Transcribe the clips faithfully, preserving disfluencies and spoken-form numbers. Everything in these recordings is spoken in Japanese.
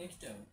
できたよ。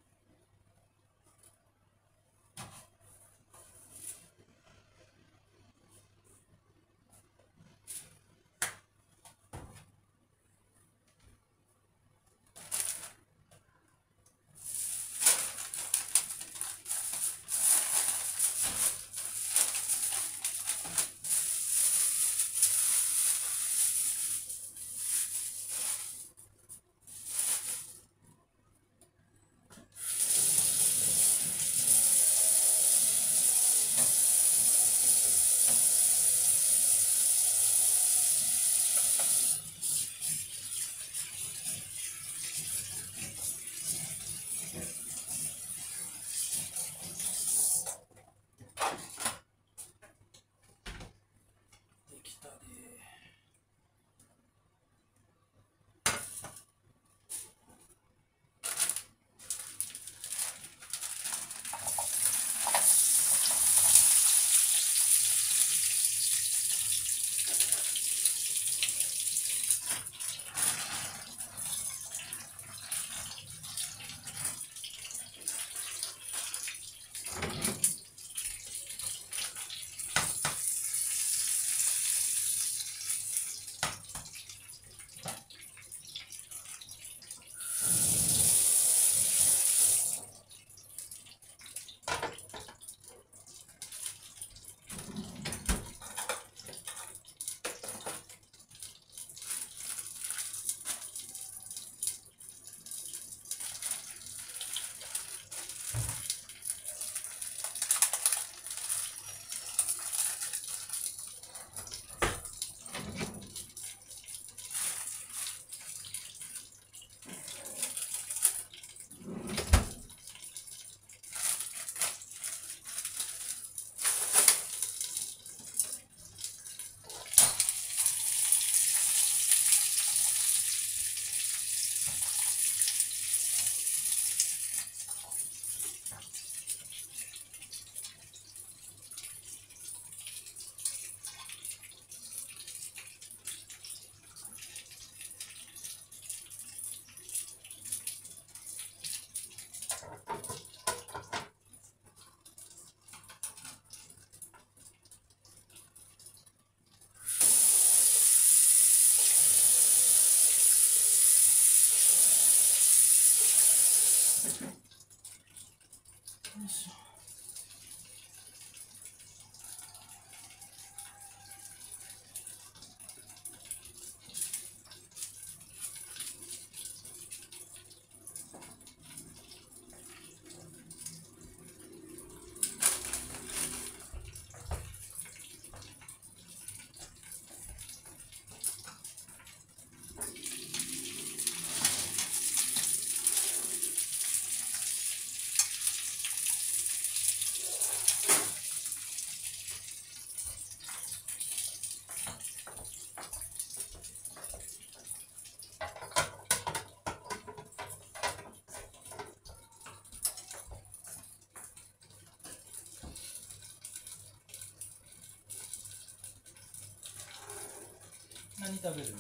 何食べる？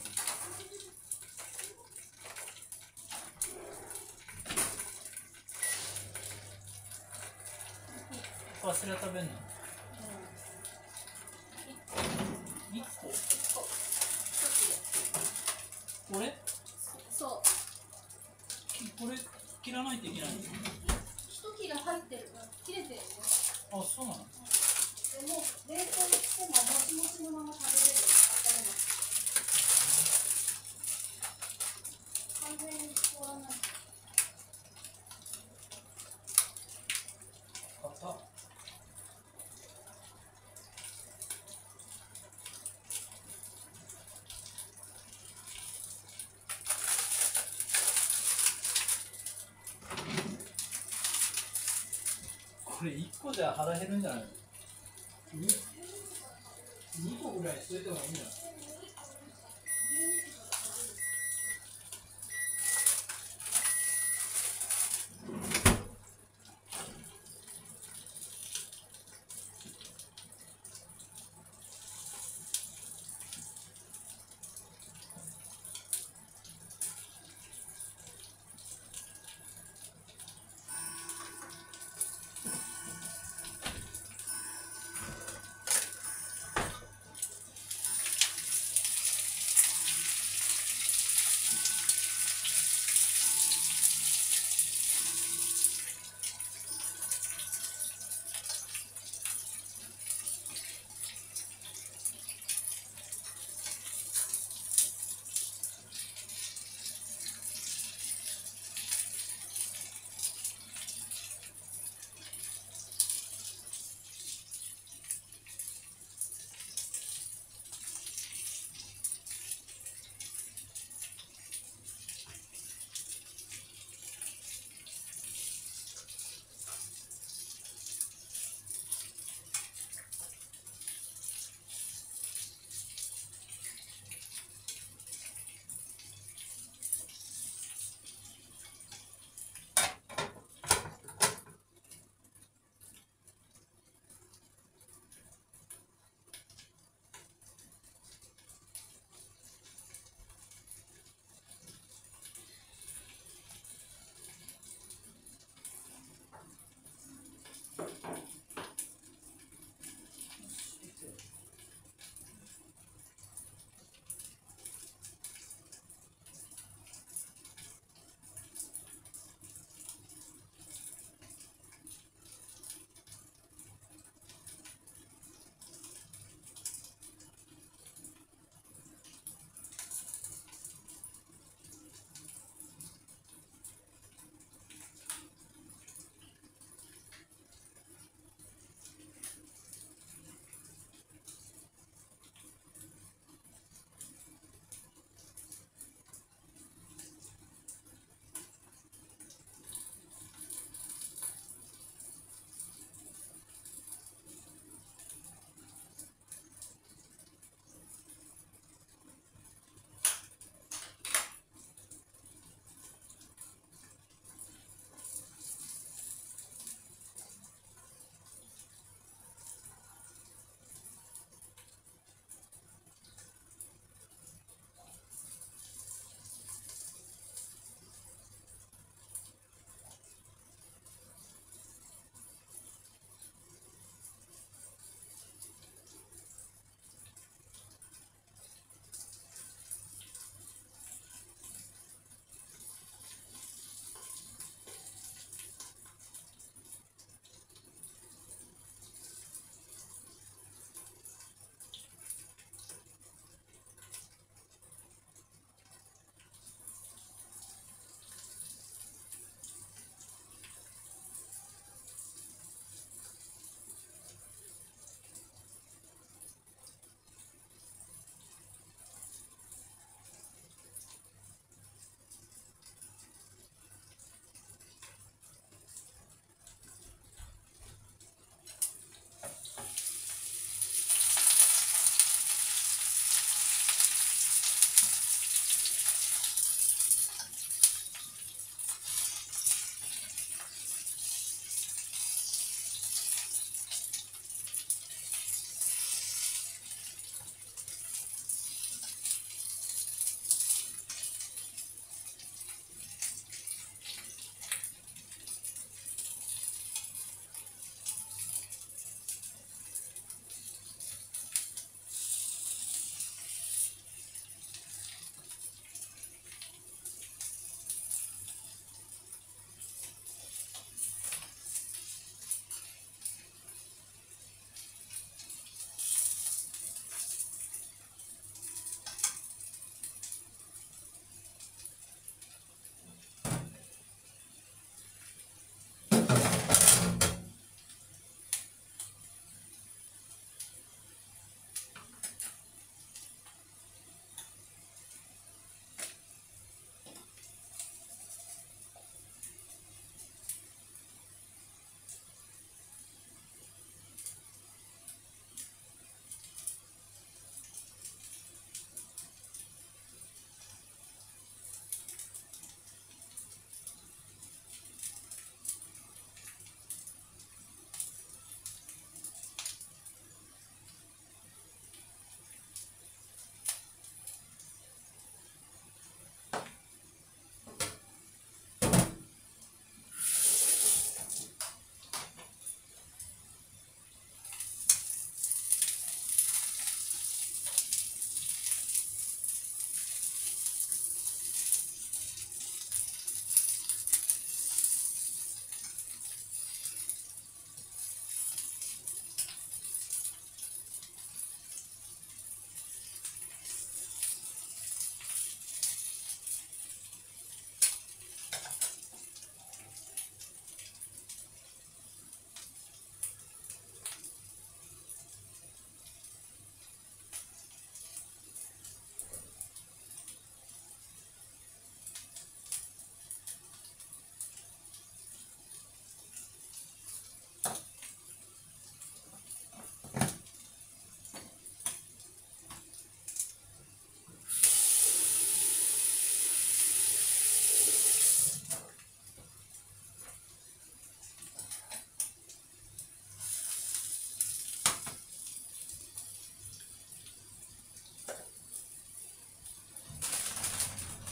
カステラ食べんの？うん、いっこ？これ？ そう。 これ切らないといけないの？ 一切れ入ってる。切れてるね。 あ、そうなの？ でも冷凍してももちもちのまま食べれる。完全に凍らない。 硬っ。これいっこじゃ腹減るんじゃないの？ に, にこぐらいしといた方がいいんじゃない？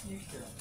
生きてる。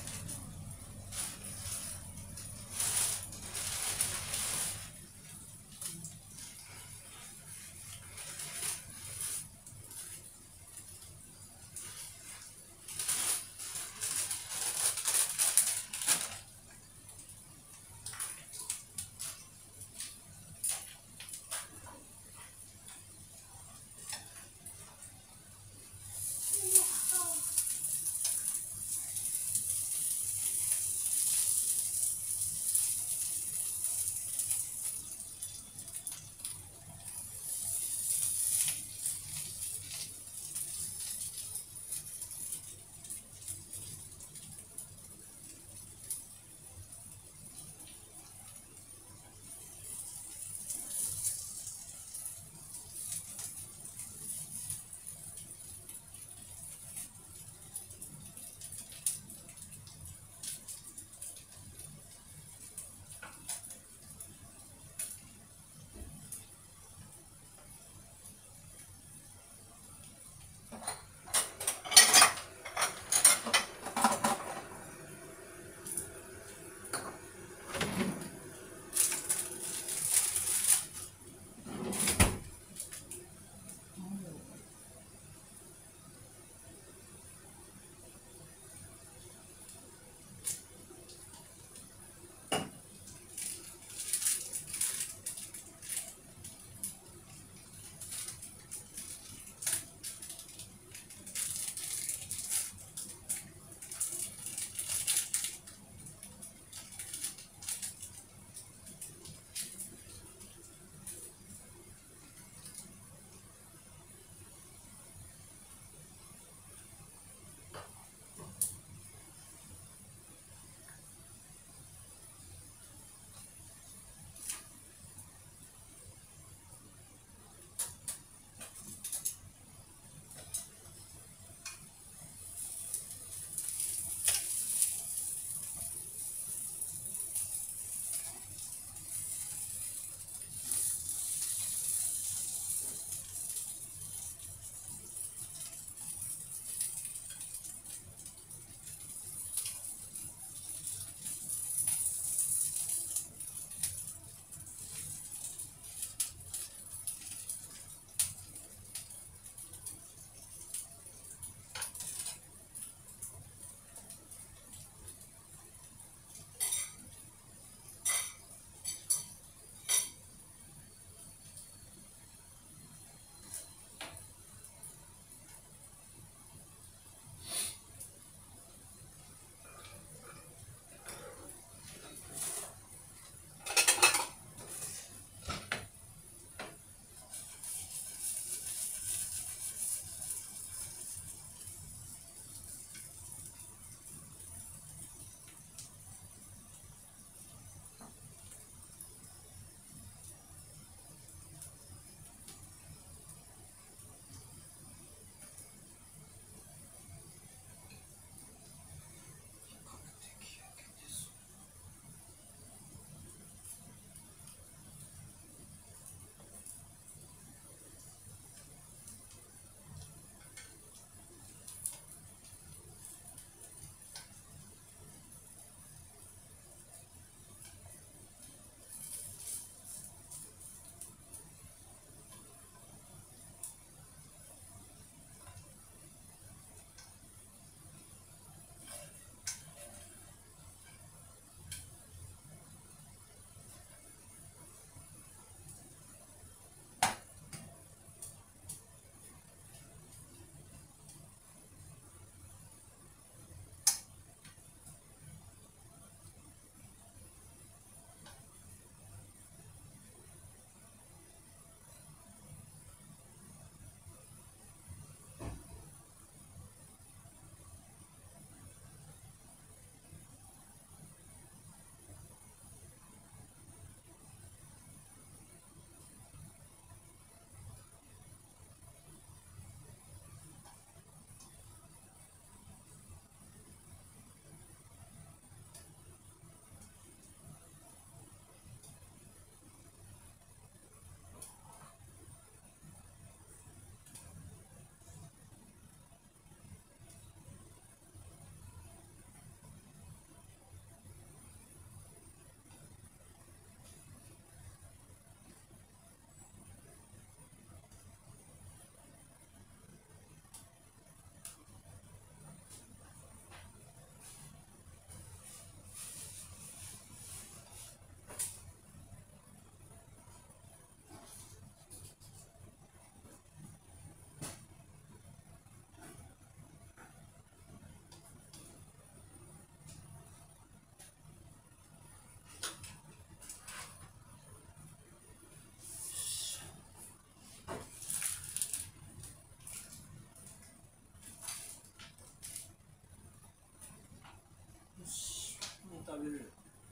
べるよ。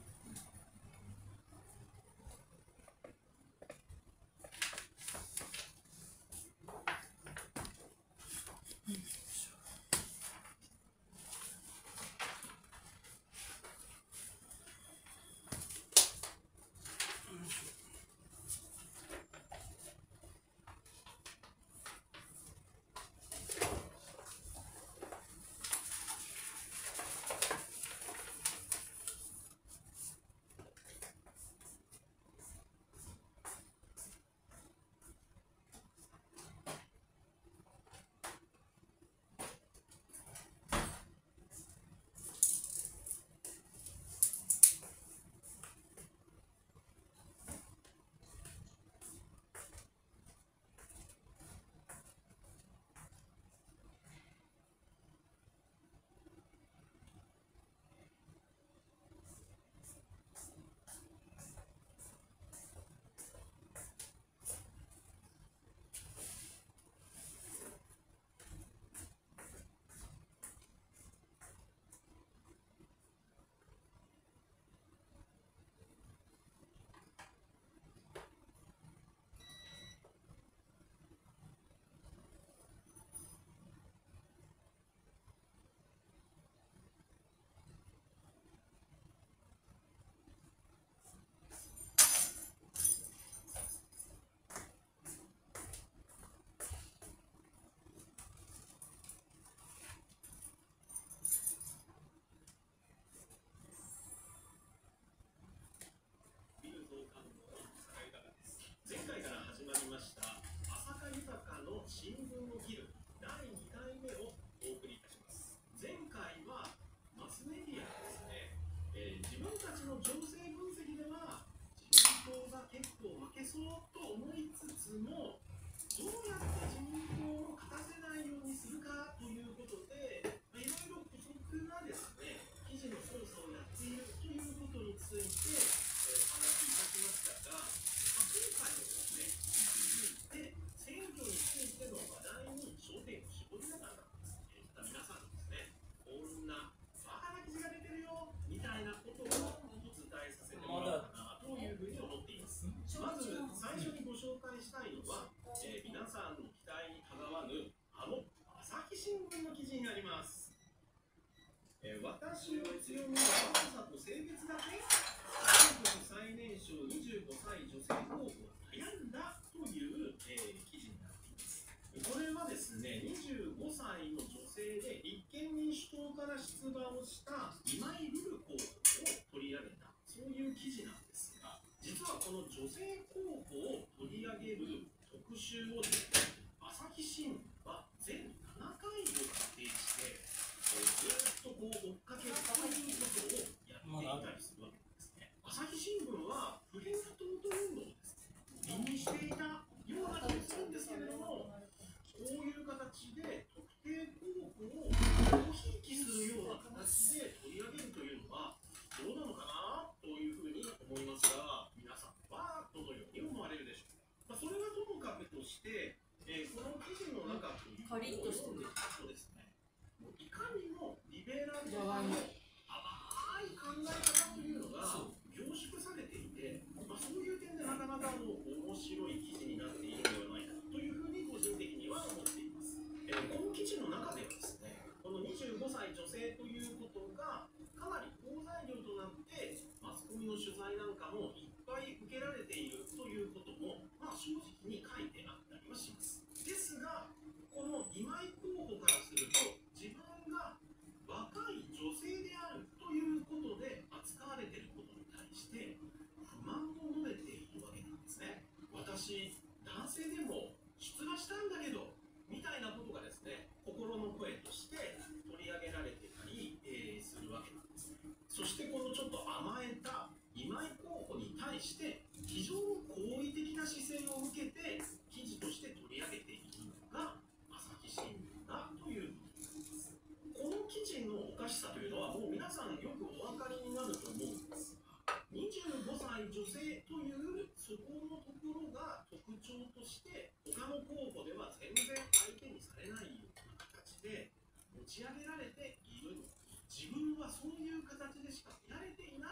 新聞を切るだいにかいめをお送りいたします。前回はマスメディアですね、えー、自分たちの情勢分析では自民党が結構負けそうと思いつつも、どうやって自民党を勝たせないようにするかということで、いろいろ不足なですね、記事の操作をやっているということについて、えー、お話しいたしましたが、まあ、今回のですね、で選挙についての話題に焦点を絞りながら、えー、皆さんにですね、こんなバカな記事が出てるよみたいなことをお伝えさせてもらおうかなというふうに思っています。まず最初にご紹介したいのは、えー、皆さんの期待にたがわぬあの朝日新聞の記事になります。えー、私を強みの若さと性別だけ、全国最年少にじゅうごさい女性候補が悩んだという、えー、記事になっています。これはですね、にじゅうごさいの女性で立憲民主党から出馬をした今井瑠々候補を取り上げた、そういう記事なんですが、実はこの女性候補を取り上げる特集をですね、朝日新聞は全ななかいを予定して、えー、ずっとこう追っかけるということをやっていたりするわけですね。朝日新聞は不平不当というのをですね、身にしていたような気がするんですけれども、こういう形で特定候補をおひいきするような形で取り上げるというのはどうなのかなというふうに思いますが、皆さんはどのように思われるでしょうか。まあ、それはともかくとして、えー、この記事の中というのを読んでいくとですね、もういかにもリベラルな甘い考え方というのが凝縮されていて、まあ、そういう点でなかなかの面白い記事になっているのではないかというふうに個人的には思っています。えー、この記事の中ではですね、このにじゅうごさい女性ということがかなり好材料となって、マスコミの取材なんかもいっぱい受けられているということも、まあ、正直に書いてあったりはします。ですが、この今井候補からすると、自分が若い女性であるということで扱われていることに対して不満を述べているわけなんですね。私、男性でも出馬したんだけどみたいなことがですね、心の声として取り上げられてたり、えー、するわけなんですね。そしてこのちょっと甘えた今井候補に対して非常に好意的な視線を受けて記事として取り上げているのが朝日新聞だということになります。この記事のおかしさというのはもう皆さんよくお分かりになると思うんですが、にじゅうごさい女性というそこのところが特徴として他の候補では全然相手にされないような形で持ち上げられているのに、自分はそういう形でしかやれていな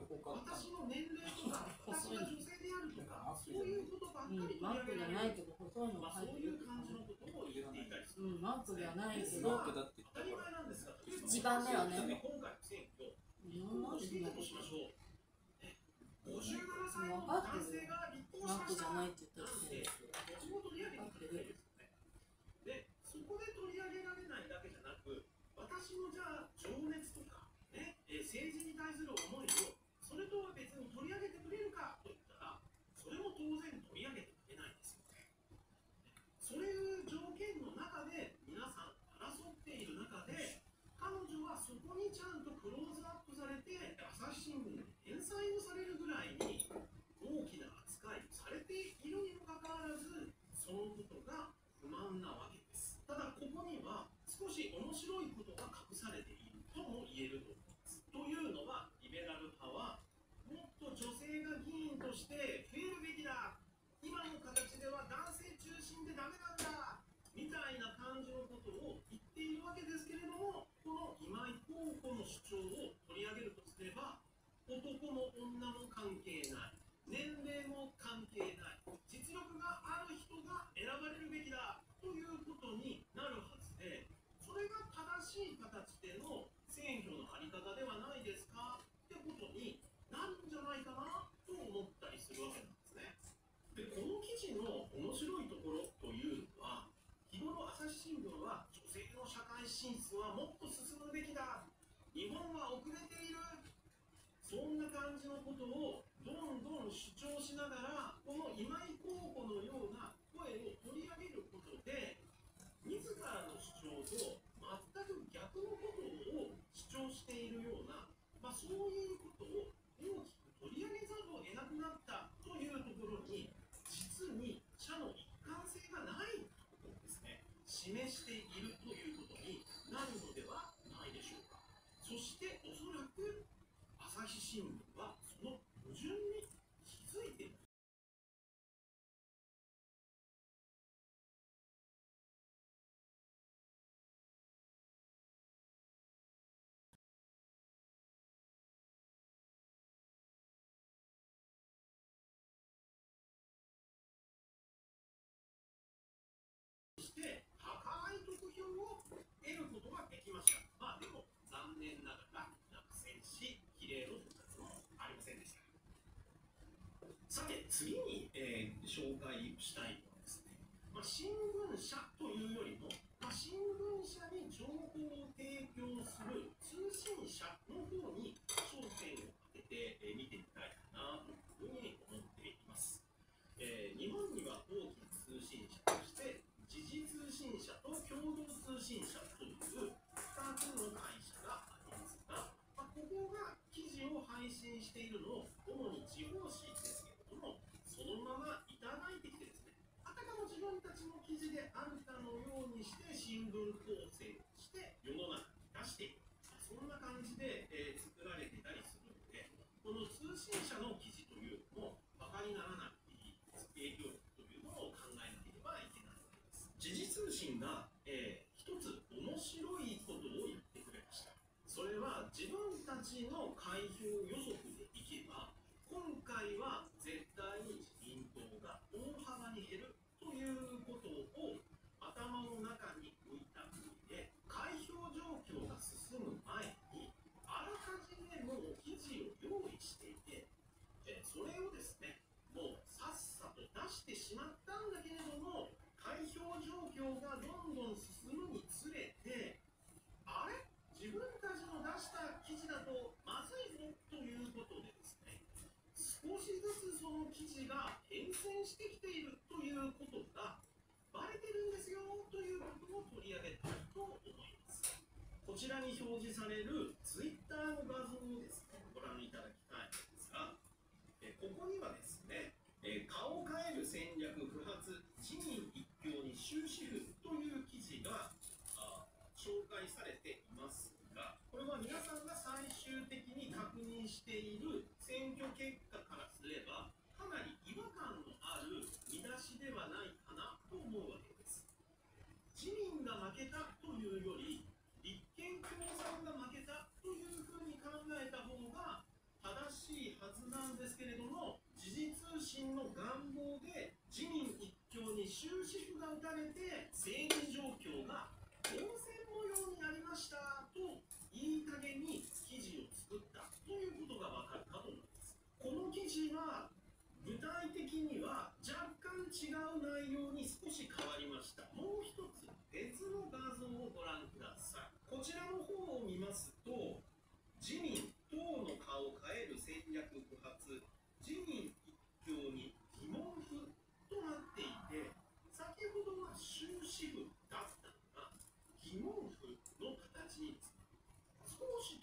横かった私の年齢とか、私が女性であるとか、そういうことばっかうん、 り取マックじゃり上げられる。 ないけど細いのまあ、 が入ってるそういう感じのことを言っていたりする。 うん、マックじゃないけですどがだって当たり前なんですが、 一番目はね今回の選挙、 今までしていたとしましょう。ごじゅうななさいの男性が立候補しました。 マックじゃないって言ってるなんて、こっちも取り上げてくれないですよね。で、そこで取り上げられないだけじゃなく、私のじゃあ情熱とか、ね、えー政治に対する思いを、それとは別に取り上げてくれるかといったら、それも当然取り上げてくれないんですよね。そういう条件の中で、皆さん争っている中で、彼女はそこにちゃんとクローズアップされて、朝日新聞に連載をされるぐらいに大きな扱いをされているにもかかわらず、そのことが不満なわけです。ただ、ここには少し面白いことが隠されているとも言えると思います。というのは、リベラル派は、もっと女性が議員として増えるべきだ、今の形では男性中心でダメなんだみたいな感じのことを言っているわけですけれども、この今井候補の主張を取り上げるとすれば、男も女も関係ない、年齢も関係ない、実力がある人が選ばれるべきだということになるはずで、それが正しい形での選挙のあり方ではないですかってことになるんじゃないかなと思ったりするわけなんですね。で、この記事の面白いところというのは、日頃朝日新聞は女性の社会進出はもっと進むべきだ、日本は遅れている、そんな感じのことをどんどん主張しながら、この今井候補のような声を取り上げることで、自らの主張と全く逆のことを主張しているような、まあ、そういうことを大きく取り上げざるを得なくなったというところに、実に社の一貫性がないことをですね、示しているということになるのではないでしょうか。そしておそらく朝日新聞はその矛盾に気づいている。して高い得票を得ることができました。まあでも残念ながら落選し、比例の復活もありませんでした。さて次に、えー、紹介したいのはですね、まあ、新聞社というよりも、まあ、新聞社に情報を提供する通信社の方に焦点を当てて、えー、見てみたいかなというふうに思っています。えー、日本には大きな通信社として時事通信社と共同通信社というふたつの会社がありますが、まあ、ここが記事を配信しているのを主に地方紙ですけれども、そのままいただいてきてですね、あたかも自分たちの記事であるかのようにして新聞構成をして世の中に出している、そんな感じで、えー、作られていたりするので、この通信社の記事というのもバカにならない影響力というのを考えなければいけないわけです。時事通信が、えー、一つ面白いことをやってくれました。それは自分たちの開票予測でいけば、今回は絶対に自民党が大幅に減るということを頭の中に置いた上で、開票状況が進む前にあらかじめもう記事を用意していて、えー、それをですね、もうさっさと出してしまったんだけれども、開票状況がどんどん進むにつれて、あれ自分たちの出した記事だとまずいぞということでですね、少しずつその記事が変遷してきているということがバレてるんですよということを取り上げたいと思います。こちらに表示されるツイッターの画像をですね、ご覧いただきたいんですが、えここにはですね、え顔を変える戦略不発、自民一強に終止符という記事が紹介されていますが、これは皆さんが最終的に確認している選挙結果からすれば、かなり違和感のある見出しではないかなと思うわけです。自民が負けたというより、立憲共産が負けたというふうに考えた方が正し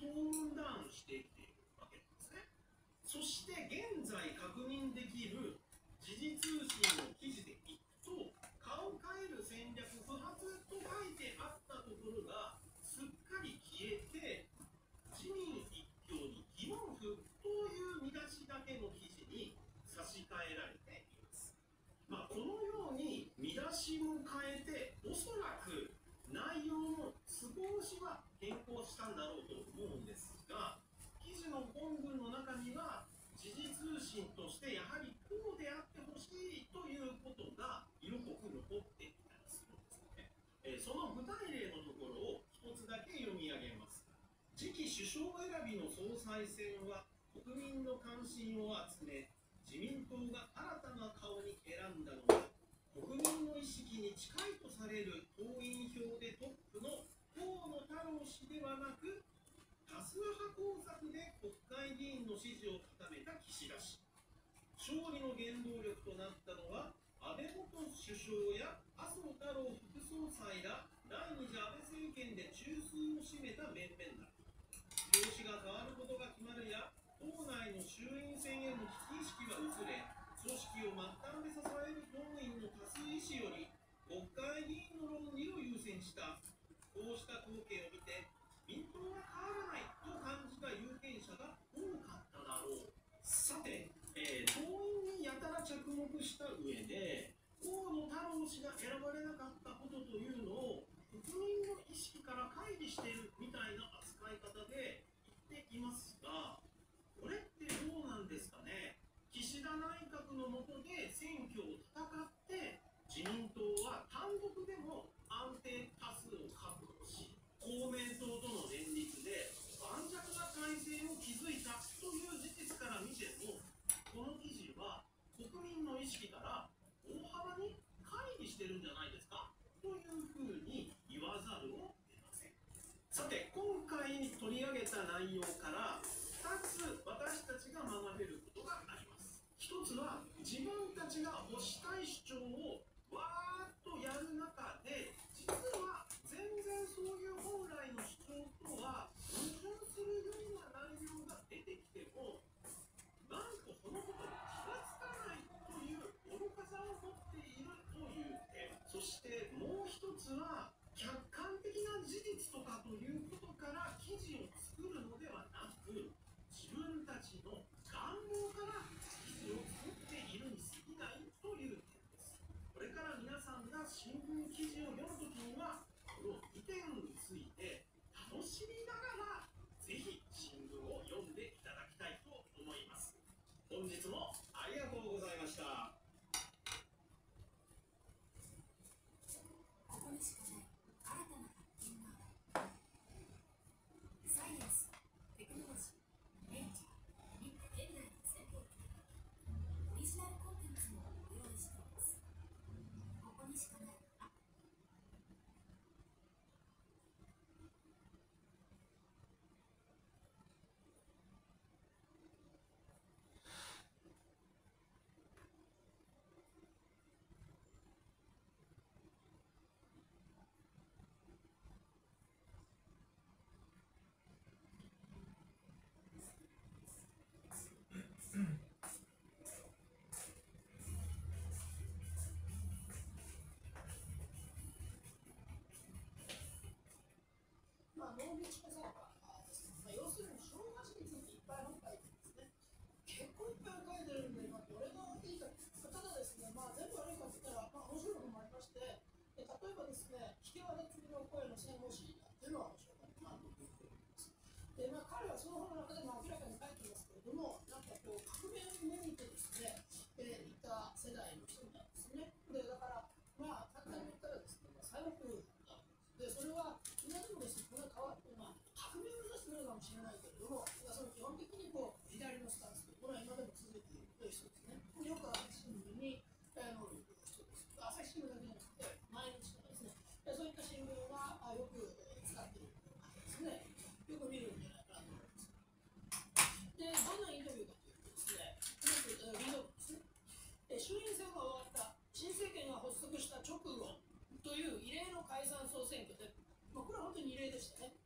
トーンダウンしてきているわけなんですね。そして現在確認できる時事通信の記事でいくと、顔を変える戦略不発と書いてあったところがすっかり消えて、自民一強に疑問符という見出しだけの記事に差し替えられています。まあ、このように見出しも変えて、おそらく内容の少しは変更したんだろうと思うんですが、記事の本文の中には時事通信としてやはりこうであってほしいということが色濃く残っていたりするんですね。えーその具体例のところを一つだけ読み上げます。次期首相選びの総裁選は国民の関心を集め、自民党が新たな顔に選んだのは、国民の意識に近いとされる党員票でトップの河野太郎氏ではなく、多数派工作で国会議員の支持を固めた岸田氏。勝利の原動力となったのは、安倍元首相や麻生太郎副総裁ら第二次安倍政権で中枢を占めた面々だ。容姿が変わることが決まるや、党内の衆院選への危機意識が薄れ、組織を末端で支える党員の多数意思より国会議員の論理を優先した。こうした統計を見て、民党は変わらないと感じた有権者が多かっただろう。さて、えー、党員にやたら着目した上で、河野太郎氏が選ばれなかったことというのを国民の意識から乖離しているみたいな扱い方で言っていますが、これってどうなんですかね。岸田内閣の下で選挙を戦って自民党は単独でも安定多数を確保し、公明党との連立で盤石な体制を築いたという事実から見ても、この記事は国民の意識から大幅に乖離してるんじゃないですかというふうに言わざるを得ません。さて、今回取り上げた内容からふたつ私たちが学べることがあります。ひとつは、自分たちが推したい主張をわーっとやる中で、実は全然そういう本来の主張とは矛盾するような内容が出てきても、なんとそのことに気がつかないという愚かさを持っているという点。そしてもう一つは、客観的な事実とかということから記事を作るのではなく、自分たちの願望から記事を作っているに過ぎないという点です。これから皆さんが新聞記事を読むときには、このにてんについて楽しみながら、ぜひ新聞を読んでいただきたいと思います。本日もありがとうございました。 ここにしかない新たな発見がある。サイエンス、テクノロジー、ネイチャー、日本現代の戦法、オリジナルコンテンツもご用意しています。ここにしかない。まあ、農業地さんは、まあ、要するに生姜市についていっぱい本書いてるんですね。結構いっぱい書いてるんで、まあ、どれがいいか、ただですね、まあ、全部悪いかって言ったら、まあ、面白いものもありまして、で例えばですね、引き分け次の声の専門誌っていうのは面白かったなというふうに思います。で、まあ、彼はその本の中でも明らかに書いていますけれども、なんかこう、革命を夢見てですね、えー、いた世代の人なんですね。で、だから、まあ、簡単に言ったらですね、まあ、左翼だったんです。で、それは、今でもですね、これは変わって、まあ、革命を目指してるのかもしれないけれども、その基本的にこう左のスタンスで、これは今でも続いているという人ですね。よく朝日新聞に載る人です。朝日新聞だけじゃなくて、毎日とかですね、そういった新聞はよく使っている方ですね。よく見るんじゃないかなと思います。で、どんなインタビューかというとですね、よくリードですね。衆院選が終わった、新政権が発足した直後という異例の解散総選挙で、まあ、これは本当に異例でしたね。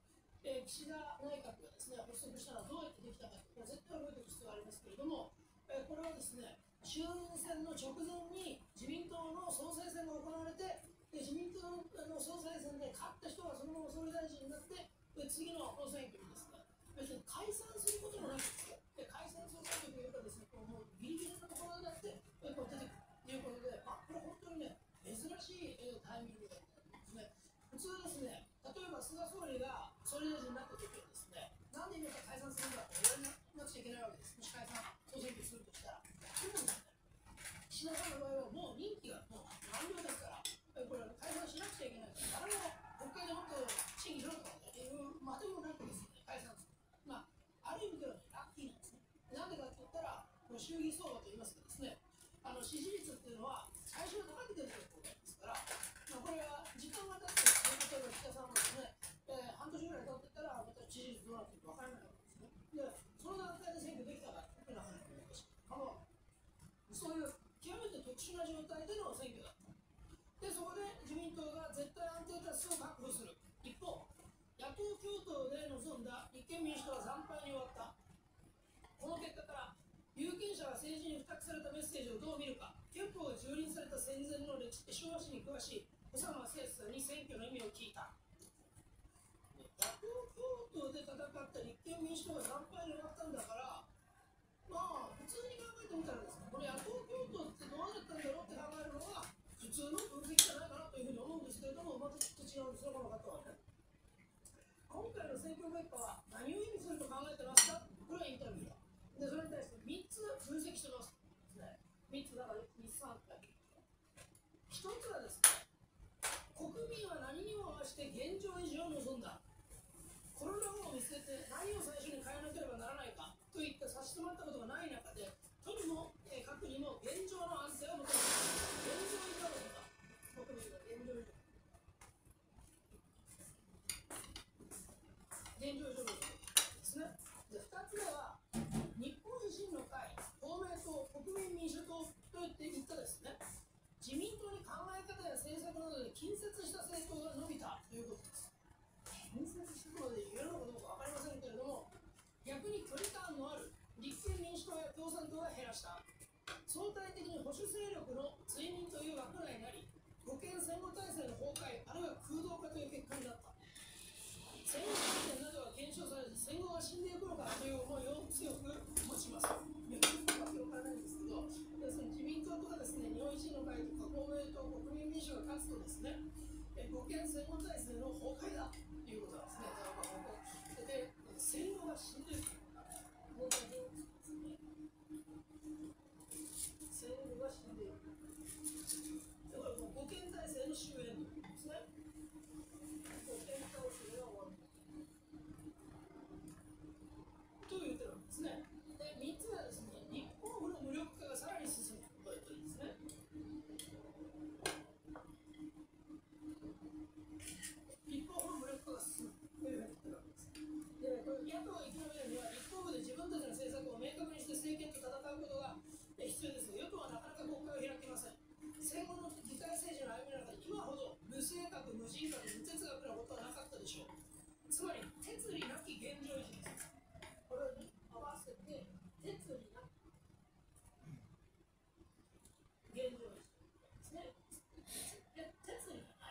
えー、岸田内閣がですね発足したのはどうやってできたか、これ絶対覚えておく必要がありますけれども、えー、これはですね衆院選の直前に自民党の総裁選が行われて、で自民党の総裁選で勝った人がそのまま総理大臣になって、で次の選挙にですね別に解散することもなくですよ、で解散総選挙というかですねこうもうギリギリのところになってこう出てくるということで、まあ、これ本当にね珍しい、えー、タイミングだったんですね。普通ですね、例えば菅総理が総理大臣になった時はですね、なんで今から解散するんだって言われなくちゃいけないわけです。もし解散総選挙するとしたら。でもですね、岸田さんの場合はもう任期がもう満了ですから、これ解散しなくちゃいけないから、誰も国会でもっと審議しろとかいうまでもなくですね、解散する。まあ、ある意味では、ね、ラッキーなんですね。なんでかって言ったら、衆議院相場といいますかですね、あの支持率っていうのは最初は高く出るということですから、まあ、これは時間が経って、例えば岸田さんもですね、えー、半年ぐらい経ってたら、また支持率どうなっていくか分からないわけですね。で、その段階で選挙できたかっていうのは、あのそういう極めて特殊な状態での選挙だった。で、そこで自民党が絶対安定多数を確保する。一方、野党共闘で臨んだ立憲民主党は惨敗に終わった。この結果から有権者が政治に付託されたメッセージをどう見るか、憲法が蹂躙された戦前の歴史昭和史に詳しい小佐川誠さんに選挙の意味を聞いた。野党共闘で戦った立憲民主党が惨敗に終わったんだから、まあ普通に考えてみたらですね、これ野党共闘ってどうだったんだろうって考えるのが普通の分析じゃないかなというふうに思うんですけれども、またちょっと違うんですよ、この方はね。今回の選挙結果は何を意味すると考えてますか、これはインタビューだ。で、それに対してみっつ分析してます。みっつだからみっつあったけど、ひとつはですね、国民は何にも合わせて現状維持を望んだ。コロナ後を見据えて何を最初に変えなければならないかといった差し迫ったことがない中で、都にも、えー、各にも現状の安定を求めている。現状維持を望んだ。国民が現状維持。現状維持を望んだですね。で、ふたつめは日本維新の会、公明党、国民民主党といっていったですね、自民党に考え方や政策などで近接した政党が伸びたということです。近接したので言えるのかどうか分かりませんけれども、逆に距離感のある立憲民主党や共産党が減らした。相対的に保守勢力の追認という枠内になり、護憲戦後体制の崩壊、あるいは空洞化という結果になった。戦後経験などが検証されず、戦後が死んでいくのかという思いを強く持ちます。いや、わけわからないんですけど、要するに自民党とかですね、日本維新の会とか公明党、国民民主が勝つとですね、護憲戦後体制の崩壊だということなんですね。だからまあここで戦後が死んでいくのか、問題ですね。戦後が死んでいく。だからもう護憲体制の終焉ということですね。護憲体制が終わる。と言ってるわけですね。で、みっつ目はですね、日本の無力化がさらに進むと言ってるんですね。日本の無力化が進むというふうに言ってるわけです。で、これ野党が生き延びるには、立法府で自分たちの政策を明確にして政権と戦うことが必要ですが、与党はなかなか国会を開きません。戦後の議会政治の歩みの中で、今ほど無性格、無人格、無哲学なことはなかったでしょう。つまり、哲理なき現状維持です。これに合わせて、哲理なき現状維持ですね。哲理がない。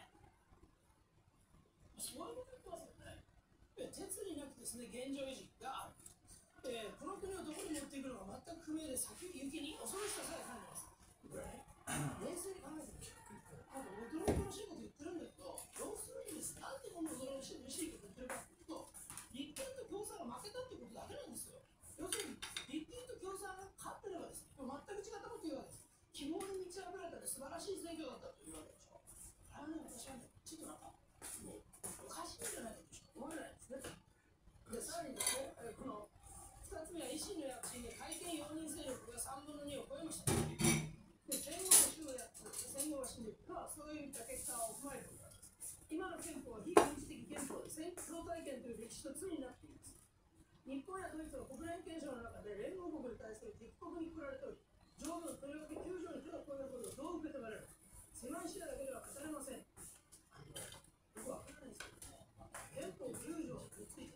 そういうこと言ってますよね。哲理なきですね、現状維持がある。えー、この国をどこに持っていくのか全く不明で、先行きに恐ろしささえ感じます。これね、冷静に考えてみましょう。なんか驚くらしいこと言ってるんだけど、要するにです、なんでこんな驚くらしいこと言ってるかというと、立憲と共産が負けたってことだけなんですよ。要するに、立憲と共産が勝ってればですね、全く違ったこと言うわけです。希望に満ち溢れたで素晴らしい選挙だったというわけでしょ。あれはね、私はね、ちょっとなんか、もう、おかしいんじゃないかとしか思えないですね。で、さらにですね、このふたつめは維新の躍進で改憲容認勢力がさんぶんのにを超えました。で、戦後の州をやつ、戦後は死んでいくが、そういった結果を踏まえております。今の憲法は非軍事的憲法で、戦争体験という歴史と罪になっています。日本やドイツは国連憲章の中で連合国に対する敵国にくられており、条文とりわけきゅう条に手を加えることをどう受け止められる。狭い視野だけでは語れません。僕は分からないですけどね、憲法きゅう条について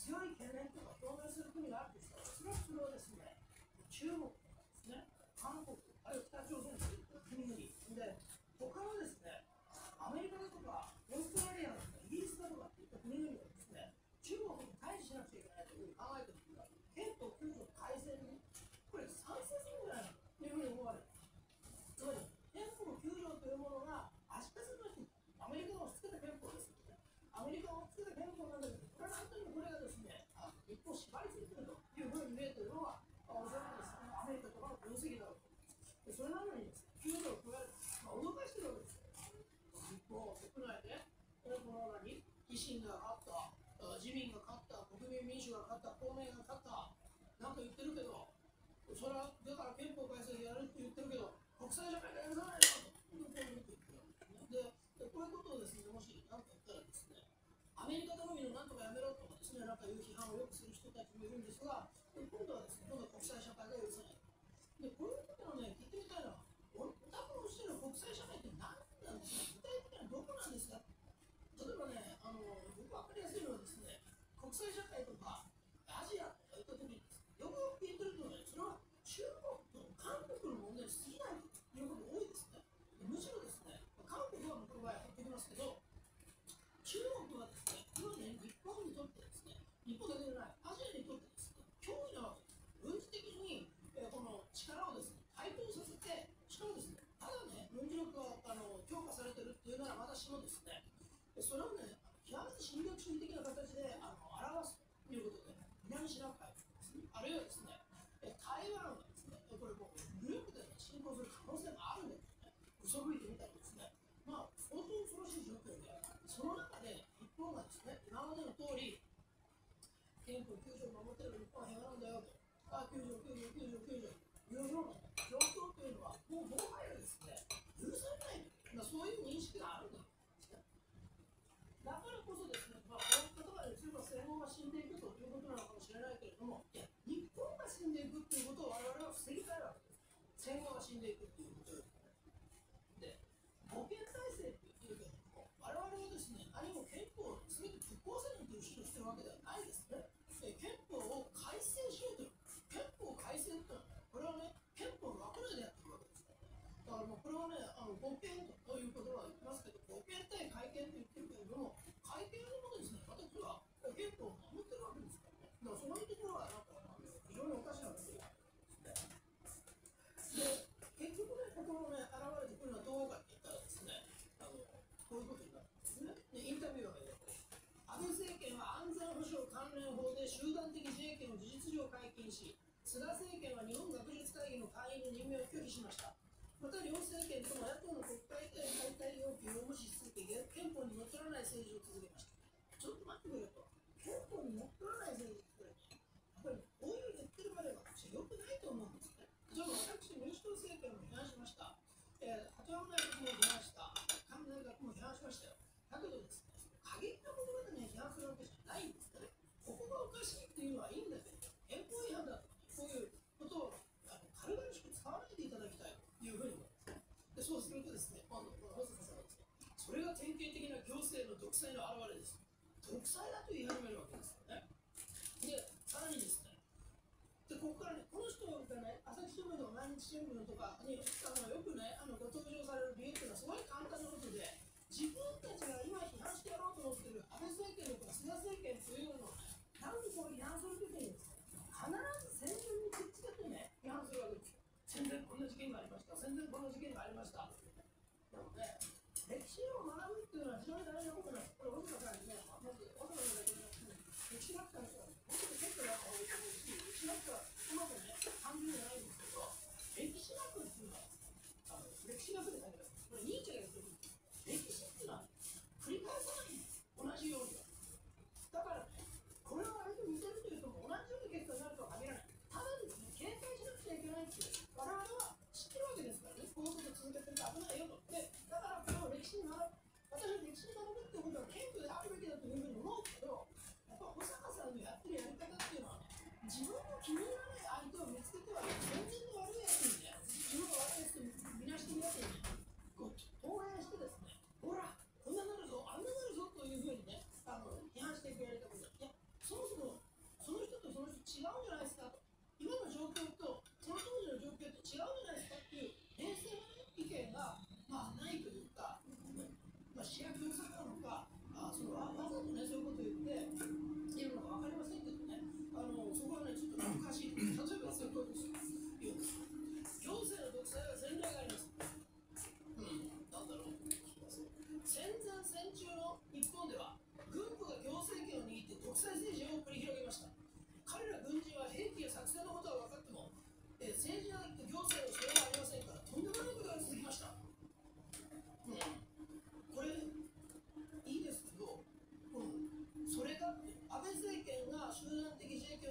強い懸念とか表明する国があるとしたら、それはそれはですね、中国とかですね、韓国、あるいは北朝鮮といった国々で、他のですね、アメリカだとか、オーストラリアだとか、イギリスだとかっていった国々がですね、中国に対峙しなくちゃいけないというふうに考えているときは、憲法きゅう条改正に、これ賛成するんじゃないかというふうに思われる。つまり、憲法きゅう条というものが足かせとしてアメリカが押し付けた憲法ですよね。アメリカが押し付けた憲法なんだけど、これは本当にこれがですね、あ日本を縛り付けているというふうに見えているのは、おそらくですね、アメリカとかの分析だろうと思います。でそれなのにですね、きゅう条を加える、まあ、脅かしてるわけですよ。日本国内で、この何、維新が勝った、自民が勝った、国民民主が勝った、公明が勝った、なんか言ってるけど、それはだから憲法改正でやるって言ってるけど、国際社会が許さないよと、こういうことを言ってるわけですね。で、こういうことをですね、もし何か言ったらですね、アメリカ頼みのなんとかやめろとかですね、なんかいう批判をよくする人たちもいるんですが、今度はですね、今度は国際社会が許さない。で、こういうことをね、聞いてみたいのは、お多分おっしゃる国際社会って何なんですか、具体的にはどこなんですか。例えばね、あの、僕分かりやすいのはですね、国際社会とかアジアとか言ったときにですね、よくよく聞いてるとね、それは中国と韓国の問題に過ぎないということが多いですね。むしろですね、韓国はこの場合減ってきますけど、中国はですね、これはね、日本にとってですね、日本だけでない、アジアにとってですね、脅威なわけです。軍事的に、えー、この力をですね、台頭させて、しかもですね、ただね、軍事力があの強化されてるっていうならまだしもですね、それをね、極めて侵略主義的な形であの表すということで、南シナ海ですね、あるいはですね、台湾がですね、これもう武力で、ね、侵攻する可能性もあるんですね。嘘吹いてみたりですね、まあ、相当恐ろしい状況で、その中で日本がですね、今までの通り、憲法きゅう条を守ってる日本は平和なんだよと、あ、きゅう条、きゅう条、きゅう条、きゅう条、いうような状況というのは、もうもはやですね、許されない、まあ、そういう認識があるんだと思うんですね。だからこそですね、まあ、この方が言えば戦後が死んでいくということなのかもしれないけれども、いや、日本が死んでいくということを我々は防ぎたいわけです。戦後が死んでいくということです。で、護憲体制って言ってるけれども、我々はですね、何も憲法を全てぶっ壊せないという主張してるわけではないですね。憲法を改正しようという、憲法改正ってのは、これはね、憲法の枠内でやってるわけです。だからもうこれはね、あの護憲ということは言ってますけど、護憲対改憲と言ってるけれども、改憲のものですね、私は憲法を守ってるわけですからね。だからそういうところはなんか非常におかしなことがあるんですね。で、結局ね、ここのね、現れてくるのはどうかって言ったらですね、あのこういうことになるんですね。で、インタビューが出てくる。安倍政権は安全保障関連法で集団的自衛権を事実上解禁し、菅政権は日本学術会議の会員の任命を拒否しました。また両政権とも野党の国会で解体要求を無視し続け、憲法にのっとらない政治を続けました。ちょっと待ってくれと。憲法にのっとらない政治を作れと。やっぱりこういう言ってるまでは私は良くないと思うんですね。例えば私、民主党政権も批判しました。えー、鳩山内閣も批判した。菅内閣も批判しましたよ。だけどですね、過激なところでね、批判するわけじゃないんですね。ここがおかしいっていうのはいいんだけど、憲法違反だとか、こういうことをあの軽々しく使わないでいただきたいというふうに思います。で、そうするとですね、今度、この細田さんはですね、それが典型的な行政の独裁の表れです。独裁だと言い始めるわけですよね。で、さらにですね、で、ここからね、この人がね、朝日新聞とか毎日新聞とかにあのよくね、あのご登場される理由っていうのはすごい簡単なことで、自分たちが今批判してやろうと思っている安倍政権とか菅政権というのをね、なんでこう批判するときにですね、必ず戦前にくっつけてね、批判するわけですよ。戦前こんな事件がありました、戦前こんな事件がありました。なので、歴史を学ぶっていうのは非常に大事なことなんです。これ、細田さんにね、まず、細田さんだけじゃなくて、歴史学者の人は、本当に結構やった方がいいと思うし、歴史学者はうまくね、単純じゃないんですけど、歴史学っていうのは、あの歴史学で何か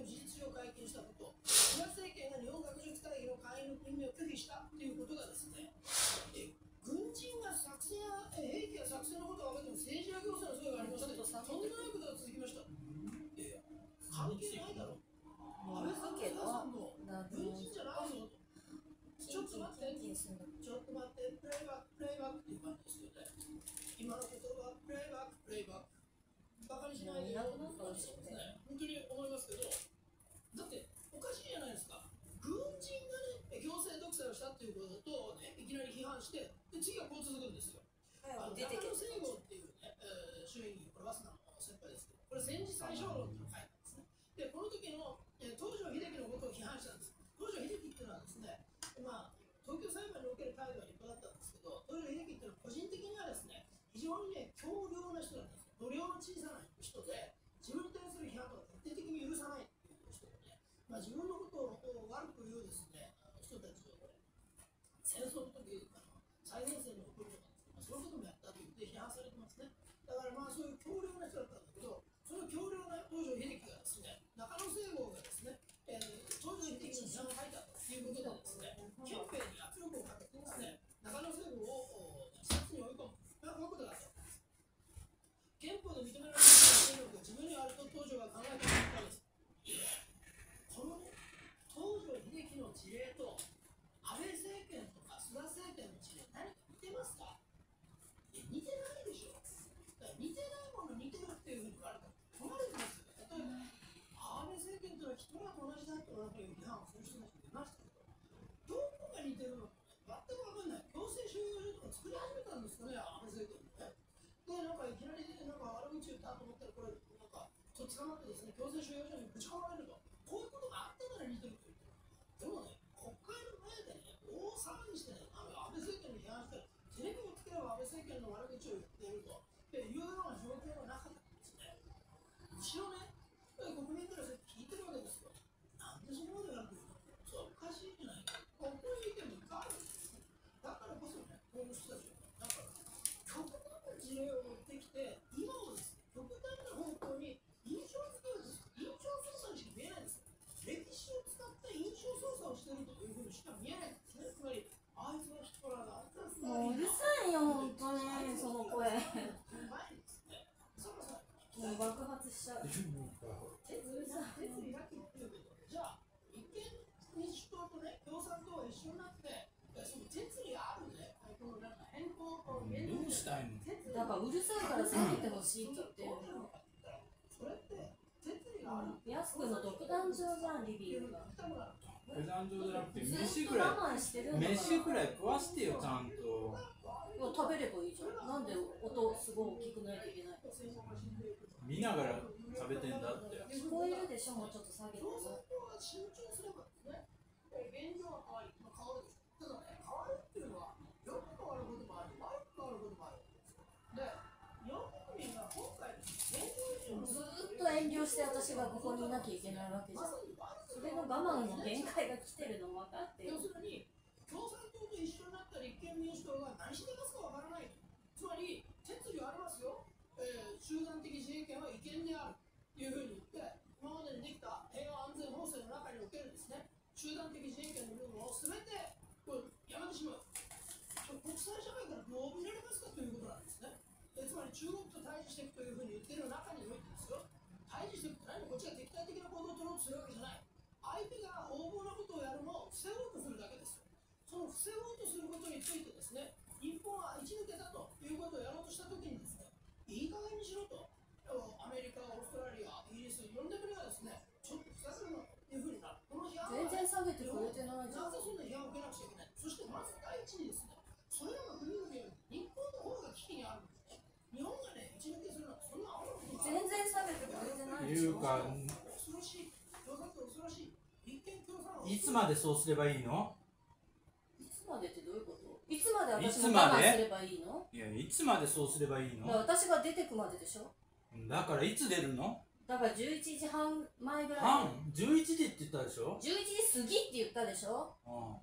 を事実上解禁したこと、菅政権が日本学術会議の会員の任命を拒否したということがですね、え軍人が作戦や兵器や作戦のことは分かっても政治や行政のそういうのがありまして、とんでもないことが続きました。いやいや、関係ないだろう。安倍さんと菅さんも軍人じゃないぞと。ちょっと待って、ちょっと待って、プレイバック、プレイバックっていう感じですよね。今の言葉、プレイバック、プレイバック。バカにしないでよって感じですね。本当に思いますけど、だっておかしいじゃないですか。軍人がね、強制独裁をしたっていうことをね、いきなり批判して、で次はこう続くんですよ。あの出て中野きて聖吾っていうね、えー、衆院議員、これバスナの先輩ですけど、これ戦時最小論っていうのを書いたんですね。で、この時の、えー、東條英機のことを批判したんです。東條英機っていうのはですね、まあ、東京裁判における態度は立派だったんですけど、東條英機っていうのは個人的にはですね、非常にね、強量な人だったんです。度量の小さな人で、自分に対する批判とか徹底的に許さないっていう人でね、まあ、自分のことを悪く言うですね、あの人たちをね、戦争の時あの最前線に送るとかですね、まあ、そういうこともやったと言って批判されてますね。だからまあそういう強量な人だったんだけど、その強量な東條英機がですね、中野聖吾がですね、えー、東條英機の批判を書いたということでですね、憲兵に圧力をかけてですね、中野聖吾を自殺に追い込む、まあ、こういうことがあった。憲法で認められた権力が自分にあると東條が考えていたんです。このね、東條英機の事例と安倍政権とか菅政権の事例、何か似てますか？いや、似てないでしょ。だから似てないもの似てるっていうふうに言われたら困るんですよ。例えば、安倍政権というのはヒトラーと同じだという批判をする人たちもいましたけど、どこが似てるのか全く分かんない。強制収容所とか作り始めたんですかね、安倍政権って。で、なんかいきなりなんか悪口言ったと思ったら、これ、なんか、とっ捕まってですね、強制収容所にぶち込まれると、こういうことがあったから似てると言ってる。でもね、国会の前でね、大騒ぎしてね、あの安倍政権に批判して、テレビをつければ安倍政権の悪口を言っているというような状況の中でですね、後ろね、国民からそれ聞いてるわけですよ。なんでそこまでやるの？そうおかしいじゃないか。ここにいてもいかんですね。だからこそね、こういう人たちは、だから、極端な事例を持ってきて、今をですね、極端な方向に印象付けるんです。印象操作にしか見えないんです。歴史を使った印象操作をしているというふうにしか見えないんですね。つまり、あいつのヒトラーだ、あいつのヒトラーだ。 もううるさいよ、本当に、その声。も前にですね、そもそもう爆発しちゃう。 哲理な哲理なきっていうけど、じゃあ、立憲民主党とね、共産党が一緒になって、その哲理あるね、このなんか変更、この言動どうしたいの？ だからうるさいから避けてほしいって言ってるの。 それって哲理がある。 やすくんの独壇場じゃん、リビングが。 普段上じゃなくてず飯っとぐらい我慢してるんだから。 飯ぐらい食わしてよちゃんと。 いや食べればいいじゃん。なんで音すごい大きくないといけないの？ 見ながら食べてんだって。 聞こえるでしょ、もうちょっと下げて共さ。 産党が慎重すればですね、現状は変わり、まあ、変わるでしょ。ただね、変わるっていうのは、よく変わることもある、悪く変わることもあるんですよ。で、日本国民が今回、現状以上のずーっと遠慮して私がここにいなきゃいけないわけじゃん。それの我慢の限界が来てるの分かって要よ。 するに、共産党と一緒になった立憲民主党が何しでかすかわからない。つまり、哲理はありますよ。えー、集団的自衛権は違憲であるというふうに言って、今までにできた平和安全法制の中におけるですね、集団的自衛権の部分を全てこれやめてしまう。国際社会からどう見られますかということなんですね。えつまり中国と対峙していくというふうに言っている中においてですよ、対峙していくって何もこっちが敵対的な行動を取ろうとするわけじゃない。相手が横暴なことをやるのを防ごうとするだけですよ。その防ごうとすることについてですね、日本は一抜けだということをやろうとしたときにですね、いい加減にしろと、アメリカ、オーストラリア、イギリス、いろんな国がですね、ちょっとふざけるなというふうになる。この批判は全然下げてくれてないじゃん。 なぜそんな批判を受けなくちゃいけない。そしてまず第一にですね、それらの国々より日本の方が危機にあるんですね。日本がね、一抜けするなんてそんな青のことがある。 全然下げてくれてないでしょ。 いうか、 恐ろしい。共産党恐ろしい。立憲共産いつまでそうすればいいの？ いつまでってどういうこと？いつまで私いつも我まで慢すればいいの？ いや、いつまでそうすればいいの？ だから私が出てくまででしょ。 だからいつ出るの？ だからじゅういちじはん前ぐらい。 半じゅういちじって言ったでしょ？ じゅういちじ過ぎって言ったでしょ。 うん。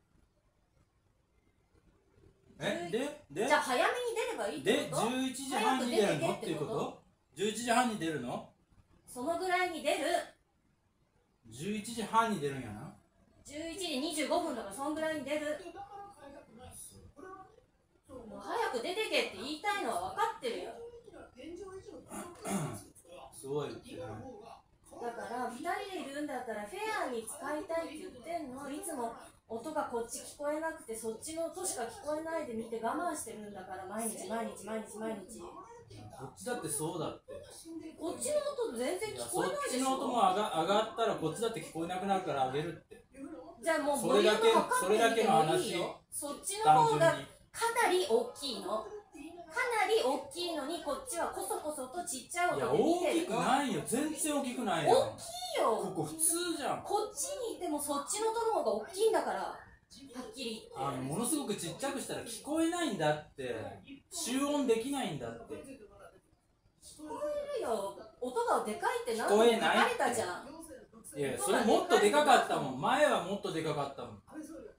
えででじゃあ早めに出ればいいってでこと？ じゅういちじはんに出るのっていうこと？じゅういちじはんに出るの？ そのぐらいに出る。 じゅういちじはんに出るんやな。 じゅういちじにじゅうごふんとかそんぐらいに出る。もう早く出てけって言いたいのは分かってるよ。 すごいってね。 だからふたりでいるんだったらフェアに使いたいって言ってんの。いつも音がこっち聞こえなくてそっちの音しか聞こえないで見て我慢してるんだから、毎日毎日毎日毎日。 こっちだってそうだって。 こっちの音全然聞こえないでしょ。 そっちの音も上が上がったらこっちだって聞こえなくなるから上げるって。 じゃあもうボリューム測ってみてもいいよ。そっちの方がかなり大きいの。かなり大きいのにこっちはこそこそとちっちゃいいや音で見大きくてるの。 ないよ、全然大きくないよ。 大きいよ。 ここ普通じゃん。 こっちにいてもそっちの音の方が大きいんだから、はっきり言あって。 のものすごくちっちゃくしたら聞こえないんだって、集音できないんだって。 聞こえるよ。音がでかいって何度も書聞こえないかれたじゃん。 いやそれもっとでかかったもん。前はもっとでかかったもん。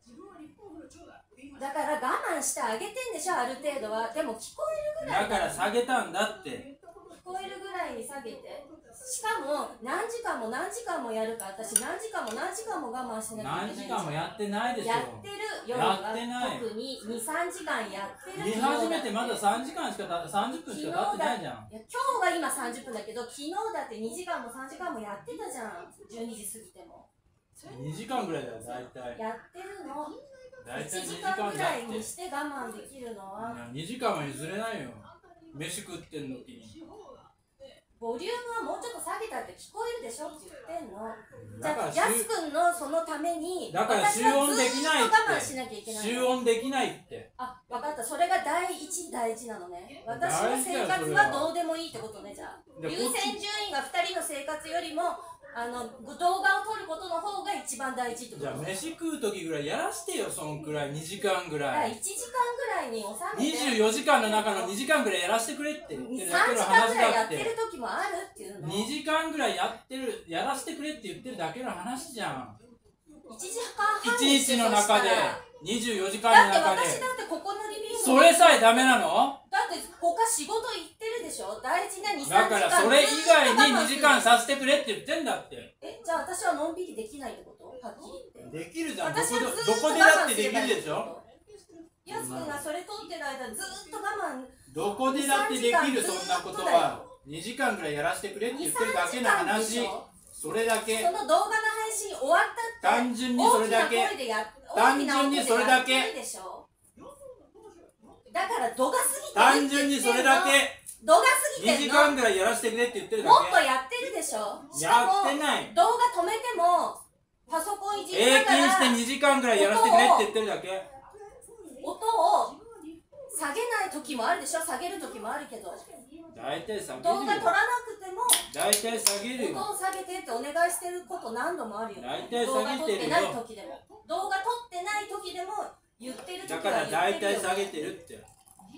だから我慢してあげてんでしょ、ある程度は。でも聞こえるぐらい。 だから下げたんだって。 聞こえるぐらいに下げて。しかも何時間も何時間もやるから、私何時間も何時間も我慢してなきゃい何時けない。 間もやってないでしょ。 やってる。夜やはってない特にに、さんじかんやってる。 見始めてまださんじかんしかたさんじゅっぷんしか経ってないじゃん。 いや今日は今さんじゅっぷんだけど、昨日だってにじかんもさんじかんもやってたじゃん。じゅうにじ過ぎてもにじかんぐらいだよ大体。 やってるの。 大体 1 2 時時間間ぐらいにだって。 して我慢できるのは。 いやにじかんは譲れないよ。飯食ってんの時に。 ボリュームはもうちょっと下げたって聞こえるでしょって言ってんの。じゃあ、 だからやすくんのそのために、 だから集音できないっ私はずっと我慢しなきゃいけて。 ないの。 集音できないって。 あ、分かった。それが第一大事なのね。私の生活はどうでもいいってことね、じゃあ。 で優先順位がふたりの生活よりも、あの動画を撮ることの方が一番大事ってこと。 じゃあ飯食う時ぐらいやらしてよ、そんくらい。にじかんぐだかららい。 いちじかんぐらいに収めて。 にじゅうよじかんの中のにじかんぐらいやらしてくれって言ってるだけ 3 の時間話ぐらいやだって。 ってる時もあるっていうの。 にじかんぐらいやってる、やらしてくれって言ってるだけの話じゃん。 いちじかんはんいちにちの中で、にじゅうよじかんのだって中で。 私だってここのリビングそれさえダメなの？ だって他仕事行ってるでしょ。大事なに、さんじかん。 だからそれ以外ににじかんさせてくれって言ってんだって。 え、じゃあ私はのんびりできないってこと？はっきり言って。 できるじゃん。どこで私はずっとどこでだってできるでしょ。 やすくんがそれ撮ってる間ずっと我慢。 どこでだってできる、そんなことは。にじかんぐらいやらせてくれって言ってるだけの話。それだけ。 その動画の配信終わったって単純にそれだけ大きな声でや単純にそれだけ大きな音でやってるでしょ。だから度が過ぎてるって単純にそれだけ。 度が過ぎて 2時るの。 間ぐらいやらせてくれって言ってるだもっとけ。 やってるでしょ。しかやもってない。 動画止めてもパソコンいじり平ながら均してにじかんぐらいやらせてくれって言ってるだけ。 音を下げない時もあるでしょ。下げる時もあるけど、 大体下げるよ。 動画撮らなくても大体下げるよ。 音を下げてってお願いしてること何度もあるよ。 大体動画下げてるよ撮ってない時でも動画撮ってない時でも言ってる時はだから大言ってるよ。 体下げてるって。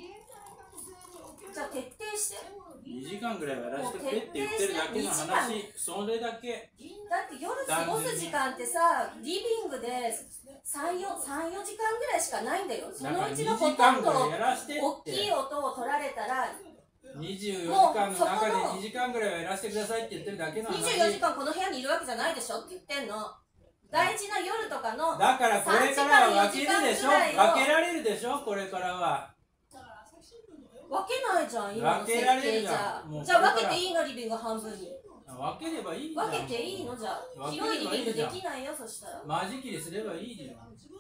じゃあ徹底して。 にじかんぐらいやらせてくれって言ってるだけの話。それだけ。 だって夜過ごす時間ってさ、リビングでさん、よじかんぐらいしかないんだよ。そのうちのほとんど大きい音を取られたら、 にじゅうよじかんの中でにじかんぐらいはやらせてくださいって言ってるだけの話。 にじゅうよじかんこの部屋にいるわけじゃないでしょって言ってんの。大事な夜とかのだからこれからは分けるでしょ。 さんじかん分けられるでしょ、これからは。 分けないじゃん、今の設分けられる計じじゃゃんもうじゃあ分けこれからていいの、リビング半分に。 分ければいいじゃん。 分けていいのじゃあ。 分け広いればいいじゃんリビングできないよ、そしたら。も間仕切りすればいいじゃん。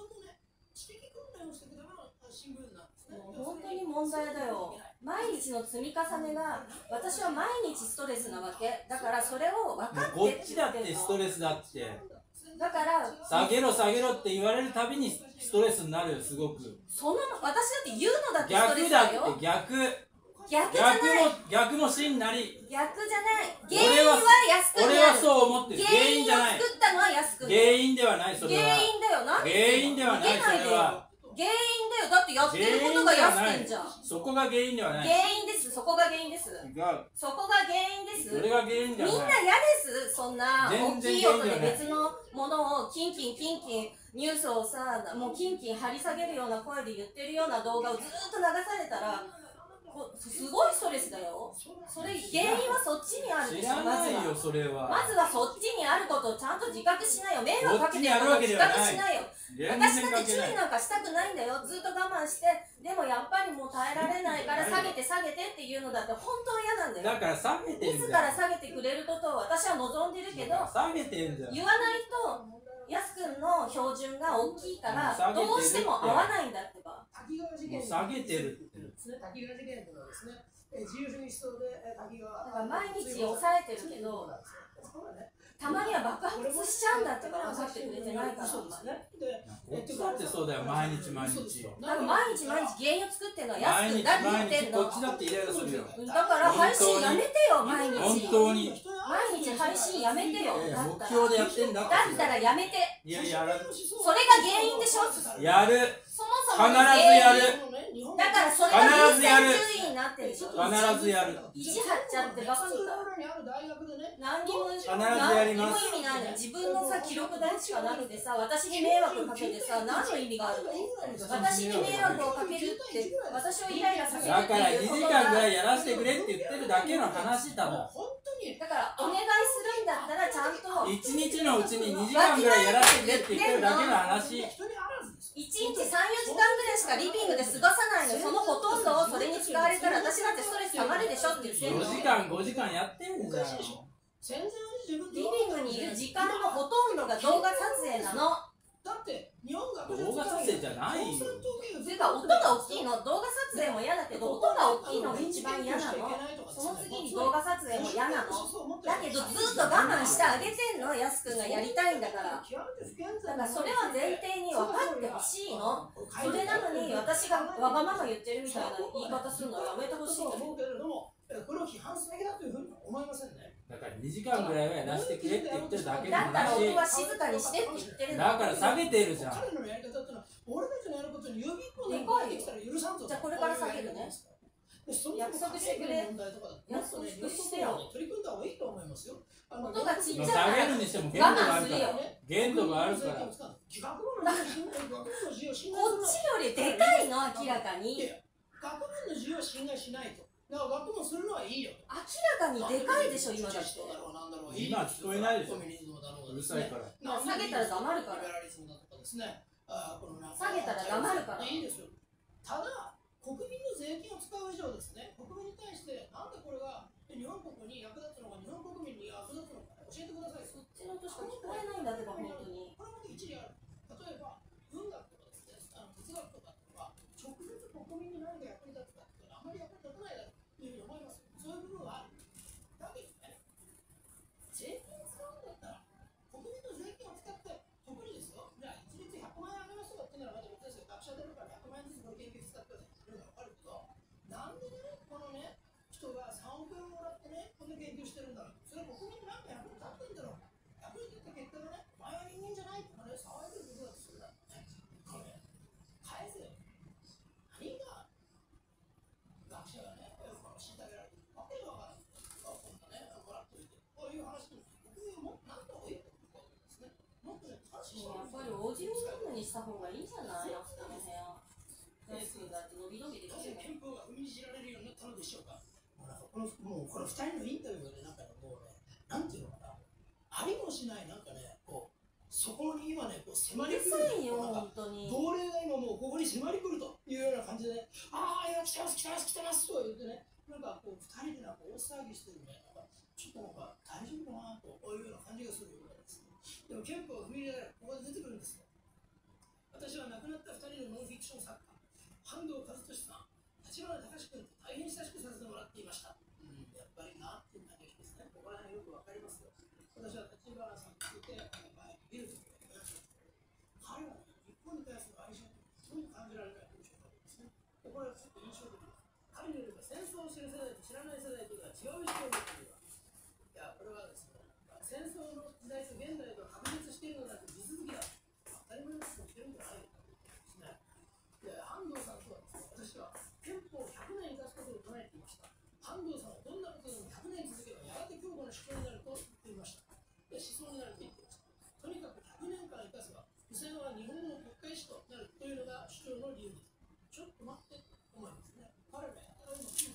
う本当に問題だよ。毎日の積み重ねが、私は毎日ストレスなわけ。だからそれを分かってもうこっちだってストレスだって。 だから、 下げろ下げろって言われるたびにストレスになるよ、すごく。 その、私だって言うのだってストレ逆だっスだよ。 て逆。 逆じゃない。 逆も、逆も真なり。 逆じゃない。原俺は因は安くにある。 俺はそう思ってる。原因じゃない。 原因を作ったのは安くん。 原因ではない、それは。 原因だよ。なんで原因ではない、それは。 原因だよ。だってやってることが安くんじゃん。 そこが原因ではない。 原因です。そこが原因です。 違う。 そこが原因です。 それが原因ではない。 みんな嫌です。そんな大全然きい音で原因ではない別のものをキンキンキンキンニュースをさ、もうキンキン張り下げるような声で言ってるような動画をずーっと流されたら、 こすごいストレスだよ。それ原因はそっちにあるで知しょ。 らないよまずはそれは。 まずはそっちにあることをちゃんと自覚しないよ。迷惑かけてることを自こっちにあるわ覚しけではないないよ。 全私だって注然関係ない。 意なんかしたくないんだよ。ずっと我慢して、でもやっぱりもう耐えられないから下げて下げてっていうのだって本当は嫌なんだよ。 だから下げてん自じゃん。 ら下げてくれることを私は望んでるけど、 下げてんじゃん。 言わないとやすくんの標準が大きいから下げてるってどうしても合わないんだってば。 滝川事件もう下げてるって。 ですね。滝川事件というのはですね、えー自由主義思想でえー滝川。 だから毎日抑えてるけど、 そうだね。 たまには爆発しちゃうんだってから分かってくれてないから。 そうですね。で、 こっちだってそうだよ、毎日毎日。 だから毎日毎日原因を作ってるのはやすくんだって言毎日ってんの。 こっちだってイライラするよ。 だから配信やめてよ、毎日。 本当に。 毎日配信やめてよ。 ええ目だったら。 標でやってんだって。 だったらやめて。 いややらそれが原因でしょ。 やる。 そもそも必ずが原因やる。 だからそれが優必ずやる先順位になってるでしょ。 必ずやる。 意地張っちゃってバカみたい。何にも必ずやります。 何にも意味ないの。自分のさ記録台しかなくてさ、私に迷惑かけてさ、何の意味があるの？私に迷惑をかけるって私をイライラさせるってだから2 いうこと時間ぐらが。 いやらせてくれって言ってるだけの話だもん。 だからお願いするんだったらちゃんといちにちのうちににじかんぐらいやらせてくれって言ってるだけの話。 いちにちさん、よじかんぐらいしかリビングで過ごさないの。そのほとんどをそれに使われたら私だってストレス溜まるでしょって言ってるの。 よじかんごじかんやってんじゃん。 リビングにいる時間のほとんどが動画撮影なの。 だって日本が動画撮影じゃないよ。 ていうか音が大きいの。動画撮影も嫌だけど音が大きいのが一番嫌なの。その次に動画撮影も嫌なの。だけどずっと我慢してあげてんの。やすくんがやりたいんだから。だからそれは前提に分かってほしいの。それなのに私がわがまま言ってるみたいな言い方するのやめてほしいんだよ。 思うけれども、これを批判すべきだというふうには思いませんね。 だからにじかんぐらいはやらせてくれって言ってるだけのだったら話。 音は静かにしてって言ってるの。 だから下げてるじゃん。 彼のやり方ってのは、俺たちのやることに予備校ができたら許さんぞ。 じゃあこれから下げるね。約束してくれ。約束してよ。 取り組んだ方がいいと思いますよ。 音がちっちゃい下からげるにしても限度があるから。 我慢するよ。 限度があるから。 こっちよりでかいの明らかに。 学問の自由を侵害しないと。だから学問するのはいいよ。 明らかにでかいでしょ今だって。 今聞こえないでしょ。うるさいから。 下げたら黙るから。下げたら黙るから。 いいですよ。ただ国民の税金を使う以上ですね、国民に対してなんでこれが日本国に役立つのか、日本国民に役立つのか教えてください。 そっちの音しか聞こえないんだってば本当に。 これまで一理ある。例えば文学とかですね、あの哲学とかとか直接国民に何が役に立つかっていうのはあまり役に立たないだろうというふうに思います。そういう部分はある。だけどね、税金を使うんだったら国民の税金を使って特にですよ、じゃあ一律ひゃくまん円あげますとかっていうのはまた別ですよ。学者出るからひゃくまん円ずつご研究使ってくださいっていうのが分かるけど、なんでね、このね、人がさんおくえんもらってね、こんな研究してるんだろう。それは国民に何か役に立ってんだろうか。役に立った結果がね、お前は人間じゃないとかね、騒いでることだとするならね、これ、返せよ。何が学者がね、虐げられてるわけがわからない。こんなね、もらっといて、こういう話に国民をもっとなんとかいいということですね。もっとね、正しい。 やっぱりオーディオルームにした方がいいんじゃないあそこの部屋。やすくんだって伸び伸びできる。 憲法が踏みにじられるようになったのでしょうか。このもうこのふたりのインタビューでなんかもうね、なんていうのかな、ありもしないなんかね、こうそこに今ねこう迫り来るよ本当に。 亡霊が今もうここに迫り来るというような感じでね、ああいや来てます来てます来てますと言ってね、なんかこうふたりでなんか大騒ぎしてるね、なんかちょっとなんか大丈夫かなというような感じがするようなんです。でも憲法が踏み入れられここで出てくるんですよ。私は亡くなったふたりのノンフィクション作家、半藤和俊さん、立花隆君と大変親しくさせてもらっていました。うん、やっぱりなっていう感じですね。ここら辺よくわかりますよ。私は立花さんについて見るときに彼は、ね、日本に対する愛情ってすごく感じられない印象があるんですね。これはちょっと印象的です。彼によれば戦争を知る世代と知らない世代というのは違う意識を持っているわ。いや、これはですね、戦争の時代と現代とは確立しているのだと地続きだ。当たり前のことをしてるんじゃないですね。で、安藤さんとはですね、私は憲法をひゃくねん生かすことを唱えていました。安藤さんはどんなことでもひゃくねん続けばやがて強固な思想になると言っていました。で、思想になると言っていました。とにかくひゃくねんかん生かせば、不正は日本の国家意思となるというのが主張の理由です。ちょっと待ってと思いますね。彼らやたら今、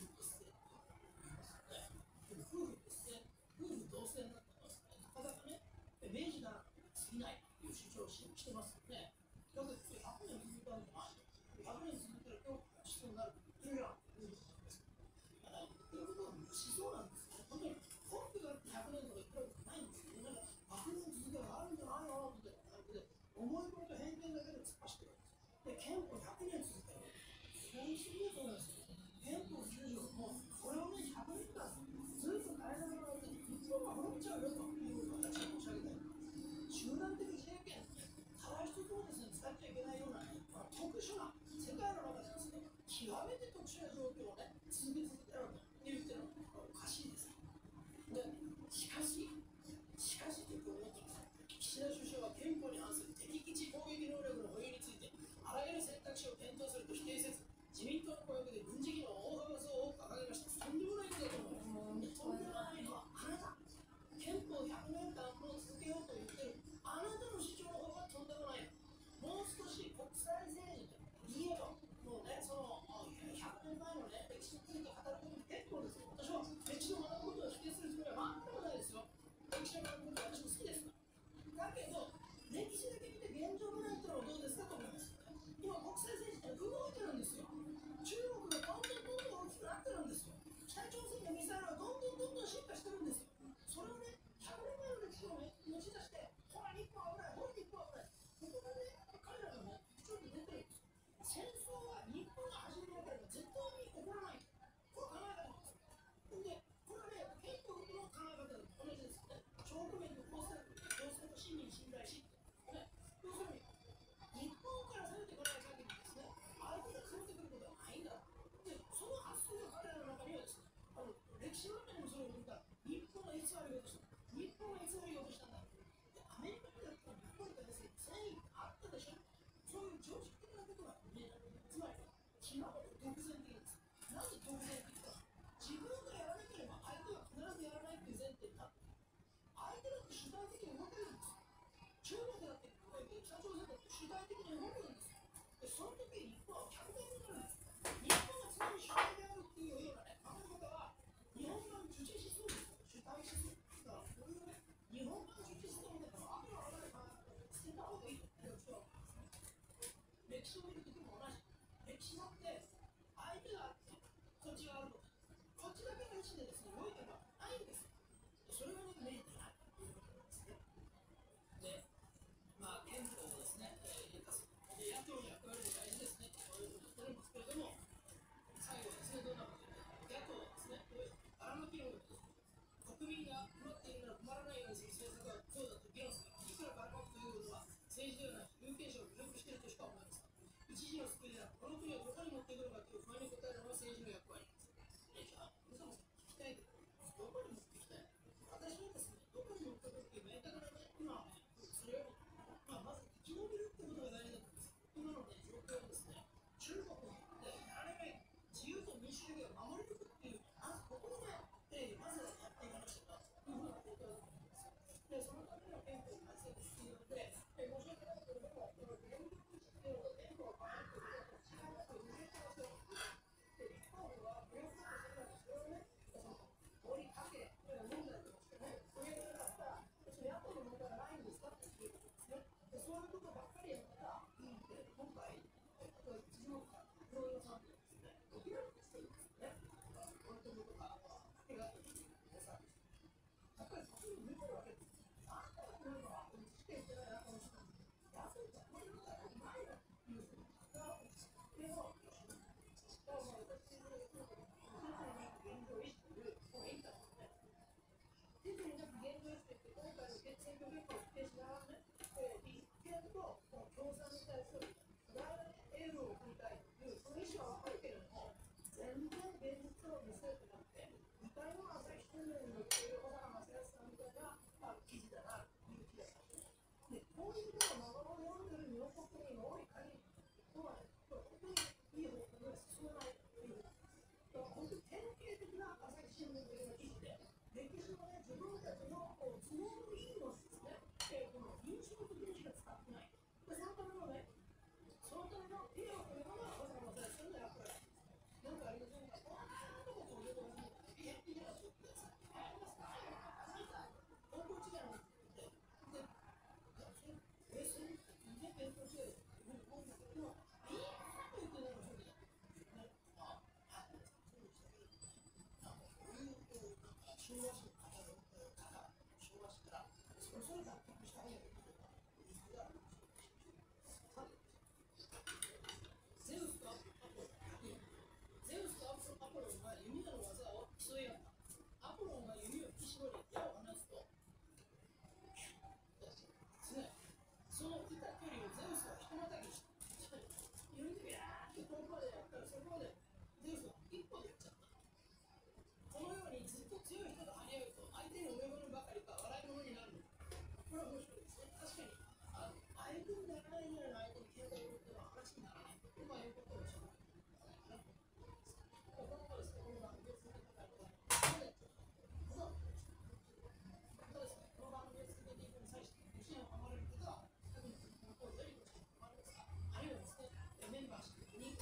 きないという主張をししてますよね。だけどひゃくねん続いたんじゃない。ひゃくねん続いたら今日必要になるというようなことです。だからということをしそうなんですよ。本当に根拠があってひゃくねんとかいくらとかないんですよね。なんかひゃくねん続けばあるんじゃないのみたいな感じで思い込みと偏見だけで突っ走ってるんです。で憲法ひゃくねん続ける。そういうそうなんですよ。憲法きゅうじょうもこれをねひゃくねんかんずっと変えながらって日本が滅びちゃうよということを私は申し上げたい。集団的自衛権、ただ一つもですね、使っちゃいけないような、まあ、特殊な、世界の中でですね、極めて特殊な状況をね、続け続けてると言ってるのはおかしいです。で、しかし、しかしということを思ってます。岸田首相は憲法に反する敵基地攻撃能力の保有について、あらゆる選択肢を検討すると否定せず、自民党の公約で軍事費の大幅増を掲げました。とんでもないことだと思います。とんでもないのはあなた。憲法ひゃくねんかんも続けようと言ってるあなたの主張の方がとんでもない。もう少し国際政治と言えば、もうね、そのひゃくねんまえのね、歴史について語ることも結構ですよ。私は歴史を学ぶことを否定するつもりは全くないですよ。歴史を学ぶことは私も好きです。だけど、歴史だけ見て現状がないってのはどうですかと思います。今、国際政治って動いてるんですよ。中国がどんどんどんどん大きくなってるんですよ。北朝鮮のミサイルはどんどんどんどん進化してるんですよ。それをね、ひゃくねんまえの歴史をね、持ち出して、ほら、日本は危ない、ほら、日本は危ない。ここがね、彼らのね、ちょっと出てるんですよ。戦争は日本が始めなければ絶対に起こらない。これ考え方なんですよ。で、これはね、憲法の考え方と同じですよね。超国民の公正、公正と市民に信頼し、ね、要するに、日本から攻めてこない限りですね、相手が攻めてくることはないんだ。で、その発想が彼らの中にはですね、あの歴史の中にもそれを見た。日本が偽りようとした。日本が偽りようとしたんだ。で、アメリカにだって日本に対する善意があったでしょ。そういう常識的なことが見えない。つまり、極めて独善的です。なんで独善的か。自分がやらなければ相手は必ずやらないという前提になっている。相手だって主体的に動けるんですよ。中国だって北朝鮮だって主体的に動くんですよ。で、その時に日本は客観になるんです。日本が常に主体であるっていうようなね、考え方は日本版主治思想ですよ。主体思想だから、こういうね、日本版主治思想みたいなのは、あるあるある捨てた方がいいと私は思いますね。歴史を見るときも同じ。歴史だって、相手があって、こっちがあるとか、こっちだけの位置でですね、動いてばないんですよ。それがね、見えてないということなんですね。で、まあ、憲法をですね、えー、で野党の役割で大事ですね、そういうことを言ってるんですけれども、最後はですね、どんなことで、野党はですね、ばらまきのように国民が困っているなら困らないようにする政策はそうだと議論する。いくらばらまくということは、政治ではない、有権者を侮辱しているとしか思いません。一時の救いでなく、この国をどこに持っていくのかという不安に応えるのは政治の役割です。えじゃあ、むさむさ聞きたいけど、どこに持っていきたい。私はですね、どこに持っていくっていう明確なね、今はね、それを、まあ、まず生き延びるってことが大事だと思います。今のね、状況はですね、中国でやられない自由と民主主義を守り抜くっていう、まずここをね、えー、まずやっていかなくちゃなというふうなことだと思います。で、そのための憲法改正が必要で、えー、申し訳ないけれども、この現状にしている憲法を変えるということは違うなというふうに思っています。で、日本はこういうことをするのに、それをね、その法にかけ、これは問題としてね、そういうことだったら、それ野党の問題がないんですかっていうことですね。で、そういうことばっかりやったら、いいんで、今回、えー、例えば次のプロ予算でですね、できないんですよね。本当にとか、手がいい予算です。やっぱりそこに向いてるわけです。あんたがこういうのは、この知見ってないな、この人。野党じゃこういうことはないなっていうふうに言ったわけです。でも、だからまあ私の言うことに、現状維持という方がいいんだろうね。手になく現状維持といって、今回の選挙結果を否定しながらね、えー、立憲とこの共産に対する巨大なエールを送りたいという、その意思は分かるけれども、全然現実を見据えてなくて、似たような朝日新聞に載っている小坂正康さんみたいな、まあ、記事だなという気がしますね。で、こういうことをまま読んでるゼウスとアポロン、ゼウスとアポロンが弓矢の技を競い合った。アポロンが弓を引き絞り矢を放つと、そのいた距離をゼウスはひとまたぎした。弓でビャーって遠くまでやったら、そこまでゼウスは一歩でやっちゃった。このようにずっと強い人が跳ね合うと、相手に及ぶばかりか笑い物になるの。これは面白いですね。確かに、あの相手にならないぐらいの相手に警戒をっていうのは話にならないとかいうことをおっしゃる。このままですね、この番組を続けていただきたいと思います。ただですね、この番組を続けていくに際して、ご支援を守れる方は、各のこの声よりご支援を守れますか、あるいはですね、メンバーシップに、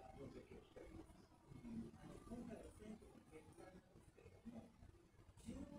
今回の選挙の結果なんですけれども、注目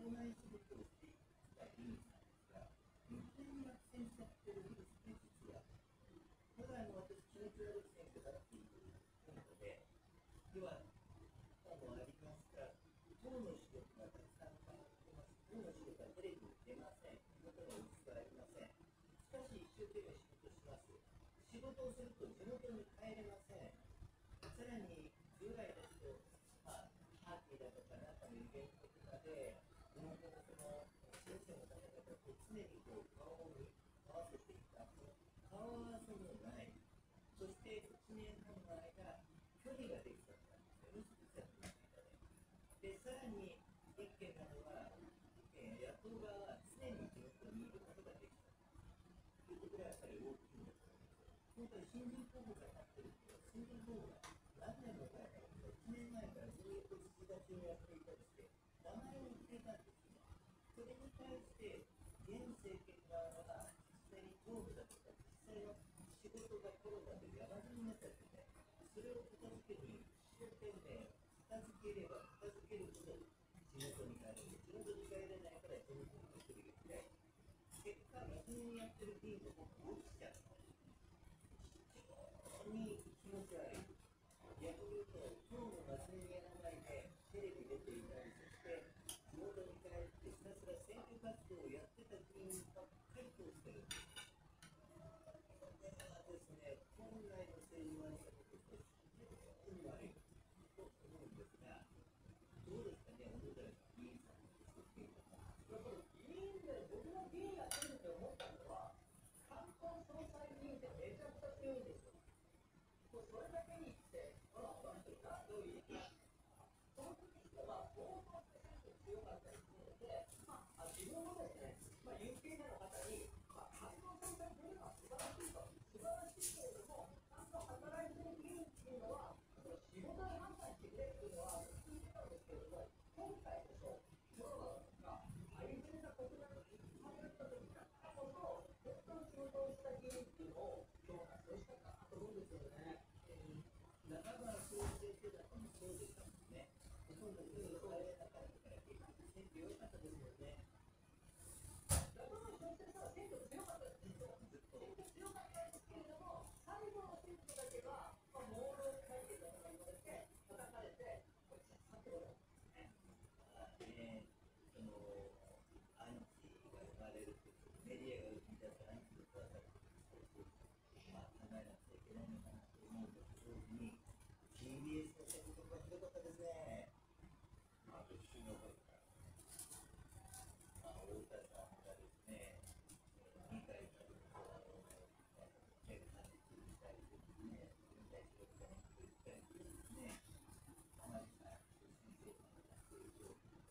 内仕事をしていた議員さんですが、無限に落選しちゃってるんですね、実は。ただ、あの私、気持ち悪い選挙だっていう本で、では、もありますが、党の仕事がたくさん変わってます。党の仕事はテレビに出ません。仕事の嘘はありません。しかし、一生懸命仕事します。仕事をすると地元に帰れません。さらに、従来ですと、まあ、パーティーだとか、なんかのイベントとかで、地元のその、先生の方々と常にこう顔を見合わせていた。顔合わせもない。そして、いちねんはんの間、距離ができたんですよね、実はの間で。で、さらに、一件なのは、えー、野党側は常に地元にいることができた。ということがやっぱり大きいんだと思います。今回、新人候補が立っているけど、新人候補が何年も前から、いちねんまえからずっと土立ちをやっていたりして、名前を言っていたんですね。それに対して、現政権側は、実際に党務だとか、実際の仕事がコロナで山積みになっちゃってて、それを片付けに一生懸命片付ければ片付けるほど地元に帰れる。地元に帰れないから地元に来るよりない。結果、真面目にやってる議員が僕落ちちゃった。非常に気持ち悪い。逆に言うと、党も真面目にやらないで、テレビ出ていたり、そして地元に帰ってひたすら選挙活動をやってた議員ばっかり通してるんです。これはですね、本来の政治はね、非常に悪いと思うんですが、どうですかね、小野寺議員さんのご意見は。 やっぱり議員で、僕も議員やってるって思ったのは、関東総裁議員ってめちゃくちゃ強いんですよ。もうそれだけにして、ほら、この人がどういう意味か。その時人は相当強かったりするので、まあ、自分もですね、まあ、有権者の方に、まあ、関東総裁というのは素晴らしいと、素晴らしいけれども、ちゃんと働いてる議員っていうのは、仕事で判断してくれっていうのは聞いてたんですけれども、今回こそ、コロナが大変な国内の一般だった時だからこそ、本当に仕事をした議員っていうのを評価してほしかったなと思うんですよね。 中川総裁世代もそうでしたもんね。ほとんどすぐ帰れなかったから、結局選挙良かったですよね。 中川総裁さんは選挙強かったですよ。選挙強かったですけれども、最後の選挙だけは、まあ、モールを書いてたとか言われて、叩かれて、こっち去ってこられたんですね。 ね、そのアンチが生まれるというメディアが生み出すアンチの怖さがまあ考えなくちゃいけないのかなと思うと同時に ティービーエス の選挙がひどかったですね。まあ歴史のことから、まあ、太田さんがですね、議会からメルカリにしたりですね、軍隊仕事がなくしたりですね、あまりな新政権がなく政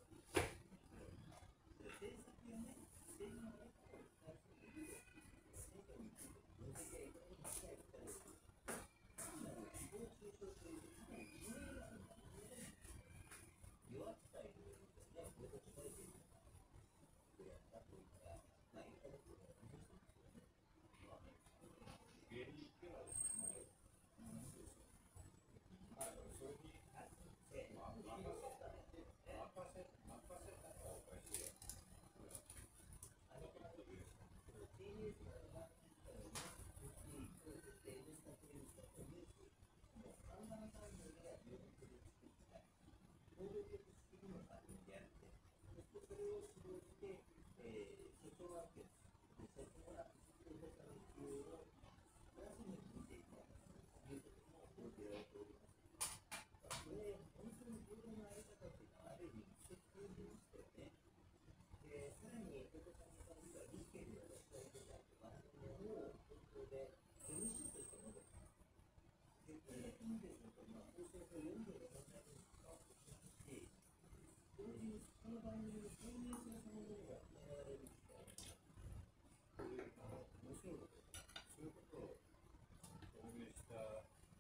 策やね、政治のやり方を使うという選挙について分析やいろいろしたりしたりする。誹謗中傷というかなり異例なんだね。弱ったいのですね、これが聞かれているのか、これやったというか、まあ、言ったことが本当にそうですよね。まあ、芸人ではですね、はい、それに、まあ、任せた、任せ、任せた方がいいよ。あの、ティービーエス の番組からニュースに、そして N スタテレビのニュース、もうさんばんさんぶんが日本テレビ作った報道局式の番組であって、そしてそれを指導して、えー、社長はです。社長はそういった研究をプラスに見ていたということも報じられております。これ、本当に報道のやり方というのはある意味一石二鳥でしたよね。で、さらに、小田さんに関しては、立憲で私がやってた番組を東京で エムシー として述べた。で、これだけにですね、まあ、放送法よんじゅうの問題に関わってきますし、同時にこの番組の透明性そのものが失われるみたいな、こういうあの面白いこと、そういうことを表明した、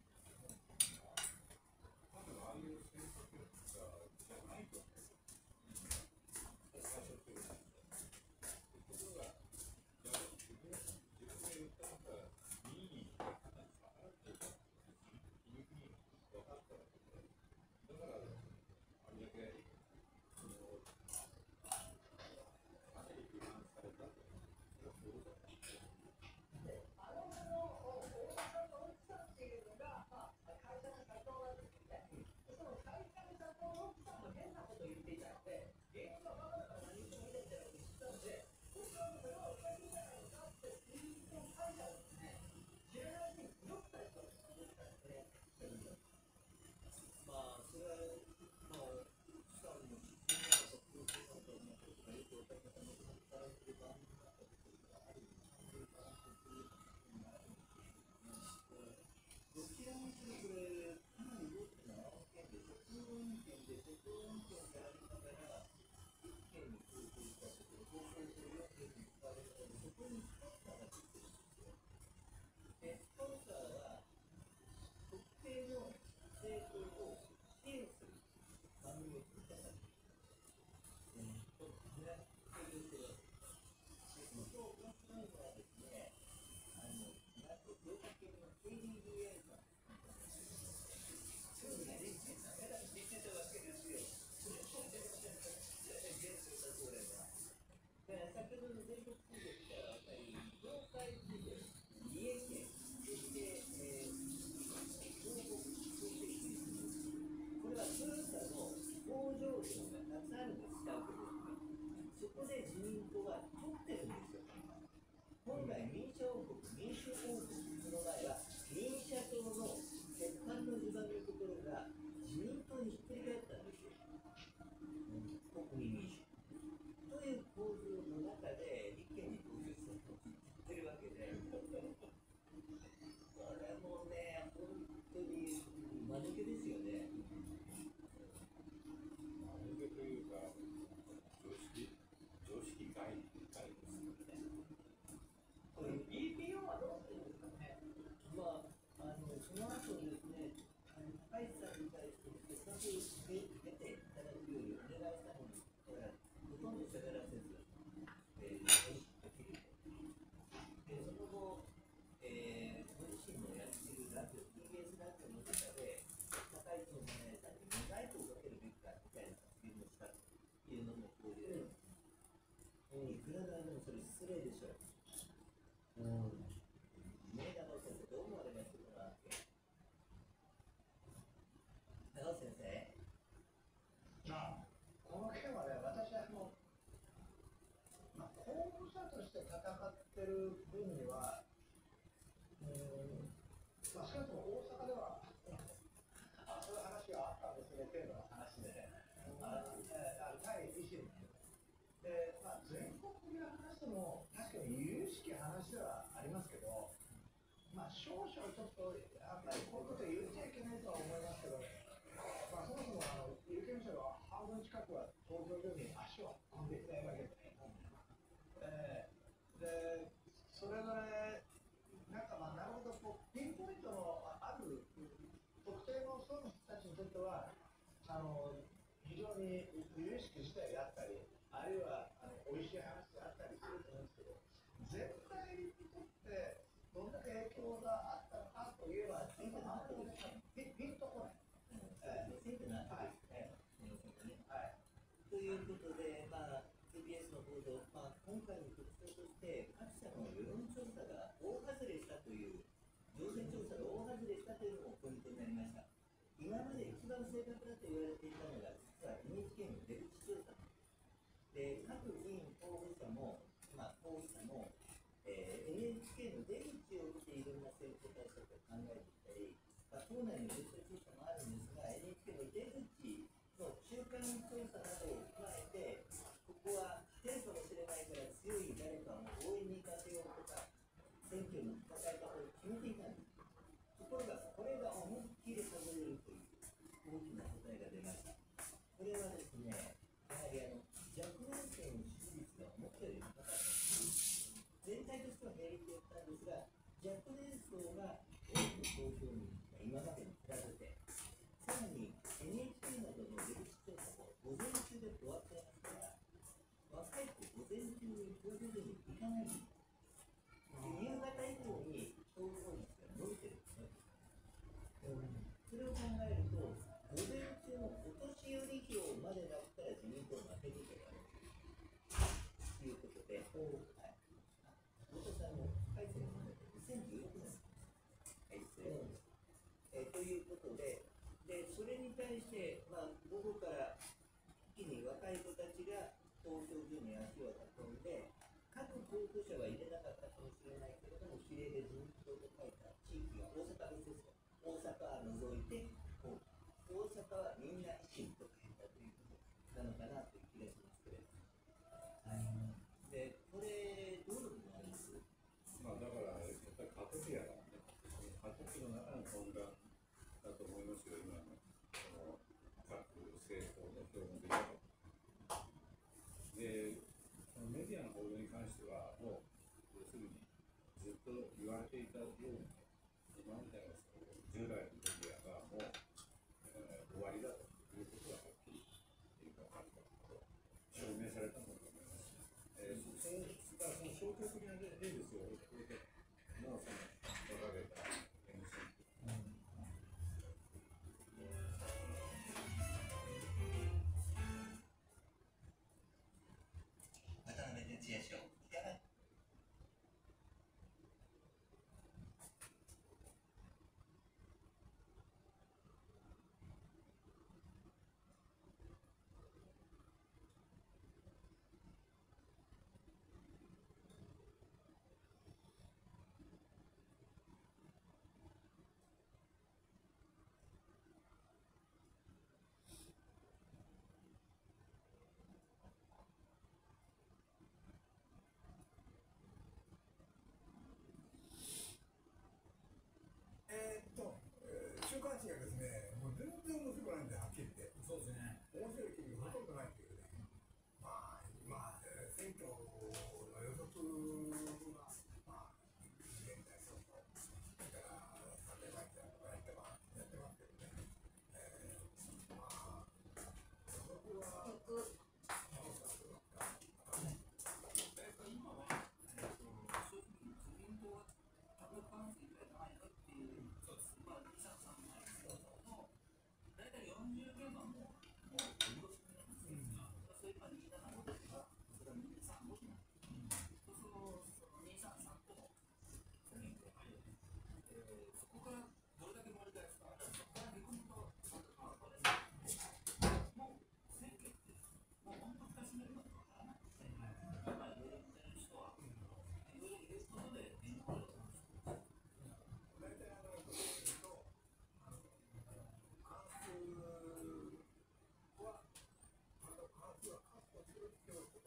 多分ああいう選挙区がじゃないと思う。最初というのは、ところが、じゃあ自分自分が言ったことは民意にかなり下がっていたというふうに分かったわけで、だからあれだけそのというのがたくさんあるんです、使うことですね。そこで自民党は取ってるんですよ。本来、民主王国、民主王国の場合は、民社党の鉄板の地盤のところが自民党にひっくり返ったんですよ。国民民主。という構造の中で立憲に投票すると言ってるわけで、これもね、本当に間抜けですよね。 間抜けというか、常識、常識外外ですよね。 これ ビーピーオー はどうしてるんですかね。まあ、あのその後ですね、あの高市さんに対してせっかく出ていただくようにお願いしたのに、ほとんど喋らせず、えー、でその後、えー、ご自身のやっているラジオ、ティービーエス ラジオの中で、高市のお姉さんにモザイクをかけるべきかみたいな発言をしたというのもこういう、うん、いくらなんでもそれ失礼でしょう。うん。ねえ、長尾先生、どう思われますか、この発言。長尾先生。 まあ、この件はね、私はもう、まあ、候補者として戦ってる分には、うーん、まあ、少なくとも大阪では、あ、そういう話があったんですね、程度の話で、あの、えー、対維新で、まあ、全国的な話でも、確かに由々しき話ではありますけど、まあ、少々ちょっと、やっぱりこういうこと言っちゃいけないとは思いますけど、まあ、そもそもあの有権者の半分近くは投票所に足を運んでいないわけで、えー、でそれぞれ、なんかまあ、なるほどこう、ピンポイントのある特定の層の人たちにとっては、あの非常に由々しき事態であったり、あるいはあの美味しい話であったりすると思うんですけど、全体にとってどんだけ影響があったのかといえば、ピンピンとこない。 選挙の後ですね。はい。ということで、まあ、ティービーエス の報道、まあ、今回の特徴として、各社の世論調査が大外れしたという、情勢調査が大外れしたというのもポイントになりました。今まで一番正確だと言われていたのが、実は エヌエイチケー の出口調査で、各議員候補者も、まあ、候補者も、えー、エヌエイチケー の出口を見ていろんな選挙対策を考えていたり、まあ、党内の情勢調査もあるんですが、エヌエイチケー の出口の中間調査などを踏まえて、ここは勝てるかもしれないから強い誰かを応援に行かせようとか、選挙の戦い方を決めていたんです。ところが、これが思いっきり外れるという大きな答えが出ました。これはですね、やはりあの若年層の支持率が思ったより高かったです。全体としては減りていったんですが、若年層が多く投票に今までに比べて、さらに エヌエイチケー などの出口調査も午前中で終わっていますから、若い子、午前中に投票所に行かないんです。夕方以降に投票率が伸びてるんですね。それを考えると、午前中のお年寄り票までだったら自民党負けにいけばということで、はい、後藤さんの改正のにせんじゅうろくねん、はい、失礼しました。えー、ということで、で、それに対して、まあ、午後から一気に若い子たちが投票所に足を運んで、各候補者は入れなかったかもしれないけれども、比例で自民党と書いた地域が大阪別ですよ。大阪は除いて、大阪はみんな維新と書いたということなのかなという気がしますけれども。はい。で、これ、どういうことなんです？ まあ、だから、やっぱり過渡期やからね、過渡期の中の混乱だと思いますよ、今の、その各政党の票の出方。で、そのメディアの報道に関しては、もう、要するに、ずっと言われていたように、今みたいな従来のメディアがもう、えー、終わりだということがはっきり証明されたものと思います。えー、そそのだからその象徴的な例ですよ、これで、なおさんが掲げた エムシー。 渡辺哲也賞、いかが？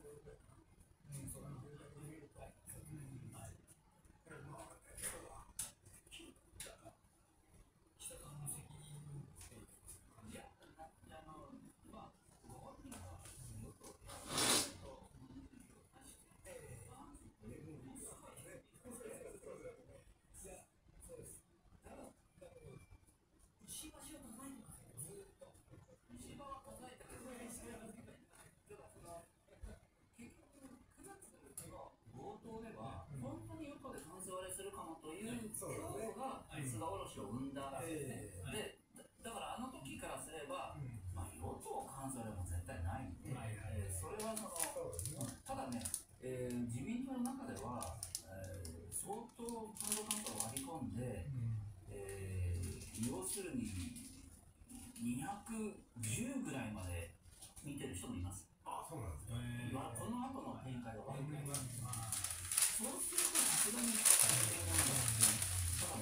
うん、その文脈で見ると、うん、はい。これまあ、だから記者さんの責任っていう感じ。いや、あの、まあ、ご本人はもっとやらないと、ええ、まあ、それもいいよね。いや、そうです。ただ、だけど、石橋を叩いてますよ、ずーっと。石破は叩いたけど、石破は叩いてない。だから、その、結局、くがつの冒頭では、本当に与党で関西割れするかもという恐怖が菅おろしを生んだんですね。で、だからあの時からすれば、まあ、与党関西割れも絶対ないんで、えーそれはその、ただね、えー自民党の中では、えー相当賛同関係を割り込んで、えー要するににひゃくじゅうぐらいまで見てる人もいます。 あ、そうなんですね。 まあこの後の展開が悪くなります。 まあ、 そうするとさすがに大変なんですよ。だから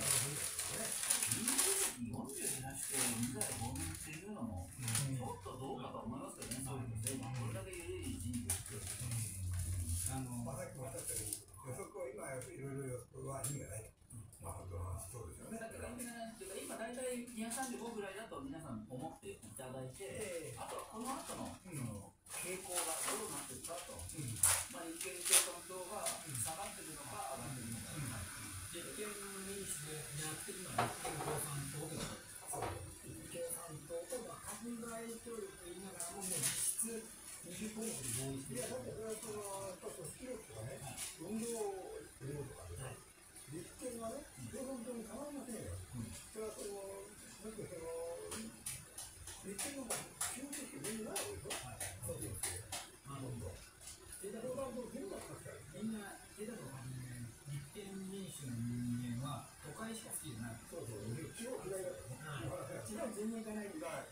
ね、よんじゅう減らして無罪放免っていうのもちょっとどうかと思いますけどね、そういうので、まあこれだけ緩い人事ですけど。 あの、まあ、さっきもおっしゃったように、予測は今いろいろ予測は意味がない。まあ、本当はそうですよね。 だから今大体にひゃくさんじゅうごぐらいだと皆さん思っていただいて、あとはこの後のその傾向がどうなっていくかと、まあ立憲共産党が下がっているのか上がっているのか。 立憲民主じゃなくて今立憲共産党で共産党とまあ拡大協力と言いながらももう実質にじゅう項目で合意している。いやだってそれはその組織力とかね、運動量とかでね、立憲はね共産党に変わりませんよ。それはそのだってその立憲の方が基本的にみんなないわけでしょ。そうですよ。まあどんどん。で共産党全部ありますからみんな出たのは立憲民主の人間は都会しか好きじゃない。そうそう。地方嫌いだからね。地方全然行かないんだ。だ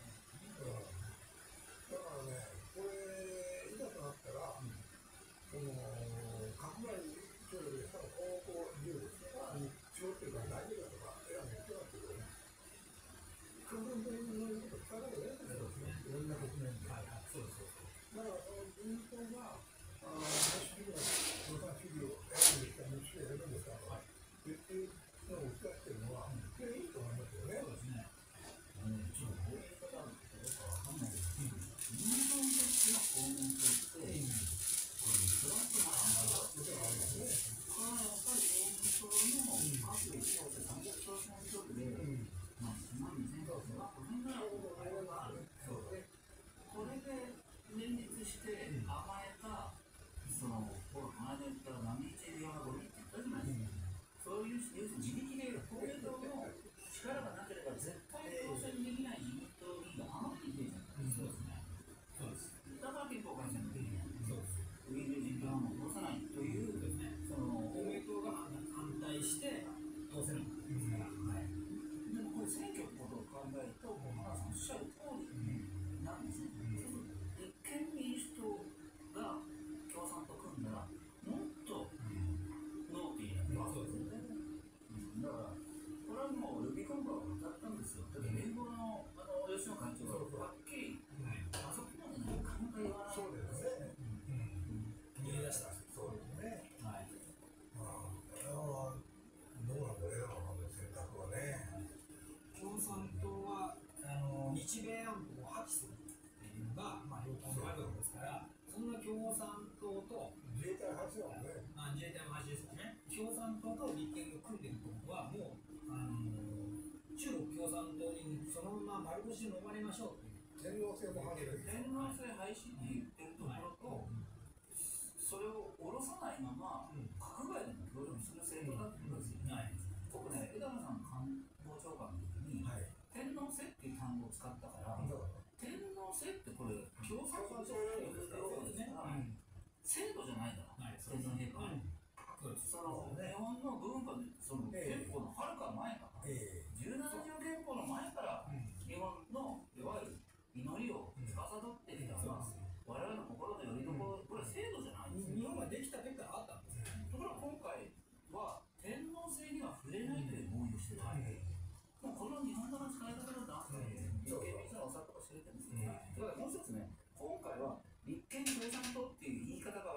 からね、これいざとなったら、その拡大協力でしたら高校理由ですから、地方っていうか大丈夫だとか選んで人だけどね。共産党の言うこと聞かなきゃいけないんですよ。いろんな局面で。はいはい。そうそうそう。だからその自民党がああ、民主主義の共産主義を選んできた民主主義を選ぶんですかと言ってのを打ち出しているのは、いや、いいと思いますよね。そうですね。 あのね、ちょっとこういう方なのかどうかわかんないけど、自民党としての公明党って、これ、フランスの話が出てあるんですね。これはやっぱり公明党の各一票でさんびゃくパーセントで、まあ、いちまんにせんとか、まあ、この辺がある。これで連立して甘えた、その、この間言ったら波打ち際がごにんって言ったじゃないですか。そういう、要するに自力で公明党の力がなければ絶対当選できない自民党議員があまりに出てる。そうですね。そうです。だから憲法改正もできない。そうです。ウィンドウ人権も通さないという、その公明党が反対して通せないんですから。はい。でもこれ選挙のことを考えると、もう原さんおっしゃる通りなんですね。立憲民主党が共産と組んだら、もっとノーって言えない。そうですね。だから、これはもうルビコンが渡ったんですよ。だって連合のあの吉野会長がはっきり、あそこまでなかなか言わない。 そうですね。見え出した。そうですね。はい。まあ、これはどうなんだろう、選択はね。共産党はあの日米安保を破棄するっていうのが、まあ、要項にあるわけですから、そんな共産党と自衛隊の話だもんね。まあ、自衛隊の話ですよね。共産党と立憲が組んでることは、もう、あの中国共産党にそのまま丸腰で飲まれましょうっていう。天皇制も廃止です。 天皇制廃止って言ってるところと、それを下ろさないまま、閣外でも協力する制度だってことですよね。僕ね、枝野さんの官房長官の時に、天皇制っていう単語を使ったから、天皇制ってこれ、共産党制っていうことですから、制度じゃないだろ、天皇陛下は。その日本の文化で、その憲法のはるか前から、じゅうなな条憲法の前から、日本のいわゆる祈りを司ってきたのは、我々の心の拠り所、これは制度じゃないんです。 日本ができた時からあったんです。 ところが今回は、天皇制には触れないという合意をしてるわけで、もうこの日本語の使い方だなって、立憲民主のお作法を知れてるんですよ。だからもう一つね、今回は立憲共産党っていう言い方が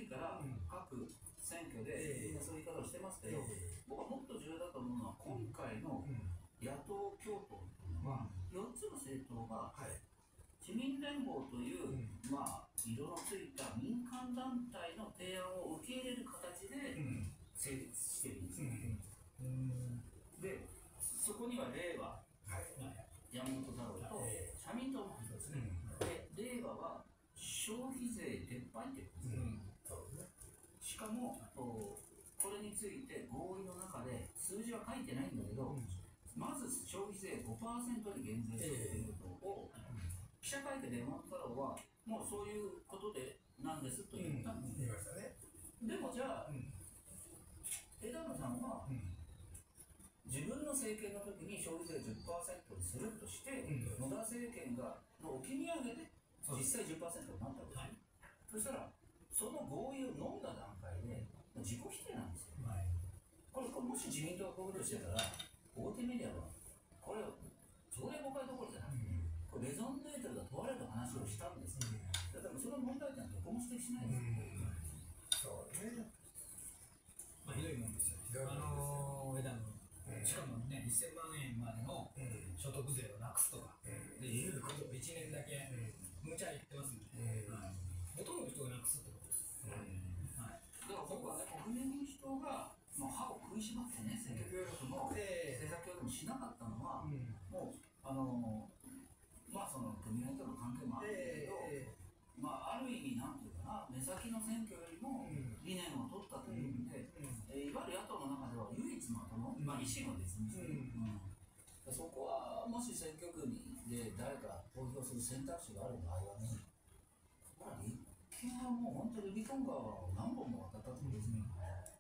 時から各選挙でみんなそういう言い方をしてますけど、僕はもっと重要だと思うのは、今回の野党共闘というのは、よっつの政党が市民連合という、まあ、色のついた民間団体の提案を受け入れる形で成立しているんですよ。で、そこには令和、山本太郎と社民党も入ってますね。で、令和は消費税撤廃って言うんですよ。しかも、これについて合意の中で数字は書いてないんだけど、まず消費税 ごパーセント に減税するということを、記者会見で山本太郎は、もうそういうことでなんですと言ったんです。でもじゃあ、枝野さんは、自分の政権の時に消費税 じゅっパーセント にするとして、野田政権がのお気に上げで実際 じゅっパーセント になったわけです。そしたら、その合意を飲んだ段階で自己否定なんですよ。これ、これもし自民党がこういうことしてたら、大手メディアは、これ、条例誤解どころじゃなくて、これレゾンデータが問われる話をしたんですよ。だからその問題点はどこも指摘しないですよ。 そうね。まあ、ひどいもんですよ。あのー、枝野、しかもね、せんまんえんまでの所得税をなくすとか、でいうことをいちねんだけ無茶言ってますんで、ほとんどの人がなくすってことです。はい、 だから僕はね、国民民主党がもう歯を食いしばってね、選挙協力も政策協力もしなかったのは、もう、あのー、まあその組合との関係もあるんだけど、まあある意味、なんていうかな、目先の選挙よりも理念を取ったという意味で、えー、いわゆる野党の中では唯一の頭、まあ維新は別にして、うんうん、そこはもし選挙区にで誰か投票する選択肢がある場合はね、まあ、立憲はもう本当にルビコン川を何本も渡ったってことですね。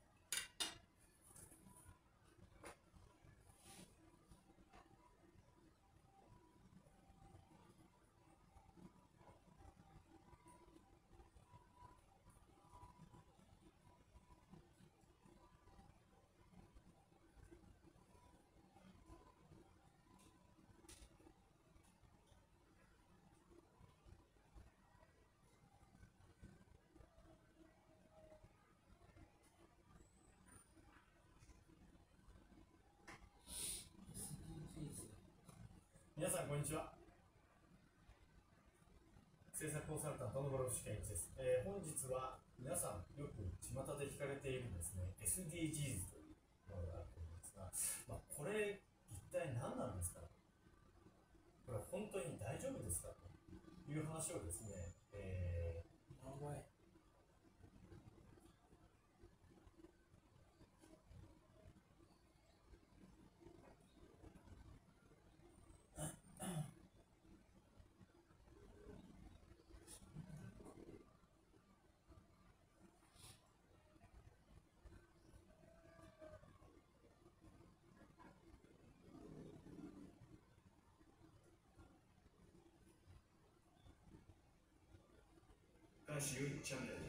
皆さんこんにちは。政策コンサルタントの諸伏健一です、えー、本日は皆さんよく巷で聞かれているですね エスディージーズ というものがあると思うんですが、まあ、これ一体何なんですか、これ本当に大丈夫ですかという話をですね、えー、名前監視よりチャンネル、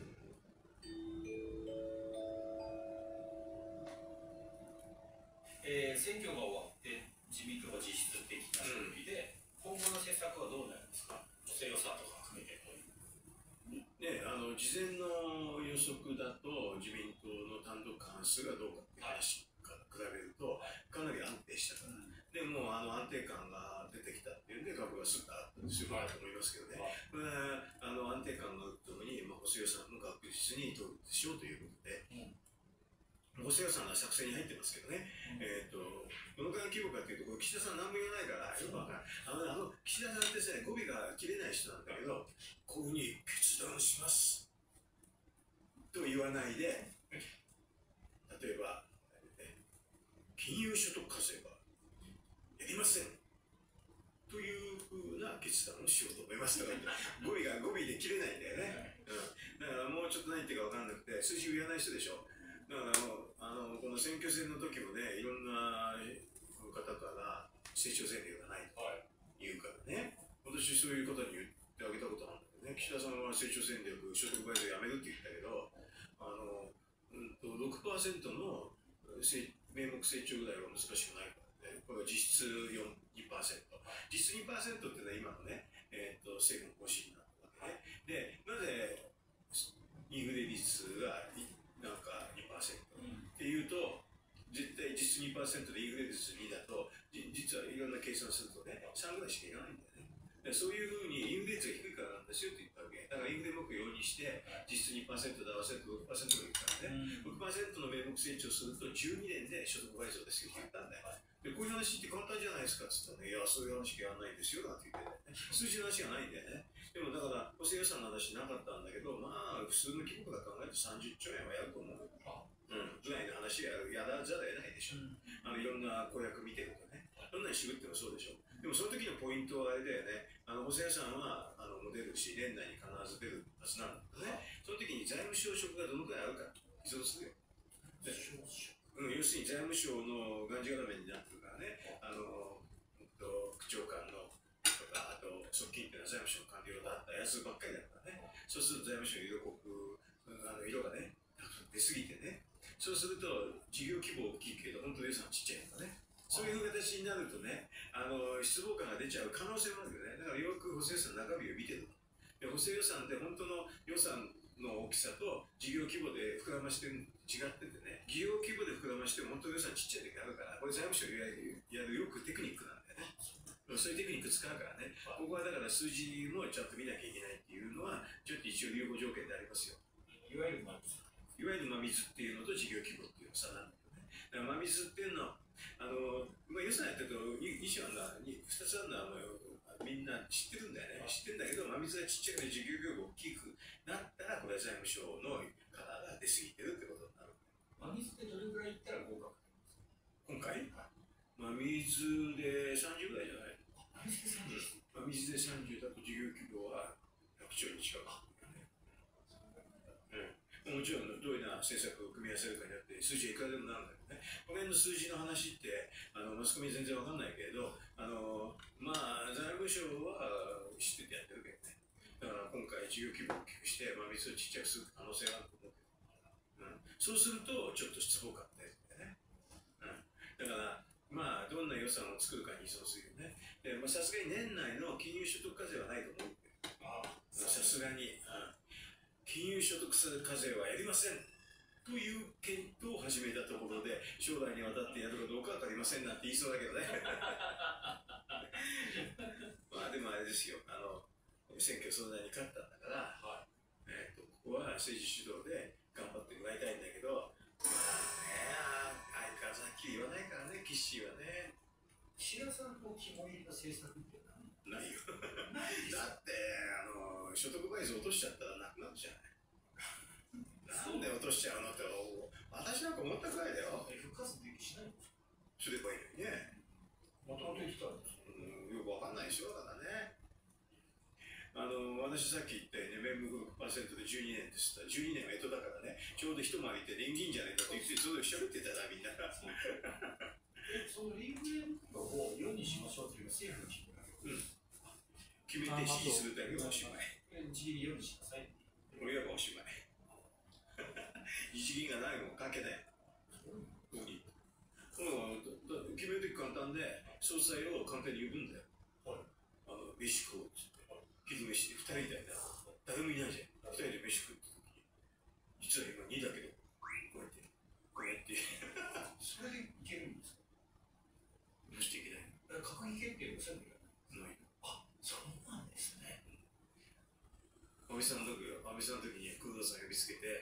えー、選挙が終わって自民党が実質的な勝利で、うん、今後の政策はどうなるんですか、補正予算とか含めて。 ね、あの事前の予測だと自民党の単独過半数がどうかっていう話から比べるとかなり安定したから、うん、でもあの安定感が出てきたっていうんで株がすっと上がったんですよ、はい、と思いますけどね、はい、これあの安定感があるとともに、まあ、補正予算も確実に取るしようということで、うん、補正予算が作戦に入ってますけどね、うん、えー、とどのくらい規模かというと、岸田さん何も言わないからよくわかる。あのあの岸田さんってですね、語尾が切れない人なんだけど、こういうふうに決断しますと言わないで、例えば、金融所得課税はやりませんというふうな決断をしようと思いますとか語尾が語尾で切れないんだよね、うん、だからもうちょっと何言ってるか分かんなくて、数字を言わない人でしょ。だからもうあのこの選挙戦の時もね、いろんな方から成長戦略がないと言うからね、私そういう方に言ってあげたことあるんだけどね、岸田さんは成長戦略、所得倍増やめるって言ったけど、あの、うんと、ろくパーセントの名目成長ぐらいは難しくないからね、これは実質にパーセント、実質 にパーセント っていうのは今のね、えー、と政府の方針なわけね。で、なぜインフレ率算するとね、さんぐらいしかいかないんだよね。そういうふうにインフレ率が低いからなんですよって言ったわけ。だからインフレ目標を容にして、実質 にパーセント で合わせると ろくパーセント がいくからね、ろくパーセント の名目成長するとじゅうにねんで所得倍増ですよって言ったんだよ。で、こういう話って簡単じゃないですかって言ったらね、いや、そういう話しかやらないんですよなんて言ってね、数字の話がないんだよね。でもだから、補正予算の話なかったんだけど、まあ、普通の規模から考えるとさんじゅっちょうえんはやると思う。うん、ぐらいの話ややらざるを得ないでしょ。あのいろんな公約見てるとね、どんなに渋ってもそうでしょ。でもその時のポイントはあれだよね、あの補正予算はあのもう出るし、年内に必ず出るはずなんだけどね、その時に財務省職がどのくらいあるか依存するよ。でうん、要するに財務省のがんじがらめになってるからね、あのと区長官のとか、あと側近っていうのは財務省の官僚だったやつばっかりだからね、そうすると財務省色濃く、あの色がね、出過ぎてね、そうすると事業規模大きいけど、本当に予算ちっちゃいとかね、そういう形になるとね、あの失望感が出ちゃう可能性もあるよね。だからよく補正予算の中身を見てる。で補正予算で本当の予算の大きさと事業規模で膨らまして違っててね、事業規模で膨らまして本当の予算ちっちゃい時あるから、これ財務省がやるよくテクニックなんだよね。そういうテクニック使うからね、ここはだから数字もちゃんと見なきゃいけないっていうのは、ちょっと一応留保条件でありますよ。 いわゆる真水。 いわゆる真水っていうのと事業規模っていうの差なんだよね。だから真水っていうのは、あのまあ、予算やってるとに種あんだ、ふたつあんだ、みんな知ってるんだよね。知ってるんだけど、真水がちっちゃくて事業規模が大きくなったら、これは財務省のカラーが出過ぎてるってことになる。 真水ってどれぐらいいったら合格今回、真水でさんじゅうぐらいじゃない？真水でさんじゅうだと事業規模はひゃくちょうに近く。うん、もちろんどういうような政策を組み合わせるかによって数字はいくらでもなるんだけどね、この辺の数字の話ってあのマスコミ全然わかんないけれど、あのまあ財務省は知っててやってるけどね、だから今回事業規模を大きくして真水をちっちゃくする可能性があると思うけど、うん、そうするとちょっと失望感が出るんだよね、うん、だからまあどんな予算を作るかに依存するよね。でまあさすがに年内の金融所得課税はないと思うけど、さすがに、うん、金融所得課税はやりませんという検討を始めたところで、将来にわたってやるかどうかわかりませんなんて言いそうだけどね。まあでもあれですよ、あの選挙そんなに勝ったんだから、はい、えー、とここは政治主導で頑張ってもらいたいんだけど、まあね、相変わらずはっきり言わないからね、岸はね。 岸田さんの肝入りの政策って何？ ないよ。だってあの所得倍増落としちゃったらなくなるじゃない。なんで落としちゃうのって、私なんか思ったくらいだよ。 復活できしないんですか？ すればいいのにね。 もともと言ってたんです。 うん、よくわかんないでしょ、だからね。あの私さっき言ったように、名目 ろくパーセント でじゅうにねんですって言ったら、じゅうにねんが干支だからね、ちょうど一回りって連銀じゃないかって言って、それをしゃべってたな、みんな。 え、そのリングレンを世にしましょうというのは政府の決めなの？うん。 決めて支持するだけはおしまい。 日銀世にしなさい。 これがおしまい。日銀がないもん関係ない。ここに。もう決めるとき簡単で、総裁を簡単に呼ぶんだよ。はい。あの飯食おうっつって。昼飯でふたりだよな。誰もいないじゃん。ふたりで飯食って時に。実は今にだけど、こうやって、こうやって。 それでいけるんですか？ どうしていけないの？ 閣議決定をせんといけない。 ないの。 あ、そうなんですね。 安倍さんの時安倍さんの時に工藤さん呼びつけて、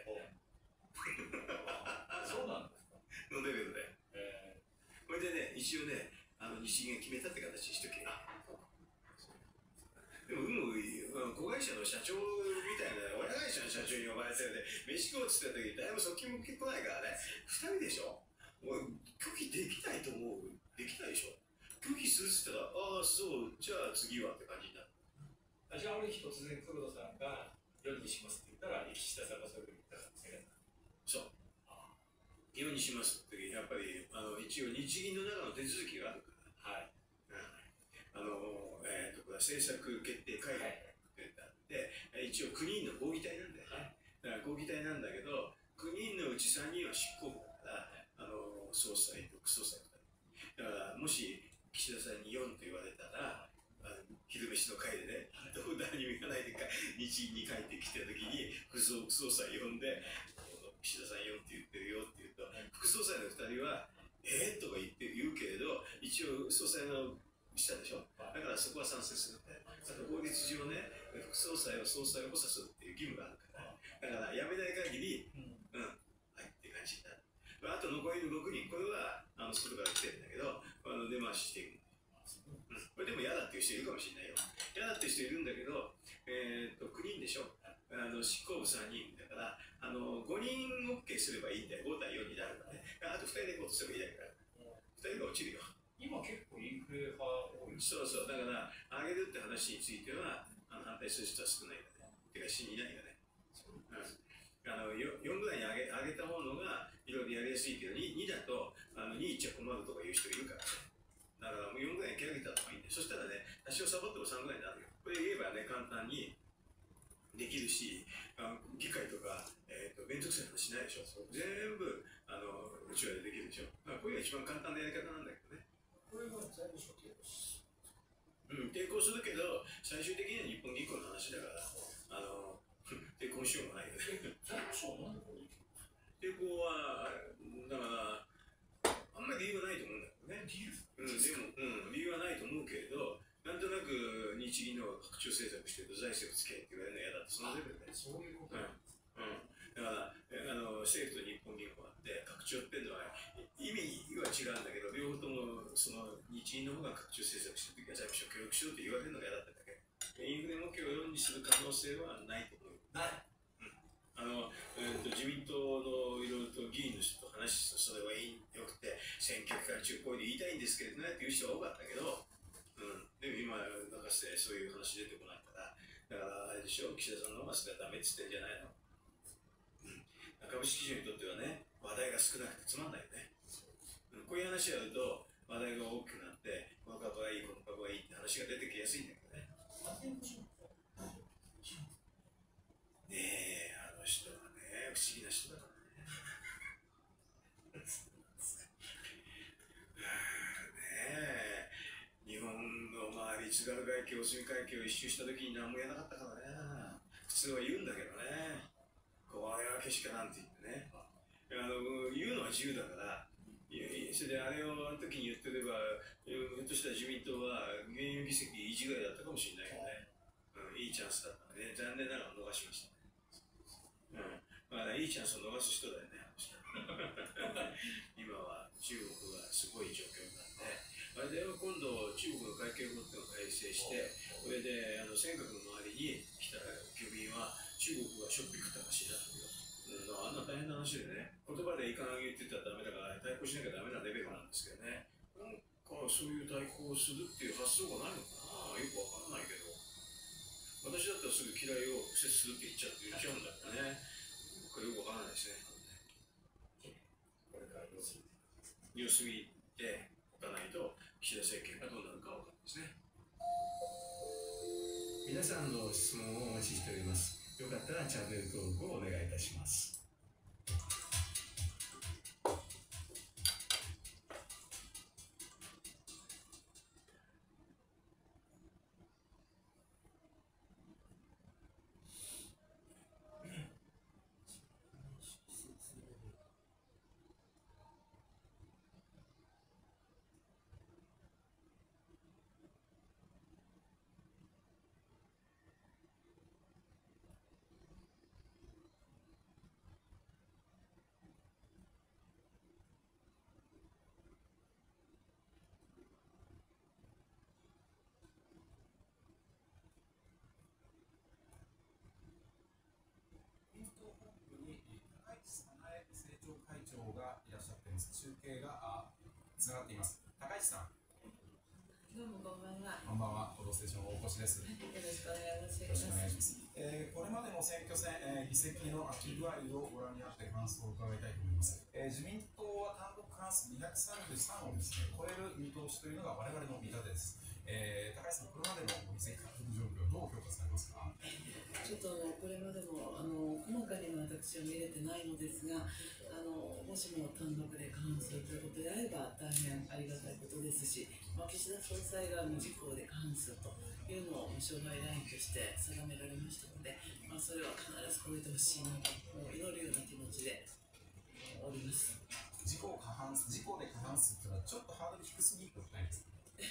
そうなんですか？ のレベルで。えー、これでね、一応ね、あの日銀が決めたって形にしとけ。でも、有無子会社の社長みたいな、親会社の社長に呼ばれてるんで、飯食おうっつった時に、誰も側近も来ないからね、ふたりでしょ。もう拒否できないと思う。できないでしょ。拒否するっつったら、ああ、そう、じゃあ次はって感じになる。 じゃあ、ある日突然、黒田さんが世にしますって言ったら、岸田さんがそれを言ったらですね。 そう。世にしますって、やっぱりあの一応、日銀の中の手続きがあるから、はいうん、あのえー、とこれは政策決定会合ってあって、はい、一応、きゅうにんの合議体なんだよね。だから合議体なんだけど、きゅうにんのうちさんにんは執行部だから、あの総裁と副総裁とか。だから、もし岸田さんによんと言われたら、昼飯の会でね、どう誰にも言わないでか日銀に帰ってきたときに、副総裁呼んで、岸田さんよんって言ってるよって言うと、副総裁のふたりは、えー、とか言って言うけれど、一応、総裁のしたでしょ。だからそこは賛成するんで、あと法律上ね、副総裁は総裁を補佐するっていう義務があるから、だから辞めない限り、うん、はいって感じになる。あと残りのろくにん、これはあの外から来てるんだけど、あの出回ししていく。うん、これでも嫌だっていう人いるかもしれないよ。嫌だっていう人いるんだけど、えー、っときゅうにんでしょ。あの執行部さんにんだから、あのごにん OK すればいいんだよ。ご対よんになるからね。あとふたりで行こうとすればいいだけだから。ふたりが落ちるよ。 今結構インフレ派多い。 そうそう。だから、上げるって話については、あの反対する人は少ないよね。てか、死にいないよね。うん、あの よ, よんぐらいに上げ上げた方のがいろいろやりやすいけど、に, にだとあのにいっちゃ困るとかいう人いるからね。だからもうよんぐらいに引き上げた方がいいんで、そしたらね、多少サボってもさんぐらいになるよ。これ言えばね、簡単にできるし、あの議会とか、えー、と面倒くさい話しないでしょ。全部あのうちわでできるでしょ。まあ、これが一番簡単なやり方なんだけどね。 これが財務省抵抗し、 うん、抵抗するけど、最終的には日本銀行の話だから、あの抵抗しようがないよね。 財務省なんでこれ抵抗は、だから、あんまり理由はないと思うんだけどね。理由、うん、でも、うん、理由はないと思うけれど、なんとなく日銀の拡張政策してると財政をつけって言われるの嫌だって、そのレベルで。 そういうこと、 うんうん、だからあの政府と日本銀行があって拡張っていうのは意味は違うんだけど、両方ともその日銀の方が拡張政策してるときは財務省協力しろって言われるのが嫌だっただけ。インフレ目標をよんにする可能性はないと思う。 ない、 うん、あの、えー、と自民党のいろいろと議員の人と話して、それはいいよくて選挙期間中こういうの言いたいんですけどねっていう人が多かったけど、うん、でも今なんかしてそういう話出てこないから、だからあれでしょ、岸田さんの方がそれはダメって言ってんじゃないの。株式市場にとってはね、話題が少なくてつまんないよね。うん、こういう話やると話題が大きくなって、この株はいい、この株はいいって話が出てきやすいんだけどね。ねえ、あの人はね、不思議な人だからね。ねえ、日本のまあ立川会計、大隅会計を一周したときに何もやらなかったからね。普通は言うんだけどね。これはけしからんって言ってね。あの言うのは自由だから、それであれをあの時に言ってれば、ひょっとしたら自民党は現有議席維持ぐらいだったかもしれないよね。うん、いいチャンスだったね。残念ながら逃しましたね。うん、まあ、いいチャンスを逃す人だよね。今は中国はすごい状況になって、あれで今度中国の会計法っていうのを改正して、これであの尖閣の周りに来た漁民は中国がしょっぴくったらしいなと思う。あんな大変な話でね、言葉でいかん言ってたらダメだから対抗しなきゃダメなレベルなんですけどね。なんかそういう対抗をするっていう発想がないのかな、よくわからないけど、私だったらすぐ嫌いを接するって言っちゃって言っちゃうんだけどね。これよくわからないですね。これから様子様子見ておかないと岸田政権がどうなるかわかんないですね。皆さんの質問をお待ちしております。よかったらチャンネル登録をお願いいたします。 がいらっしゃっています。中継がつながっています。高市さん。 どうもこんばんは。 こんばんは。報道ステーション大越です。 よろしくお願いします。 よろしくお願いします。えー、これまでの選挙戦、えー、議席の空き具合をご覧になって感想を伺いたいと思います。えー、自民党は単独過半数にひゃくさんじゅうさんをですね、超える見通しというのが我々の見立てです。えー、高市さん、これまでの議席獲得状況、どう評価されますか？ ちょっとあのこれまでもあの細かには私は見れてないのですが、あのもしも単独で過半数ということであれば大変ありがたいことですし、まあ、岸田総裁が無自公で過半数というのを障害ラインとして定められましたので、まあ、それは必ず超えてほしいなともう祈るような気持ちでおります。 自公過半数、自公で過半数というのはちょっとハードル低すぎるとないですか？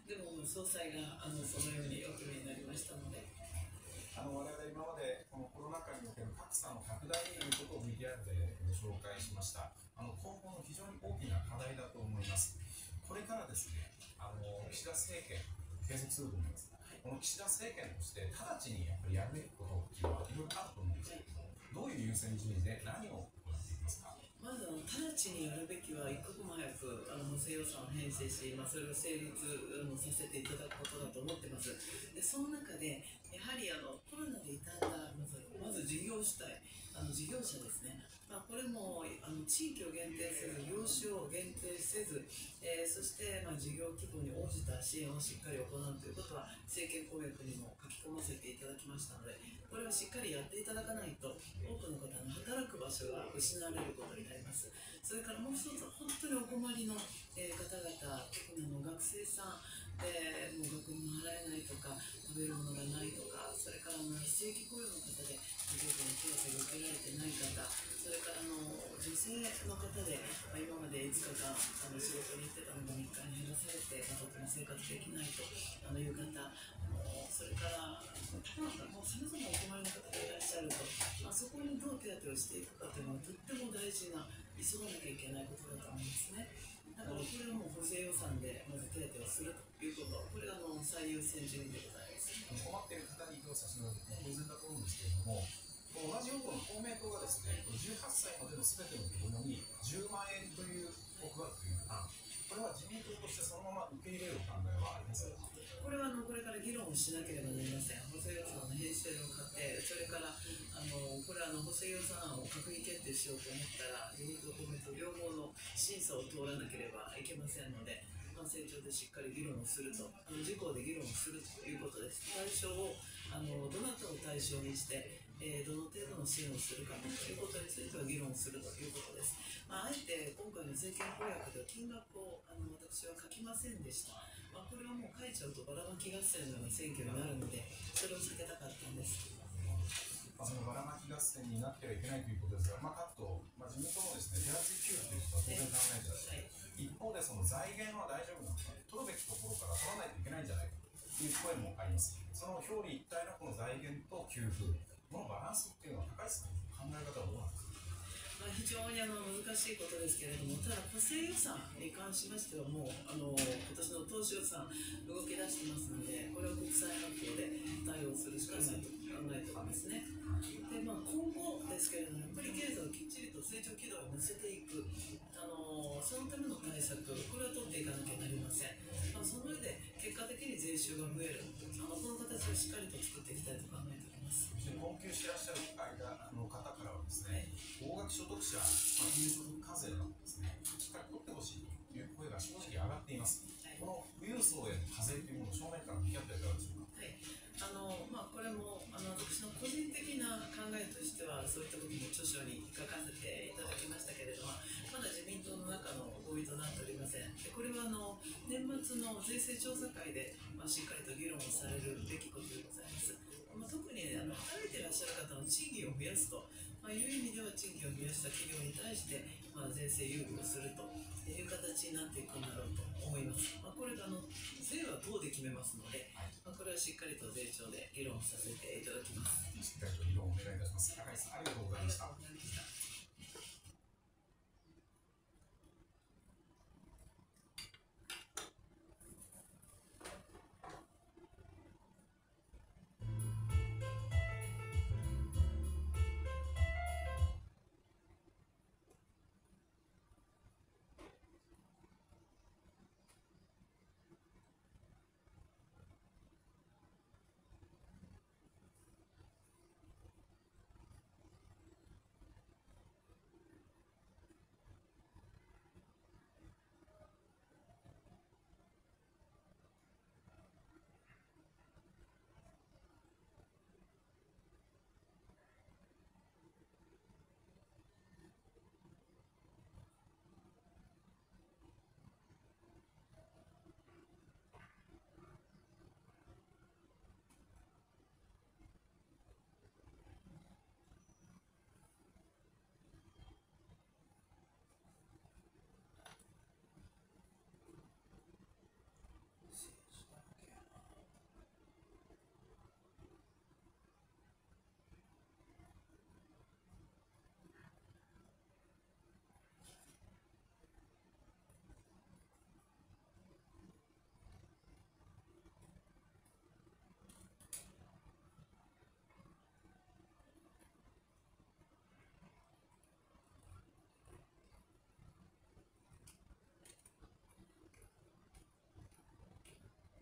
でも総裁があのそのようにお決めになりましたので、 あの我々今までこのコロナ禍における格差の拡大ということを ブイディーアール でご紹介しました。あの今後の非常に大きな課題だと思います。これからですね、あの岸田政権継続すると思います。この岸田政権として直ちにやっぱりやるべきことっていうのはいろいろあると思うんですけれども、どういう優先順位で何を行っていますか。 まずあの直ちにやるべきは一刻も早くあの補正予算を編成し、まあ、それを成立あのさせていただくことだと思ってます。でその中でやはりあのコロナで傷んだまずまず事業主体あの事業者ですね、まあ、これもあの地域を限定せず業種を限定せず、えー、そしてまあ事業規模に応じた支援をしっかり行うということは政権公約にも書き込ませていただきましたので、これをしっかりやっていただかないと多くの方の働く場所が失われることになります。それからもう一つは本当にお困りの、えー、方々、特にあの学生さんでもう学費も払えないとか食べるものがないとか、それからあの非正規雇用の方で家族の手当が受けられてない方、それからあの女性の方で、まあ、今までいつかかんあの仕事に行ってたのがみっかに減らされて、まあ、とても生活できないとあのいう方、あのそれからもうさまざまお困りの方がいらっしゃると、まあ、そこにどう手当をしていくかというのはとっても大事な急がなきゃいけないことだと思うんですね。だからこれはもう補正予算でまず手当をするということ、これがあの最優先順位でございます。 困っている方に手を差し伸べるのは当然だと思うんですけれども、同じ用途の公明党がですね、じゅうはっさいまでのすべての子どもにじゅうまんえんという国額という案、これは自民党としてそのまま受け入れるお考えはありますか。 これはあのこれから議論をしなければなりません。補正予算の編成の過程、それからあのこれはあの補正予算案を閣議決定しようと思ったら、自民党、公明党両方の審査を通らなければいけませんので、まあ、政調でしっかり議論をすると、あの自公で議論をするということです。対象をあのどなたを対象にして、えー、どの程度の支援をするかということについては議論するということです。まあ、あえて今回の政権公約では金額をあの私は書きませんでした。まあ、これはもう書いちゃうとばらまき合戦のような選挙になるので、それを避けたかったんです。 まあ、そのばらまき合戦になってはいけないということですが、まあ、各党、まあ、自民党もですね、手厚い給付ということは当然考えてらっしゃる。一方で、その財源は大丈夫なのか、取るべきところから取らないといけないんじゃないかという声もあります。その表裏一体のこの財源と給付のバランスっていうのは、高市さんの考え方はどうなんですか。 まあ、非常にあの難しいことですけれども、ただ補正予算に関しましてはもうあの今年の当初予算動き出してますので、これを国債発行で対応するしかないと考えておりますね。で、まあ、今後ですけれども、やっぱり経済をきっちりと成長軌道に乗せていく、あのそのための対策、これは取っていかなきゃなりません。まあ、その上で結果的に税収が増える、あのこの形をしっかりと作っていきたいと考えております。 困窮していらっしゃる間の方からはですね、高額所得者、まあ、金所得課税などですね、しっかり取ってほしいという声が正直上がっています。はい、この富裕層への課税というものを正面から向き合っていかがでしょうか。 はい、あのまあ、これもあの私の個人的な考えとしては、そういったことも著書に書かせていただきましたけれども、まだ自民党の中の合意となっておりません。でこれはあの年末の税制調査会で、まあ、しっかりと議論をされるべきことでございます。まあ、特に、ね、あの働いていらっしゃる方の賃金を増やすと、まあ、いう意味では賃金を増やした企業に対して、まあ、税制優遇をするという形になっていくんだろうと思います。まあ、これがあの税は党で決めますので、まあ、これはしっかりと税調で議論させていただきます。 しっかりと議論をお願いいたします。高市さん、ありがとうございました。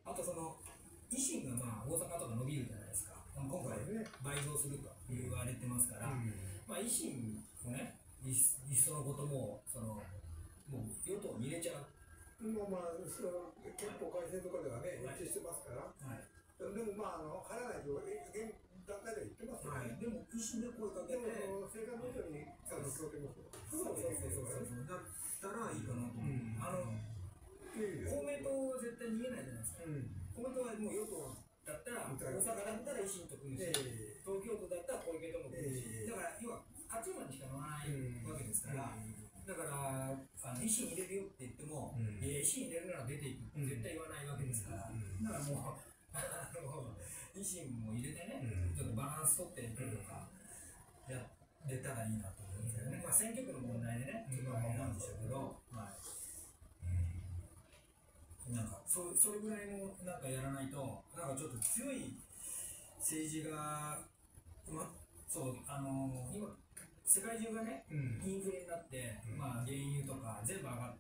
あとその維新がまあ大阪とか伸びるじゃないですか。今回倍増すると言われてますから、まあ維新をね、いっそのこともそのもう与党に入れちゃう。 もうまあその憲法改正とかではね、一致してますから。はい。でもまああの入らないと現段階では言ってますよね。 はい。でも維新で声かけて、 でも生活の人にあの協定ますよ。 そうそうそうそうそう。だったらいいかなと思う。あの公明党は絶対逃げないじゃないですか。公明党はもう与党だったら、大阪だったら維新と組むし、東京都だったら小池とも組むし、だから要は勝ち馬にしか乗らないわけですから、だからあの維新入れるよって言っても、いや維新入れるなら出ていくって絶対言わないわけですから、だからもうあの維新も入れてね、ちょっとバランス取っていくとかやれたらいいなと思うんですけどね。まあ選挙区の問題でね、ちょっと変なんでしょうけど、まあなんか そ, それぐらいのなんかやらないと、なんかちょっと強い政治が、ま、そうあのー、今世界中がね、うん、インフレになって、うん、まあ原油とか全部上がって、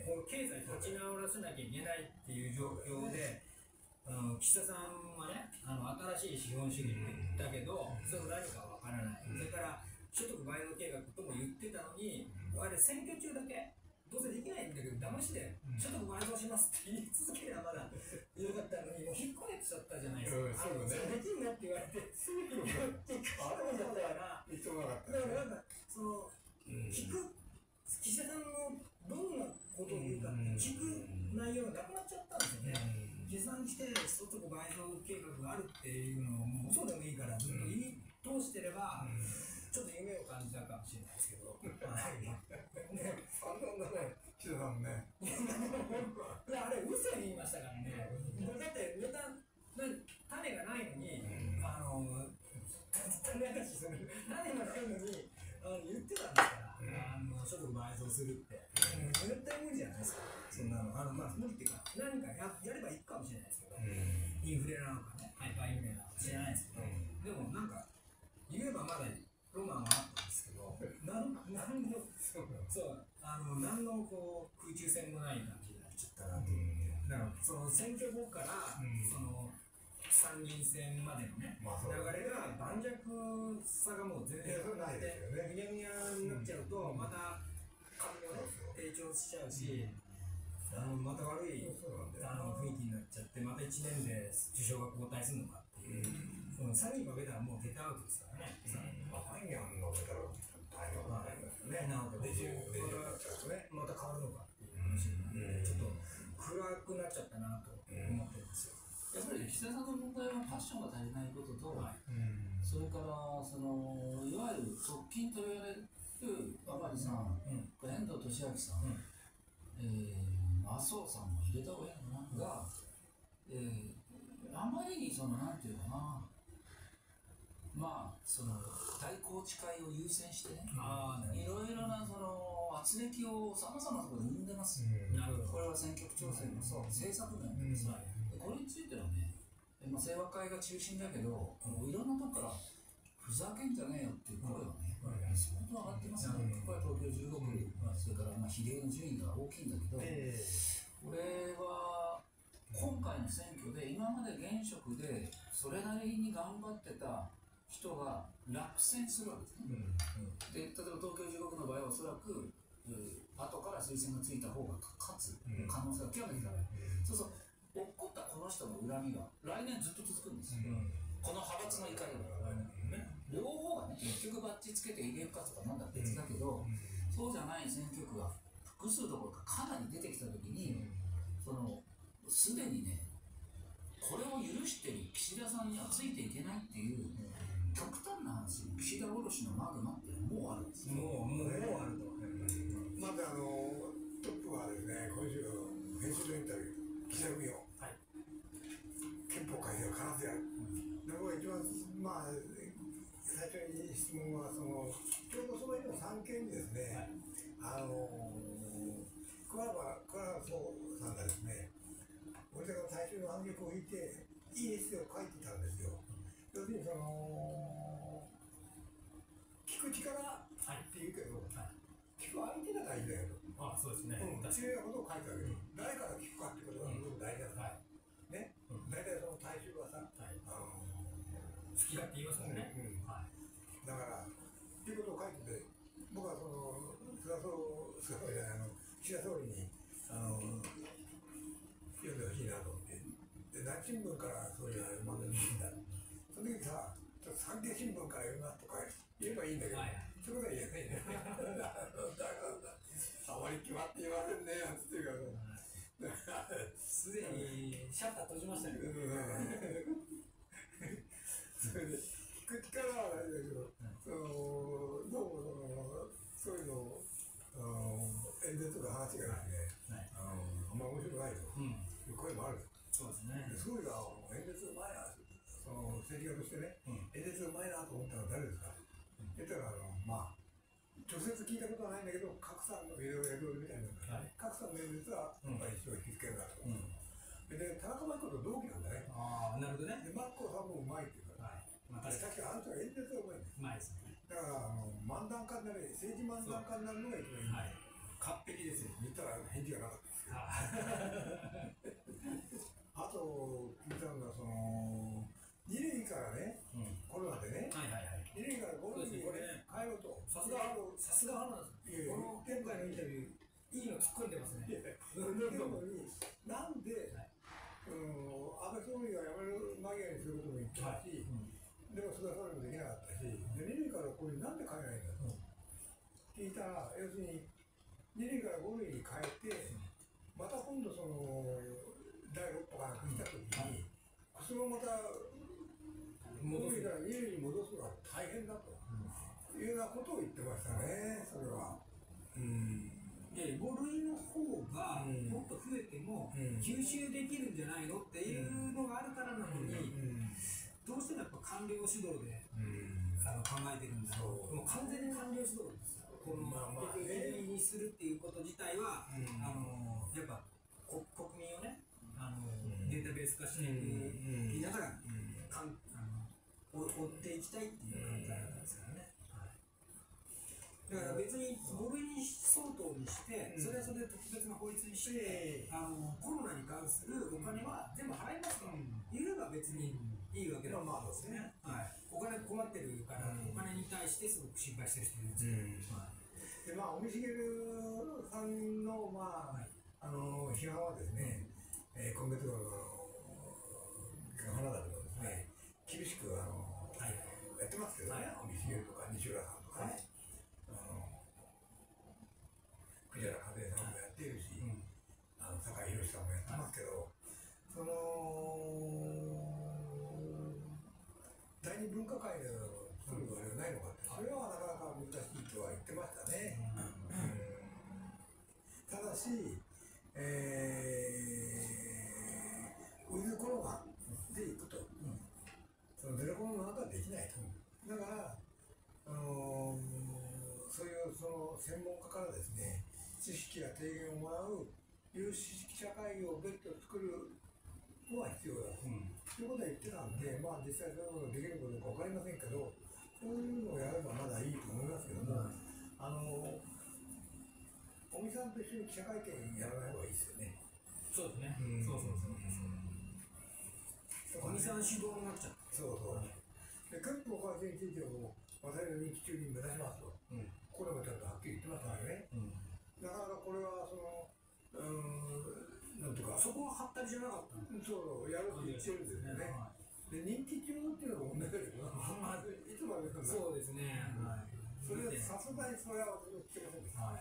こう経済立ち直らせなきゃいけないっていう状況で、あの岸田さんはね、あの新しい資本主義って言ったけど、それ何かわからない、うん、それから所得倍増計画とも言ってたのに、うん、あれ選挙中だけどうせできないんだけど、騙しで所得倍増しますって言い続ければまだよかったのに、もう引っこねてちゃったじゃないですか。そうね。できんなって言われて、すぐに引っこねちゃったから、言ってもなかった。だからなんか、その、聞く、岸田さんのどんなことを言うかって聞く内容がなくなっちゃったんですよね。決算して所得倍増計画があるっていうのをもう嘘でもいいからずっと言い通してれば、ちょっと夢を感じたかもしれないですけど。 あんなね、岸田さんね。 いや、あれ、嘘言いましたからね。だって、ネタ、種がないのに、あの、種明かしする、種がないのに、あの言ってたんですから、あの所得倍増するって。絶対無理じゃないですか。そんなの。あの、まあ、無理っていうか、何か や, やればいいかもしれないですけど、インフレなのかね、ハイパーインフレなのか知らないですけど、でもなんか、言えばまだロマンはあったんですけど、なんなんの、そう、あの、なんのこう空中戦もない感じになっちゃったなと思って、だからその選挙後から、その参議院選までのね、流れが盤石さがもう全然ないですよね。ぐにゃぐにゃになっちゃうと、また髪をね、低調しちゃうし、あのまた悪いあの雰囲気になっちゃって、またいちねんで首相が交代するのかっていう、参議院負けたらもうゲットアウトですからね。 参議院負けたら大変なことですね。 なんかまた変わるのかっていう話になって、ちょっと暗くなっちゃったなと思ってるんですよ。 やっぱり岸田さんの問題はパッションが足りないことと、はい、それからそのいわゆる側近と言われる甘利さん、うん、遠藤利明さん、うん、えー、麻生さんも入れた方がいいのかなが、えー、あまりにそのなんていうかな、まあその大宏池会を優先してね、いろいろなその圧力をさまざまなところで生んでます、うん、なるほど。これは選挙区調整もそう、政策面でもそう、うん、これについてはね、まあ、清和会が中心だけど、いろんなとこからふざけんじゃねえよっていう声はね、うん、相当上がってますね、うん、これは東京じゅうごく、うん、それからまあ比例の順位が大きいんだけど、えー、これは今回の選挙で今まで現職でそれなりに頑張ってた人が落選するわけですね、うんうん、で例えば東京じゅうごくの場合はおそらく、えー、後から推薦がついた方が勝つ可能性が極めて高い、うん、そうそう落っこったこの人の恨みが来年ずっと続くんですよ、うん、この派閥の怒りが、うんね、両方がね結局バッチつけて入れるかとかなんだ別だけど、うん、そうじゃない選挙区が複数どころかかなり出てきたときに、うん、そのすでにねこれを許してる岸田さんにはついていけないっていう、うん、極端な話、岸田おろしのマグマってもうあるんですよ。 もう、もう、もうあると。まずあのトップはですね、今週の編集のインタビュー、岸田文雄、はい、憲法改正は必ずやる。で僕が一番、まあ、最初に質問はその、ちょうどその日の産経にですね、はい、あの桑原総さんがですね、俺らが最初の反撃を引いて、いいエッセイを書いてたんですよ。要するにその聞く力って言うけど、はい、聞く相手が大事だよと。 ああ、そうですね。 うん、重要なことを書いてあげる、うん。誰から聞くかってことがすごく大事だから、うん、ね。 使うじゃない、あの岸田総理にあの読んでほしいなと思って、で何新聞から総理は読まんでもいいんだ、その時さ、ちょっと産経新聞から読みますとか言えばいいんだけど、はい、そういうことは言えないんだよ。あまり決まって言われんねなんつって言うから、 すでにシャッター閉じましたよ。 それで口からはあれだけど、そのどうもそのそういうの演説とか話がですね、あんま面白くないという声もある。 そうですね。 総理が演説うまいな、その政治家としてね、演説うまいなと思ったのは誰ですか。言ったらあのまあ直接聞いたことはないんだけど、賀来さんのいろいろやるみたいなのが、賀来さんの演説はやっぱり一応引き付けるなと。で田中真紀子と同期なんだね。ああ、なるほどね。で真紀子さんもうまいっていうから。まあ、確かにあの人は演説がうまいんです。うまいですね。だからあの漫談家になる、政治漫談家になるのが一番いい。はい。完璧ですよ。言ったら返事がなかったですよ。あと聞いたのがその二類からね、コロナでね、はいはいはい。二類から五類に帰ろうと。さすがさすがなんですよ。この現在のインタビューいいの突っ込んでますね。言ってるのになんで。安倍総理が辞める間際にすることも言ってたし、でも菅総理もできなかったし、でに類からこれなんで変えないんだと聞いたら、要するにに類からご類に変えて、また今度そのだいろっ波が来たときに、それをまたご類からに類に戻すのは大変だというようなことを言ってましたね、それは。うんでご類の方がもっと増えても吸収できるんじゃないのっていうのがあるからなのに、どうしてもやっぱ官僚主導であの考えてるんだろう。もう完全に官僚主導ですよ。この結局に類にするっていうこと自体は、あのやっぱ国民をね、あのデータベース化していきながらかんあの追っていきたいっていう考えなんですよね。だから別にご類に相当にして、それはそれで特別な法律にして、あのコロナに関するお金は全部払いますと言えば別にいいわけだと思うんですね。はい。お金困ってるから、お金に対してすごく心配してる人いるんですけど。 でまあ尾身茂さんのまああの批判はですね、え今月の花田とですね、厳しくあのやってますけどね、尾身茂とか西浦さんとかね。藤原和恵さんもやっているし、うん、あの坂井宏さんもやってますけど、その第二分科会の作るあれはないのかって、それはなかなか難しいとは言ってましたね。うん、ただし、えー、ウィズコロナでいくと、うん、そのゼロコロナなんかできないと。だから、あのー、そういうその専門家からですね、知識や提言をもらう有識者会議を別途作るのは必要だと、うん、いうことは言ってたんで、まあ実際そういうことができることか分かりませんけど、そういうのをやればまだいいと思いますけども、うん、あの尾身さんと一緒に記者会見やらない方がいいですよね。 そうですね。うん、そうそうそうそう。尾身さん主導になっちゃった。 そうそう。で、憲法改正についても、私の任期中に目指しますと、うん、これもちゃんとはっきり言ってますからね。うん、なかなかこれはその、うーん、なんとか、 そこははったりじゃなかったの？ そう、やるって言ってるんですよね。で、任期中っていうのが問題だけどな、まずいつまでなんだ。 そうですね。はい。 それさすがにそれは私も聞けませんでした。はい。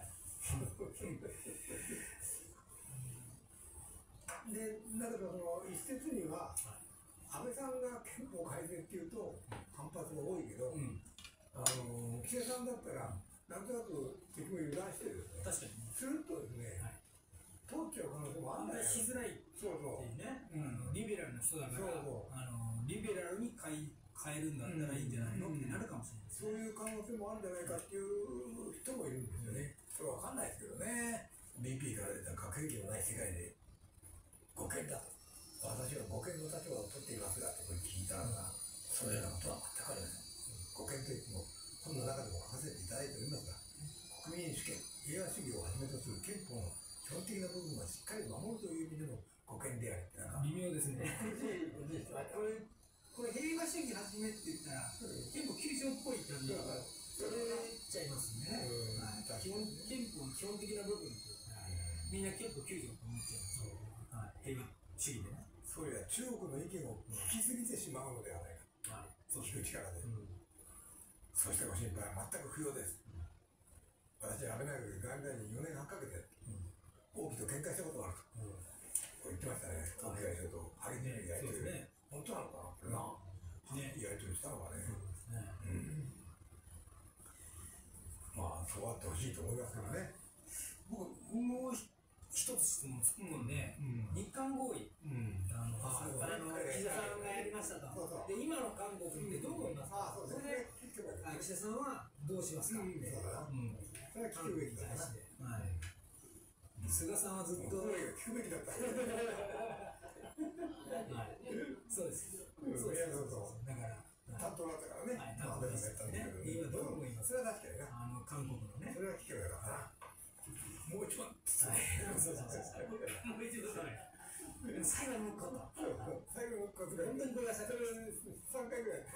で、だけどその一説には、安倍さんが憲法改正っていうと反発が多いけど、うん、あの岸田さんだったらなんとなく結局油断してるですね。確かに。するとですね、はい、通っちゃう可能性もあるんだよ。 しづらいっていうね。うん、リベラルな人だから、そうそうあのリベラルに変え変えるんだったらいいんじゃないの、うん、ってなるかもしれない、ね。 そういう可能性もあるんじゃないかっていう人もいるんですよね。それわかんないですけどね。ビーピー から出た核兵器のない世界で護憲だと。私は護憲の立場を取っていますがって聞いたら、そのようなことは全くありません。護憲といっても本の中でも書かせていただいておりますが、国民主権、平和主義をはじめとする憲法の基本的な部分はしっかり守るという意味での護憲でありってなんか微妙ですね。これこれ平和主義はじめって言ったら、うん、結構九州っぽい感じがそれ言っちゃいますね。うん、基本憲法の基基本的な部分っていうか、みんな結構きゅうじゅうと思っちゃう、はい、平和主義でね。 そういや、中国の意見を聞きすぎてしまうのではないか、 はい、 そういう力で、うん、そうしてご心配は全く不要です。うん、私、安倍内閣で外務大臣よねんはんかけて、うん、王毅と喧嘩したことがあると、うん、こう言ってましたね、王毅外相と激しいやり取りで、本当なのかな、これな、ね、やり取りしたのがね。まあ、そうあってほしいと思いますからね。 僕、もう一つ質問突っ込んで、うん、日韓合意、うん、あの、あの岸田さんがやりましたと。そうそうで、今の韓国ってどう思いますか。それで、岸田さんはどうしますかって。そうだな。それは聞くべきだな。はい。菅さんはずっと。聞くべきだった。はい。そうです。そうです。だから。 担当だったからね。はい、担当だったんだけど。 今どう思いますか。それは確かにね。 あの、韓国のね。 それは聞けばよかったな。もう一番。 そうそうそう。もう一番。最後のこと。 最後のこと。 本当にごめんなさい。 三回ぐらい。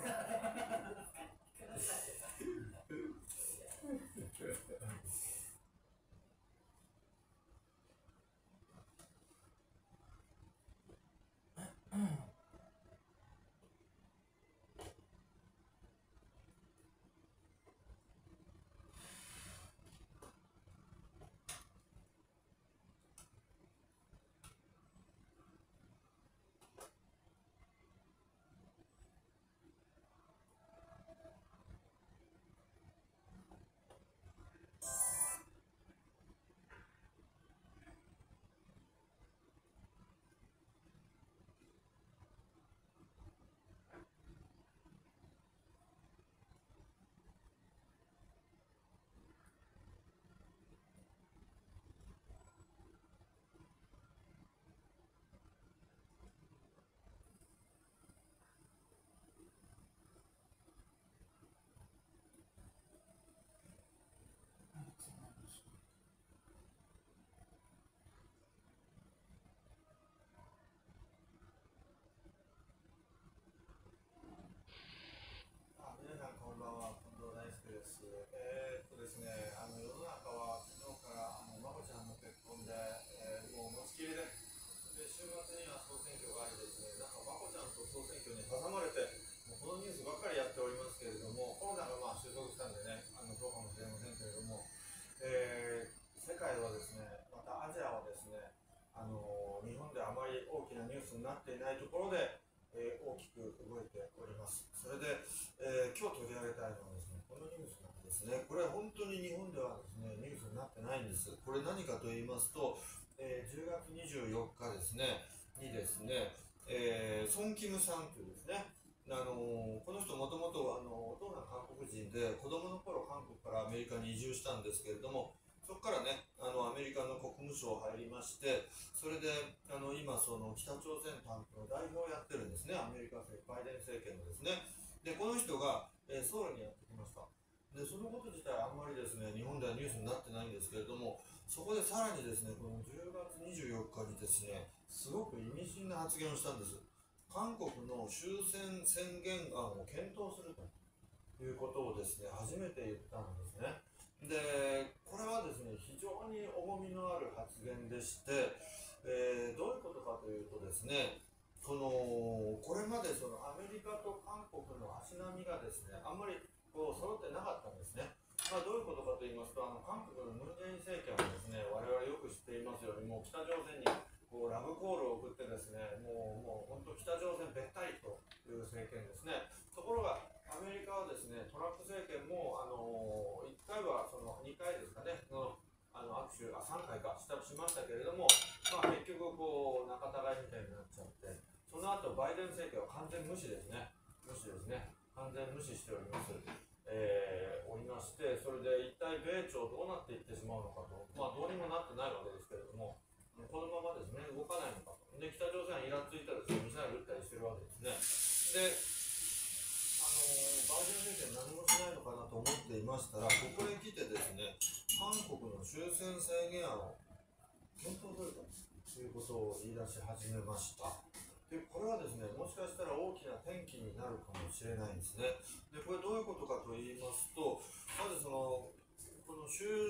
になっていないところで、えー、大きく動いております。それで、えー、今日取り上げたいのはですね、このニュースなんですね。これは本当に日本ではですね、ニュースになってないんです。これ何かと言いますと、えー、じゅうがつにじゅうよっかですね、にですね、えー、ソン・キムさんというですね、あのー、この人もともとお父が韓国人で、子供の頃韓国からアメリカに移住したんですけれども、そこからね、あのアメリカの国務省入りまして、それであの今その北朝鮮担当の代表をやってるんですね、アメリカ政バイデン政権のですね。で、この人が、えー、ソウルにやってきました。で、そのこと自体あんまりですね、日本ではニュースになってないんですけれども、そこでさらにですね、このじゅうがつにじゅうよっかにですね、すごく意味深な発言をしたんです。韓国の終戦宣言案を検討するということをですね、初めて言ったんですね。で、これはですね、非常に重みのある発言でして、えー、どういうことかというとですね、このこれまでそのアメリカと韓国の足並みがですね、あんまりこう揃ってなかったんですね。まあ、どういうことかと言いますと、あの韓国のムン・ジェイン政権はですね、我々よく知っていますように、もう北朝鮮にこうラブコールを送ってですね、もうもう本当北朝鮮べったりという政権ですね。ところがアメリカはですね、トランプ政権もあのいっかいはそのにかいですかね、のあの握手あさんかいかしましたけれども、まあ、結局こう仲違いみたいになっちゃって、その後バイデン政権は完全無視ですね、無視ですね、完全無視しております。えー、おりまして、それで一体米朝どうなっていってしまうのかと、まあ、どうにもなってないわけですけれども、このままですね、動かないのかと。で、北朝鮮はイラついたらですね、ミサイル撃ったりしてるわけですね。で、あのー、バイデン政権何もしないのかなと思っていましたら、ここへ来てですね、韓国の終戦宣言案を検討するということを言い出し始めました。で、これはですね、もしかしたら大きな転機になるかもしれないんですね。で、これどういうことかと言いますと、まずその、この終戦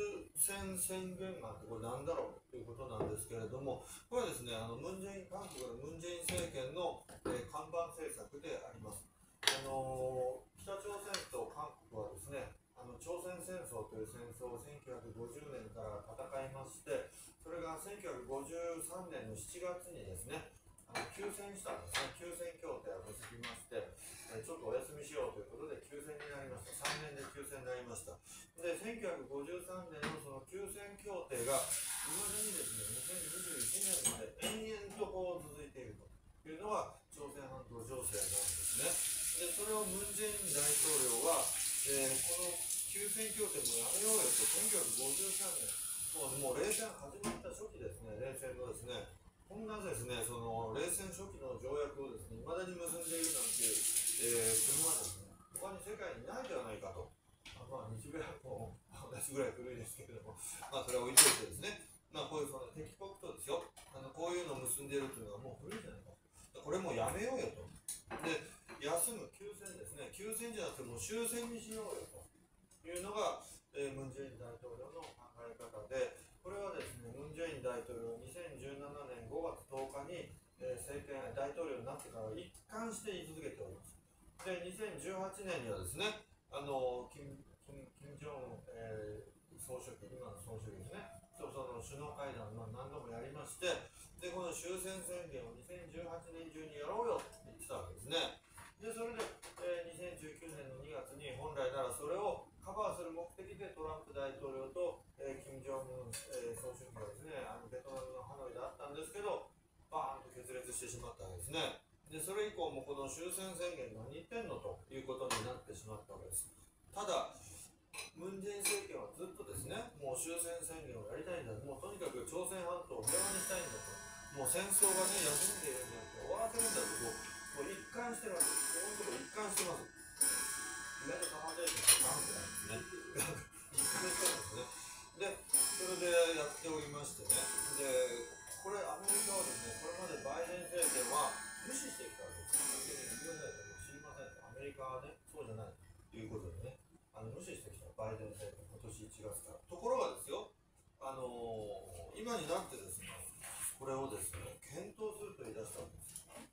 戦宣言案ってこれなんだろうということなんですけれども、これはですね、あのムンジェイン韓国のムンジェイン政権の、えー、看板政策であります。あのー、北朝鮮と韓国はですね、あの朝鮮戦争という戦争をせんきゅうひゃくごじゅうねんから戦いまして、それがせんきゅうひゃくごじゅうさんねんのしちがつにですね、あの休戦したんですね。休戦協定を結びまして、えー、ちょっとお休みしようということで休戦になりました。さんねんで休戦になりました。で、せんきゅうひゃくごじゅうさんねんのその休戦協定がいまだにですね、にせんにじゅういちねんまで延々とこう続いているというのが朝鮮半島情勢なんですね。で、それをムン・ジェイン大統領は、えー、この休戦協定もやめようよと、せんきゅうひゃくごじゅうさんねん、もう、もう冷戦始まった初期ですね、冷戦のですね、こんなですね、その冷戦初期の条約をですね、未だに結んでいるなんていう、えー、国はですね、他に世界にないではないかと。まあ、日米も同じぐらい古いですけれども、まあ、それは置いといてですね、まあ、こういうその敵国とですよ、あのこういうのを結んでいるというのはもう古いじゃないか。これもうやめようよと。で、休む休戦ですね、休戦じゃなくてもう終戦にしようよというのが、えー、ムン・ジェイン大統領の考え方で、これはですね、ムン・ジェイン大統領、にせんじゅうななねんごがつとおかに、えー、政権、大統領になってから一貫して言い続けております。で、にせんじゅうはちねんにはですね、あの金金金正恩、えー、総書記、今の総書記ですね、とその首脳会談、まあ、何度もやりまして、で、この終戦宣言をにせんじゅうはちねん中にやろうよって言ってたわけですね。で、それで、えー、にせんじゅうきゅうねんのにがつに本来ならそれをカバーする目的でトランプ大統領と、えー、金正恩、えー、総書記がですね、あのベトナムのハノイであったんですけど、バーンと決裂してしまったわけですね。で、それ以降もこの終戦宣言何言ってんのということになってしまったわけです。ただ、ムン・ジェイン政権はずっとですね、もう終戦宣言をやりたいんだ、もうとにかく朝鮮半島を平和にしたいんだと、もう戦争がね、休んでいるんじゃなくて終わらせるんだと、もう一貫してるわけです。このところ一貫してます。意外とたまんないですけど、なんてなんですね。一貫してるんですね。で、それでやっておりましてね、で、これ、アメリカはですね、これまでバイデン政権は無視してきたわけです。知りませんと、アメリカはね、そうじゃないということでね、あの無視してきたバイデン政権、今年いちがつから。ところがですよ、あのー、今になってですね、これをですね、検討すると言い出したわけです。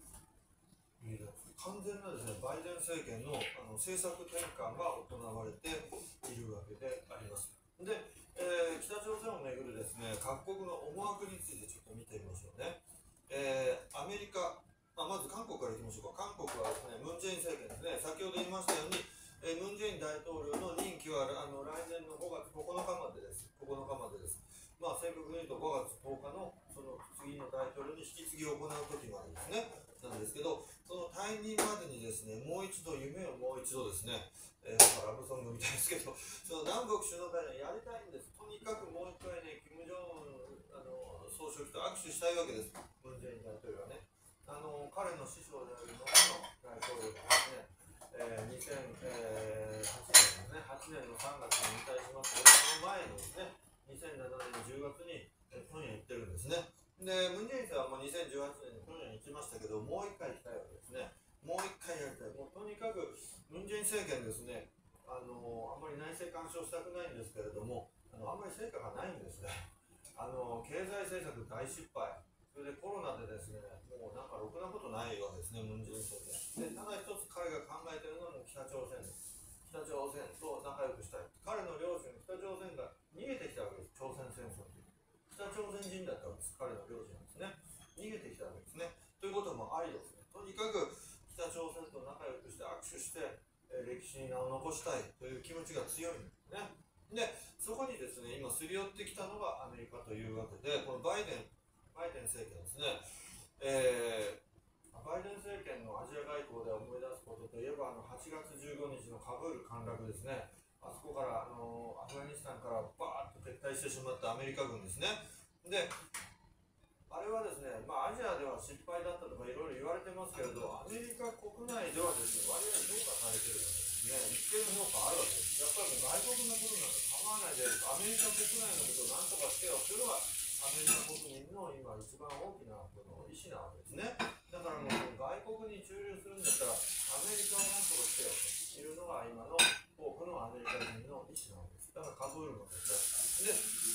完全なですね、バイデン政権のあの政策転換が行われているわけであります。で、えー、北朝鮮をめぐるですね、各国の思惑についてちょっと見てみましょうね。えー、アメリカ、まあ、まず韓国からいきましょうか。韓国はですね、ムン・ジェイン政権ですね、先ほど言いましたように、えー、ムン・ジェイン大統領の任期はあの来年のごがつここのかまでです。ここのかまでです。まあ、正確に言うとごがつとおかのその次の大統領に引き継ぎを行う時までですね、なんですけど、その退任までにですね、もう一度夢をもう一度ですね、えー、ラブソングみたいですけど、その南北首脳会談やりたいんです。とにかくもう一回ね、キム・ジョンウンあの総書記と握手したいわけです。ムン・ジェイン大統領はね。あの彼の師匠である野野大統領がですね、えー、にせんはちねんですね、はちねんのさんがつに引退しますけど、その前のですね、にせんななねんのじゅうがつにピョンヤン行ってるんですね。で、ムン・ジェインさんはもうにせんじゅうはちねんにピョンヤンに行きましたけど、もう一回行きたいわけですね。もう一回やりたい。もうとにかく、ムン・ジェイン政権ですね、あのあんまり内政干渉したくないんですけれども、あのあんまり成果がないんですね。あの経済政策大失敗。それでコロナでですね、もうなんかろくなことないわけですね、ムン・ジェイン政権。で、ただ一つ彼が考えているのはもう北朝鮮です。北朝鮮と仲良くしたい。彼の両親、北朝鮮が逃げてきたわけです、朝鮮戦争に。北朝鮮人だったわけです、彼の両親ですね。逃げてきたわけですね。ということもありですね。とにかく北朝鮮と仲良くして握手して、えー、歴史に名を残したいという気持ちが強いんですね。で、そこにですね、今すり寄ってきたのがアメリカというわけで、このバイデン、バイデン政権ですね、えー、バイデン政権のアジア外交で思い出すことといえば、あのはちがつじゅうごにちのカブール陥落ですね。あそこからあのアフガニスタンからバーッと撤退してしまったアメリカ軍ですね。で、あれはですね、まあ、アジアでは失敗だったとかいろいろ言われてますけれど、アメリカ国内ではですね、割合評価されてるわけですね。一定の評価あるわけです。やっぱりもう外国のことなんか構わないで、アメリカ国内のことを何とかしてよというのが、アメリカ国民の今一番大きなこの意思なわけですね。だからもう外国に駐留するんだったら、アメリカを何とかしてよというのが今の多くのアメリカ人の意思なわけです。だからカブールのことで、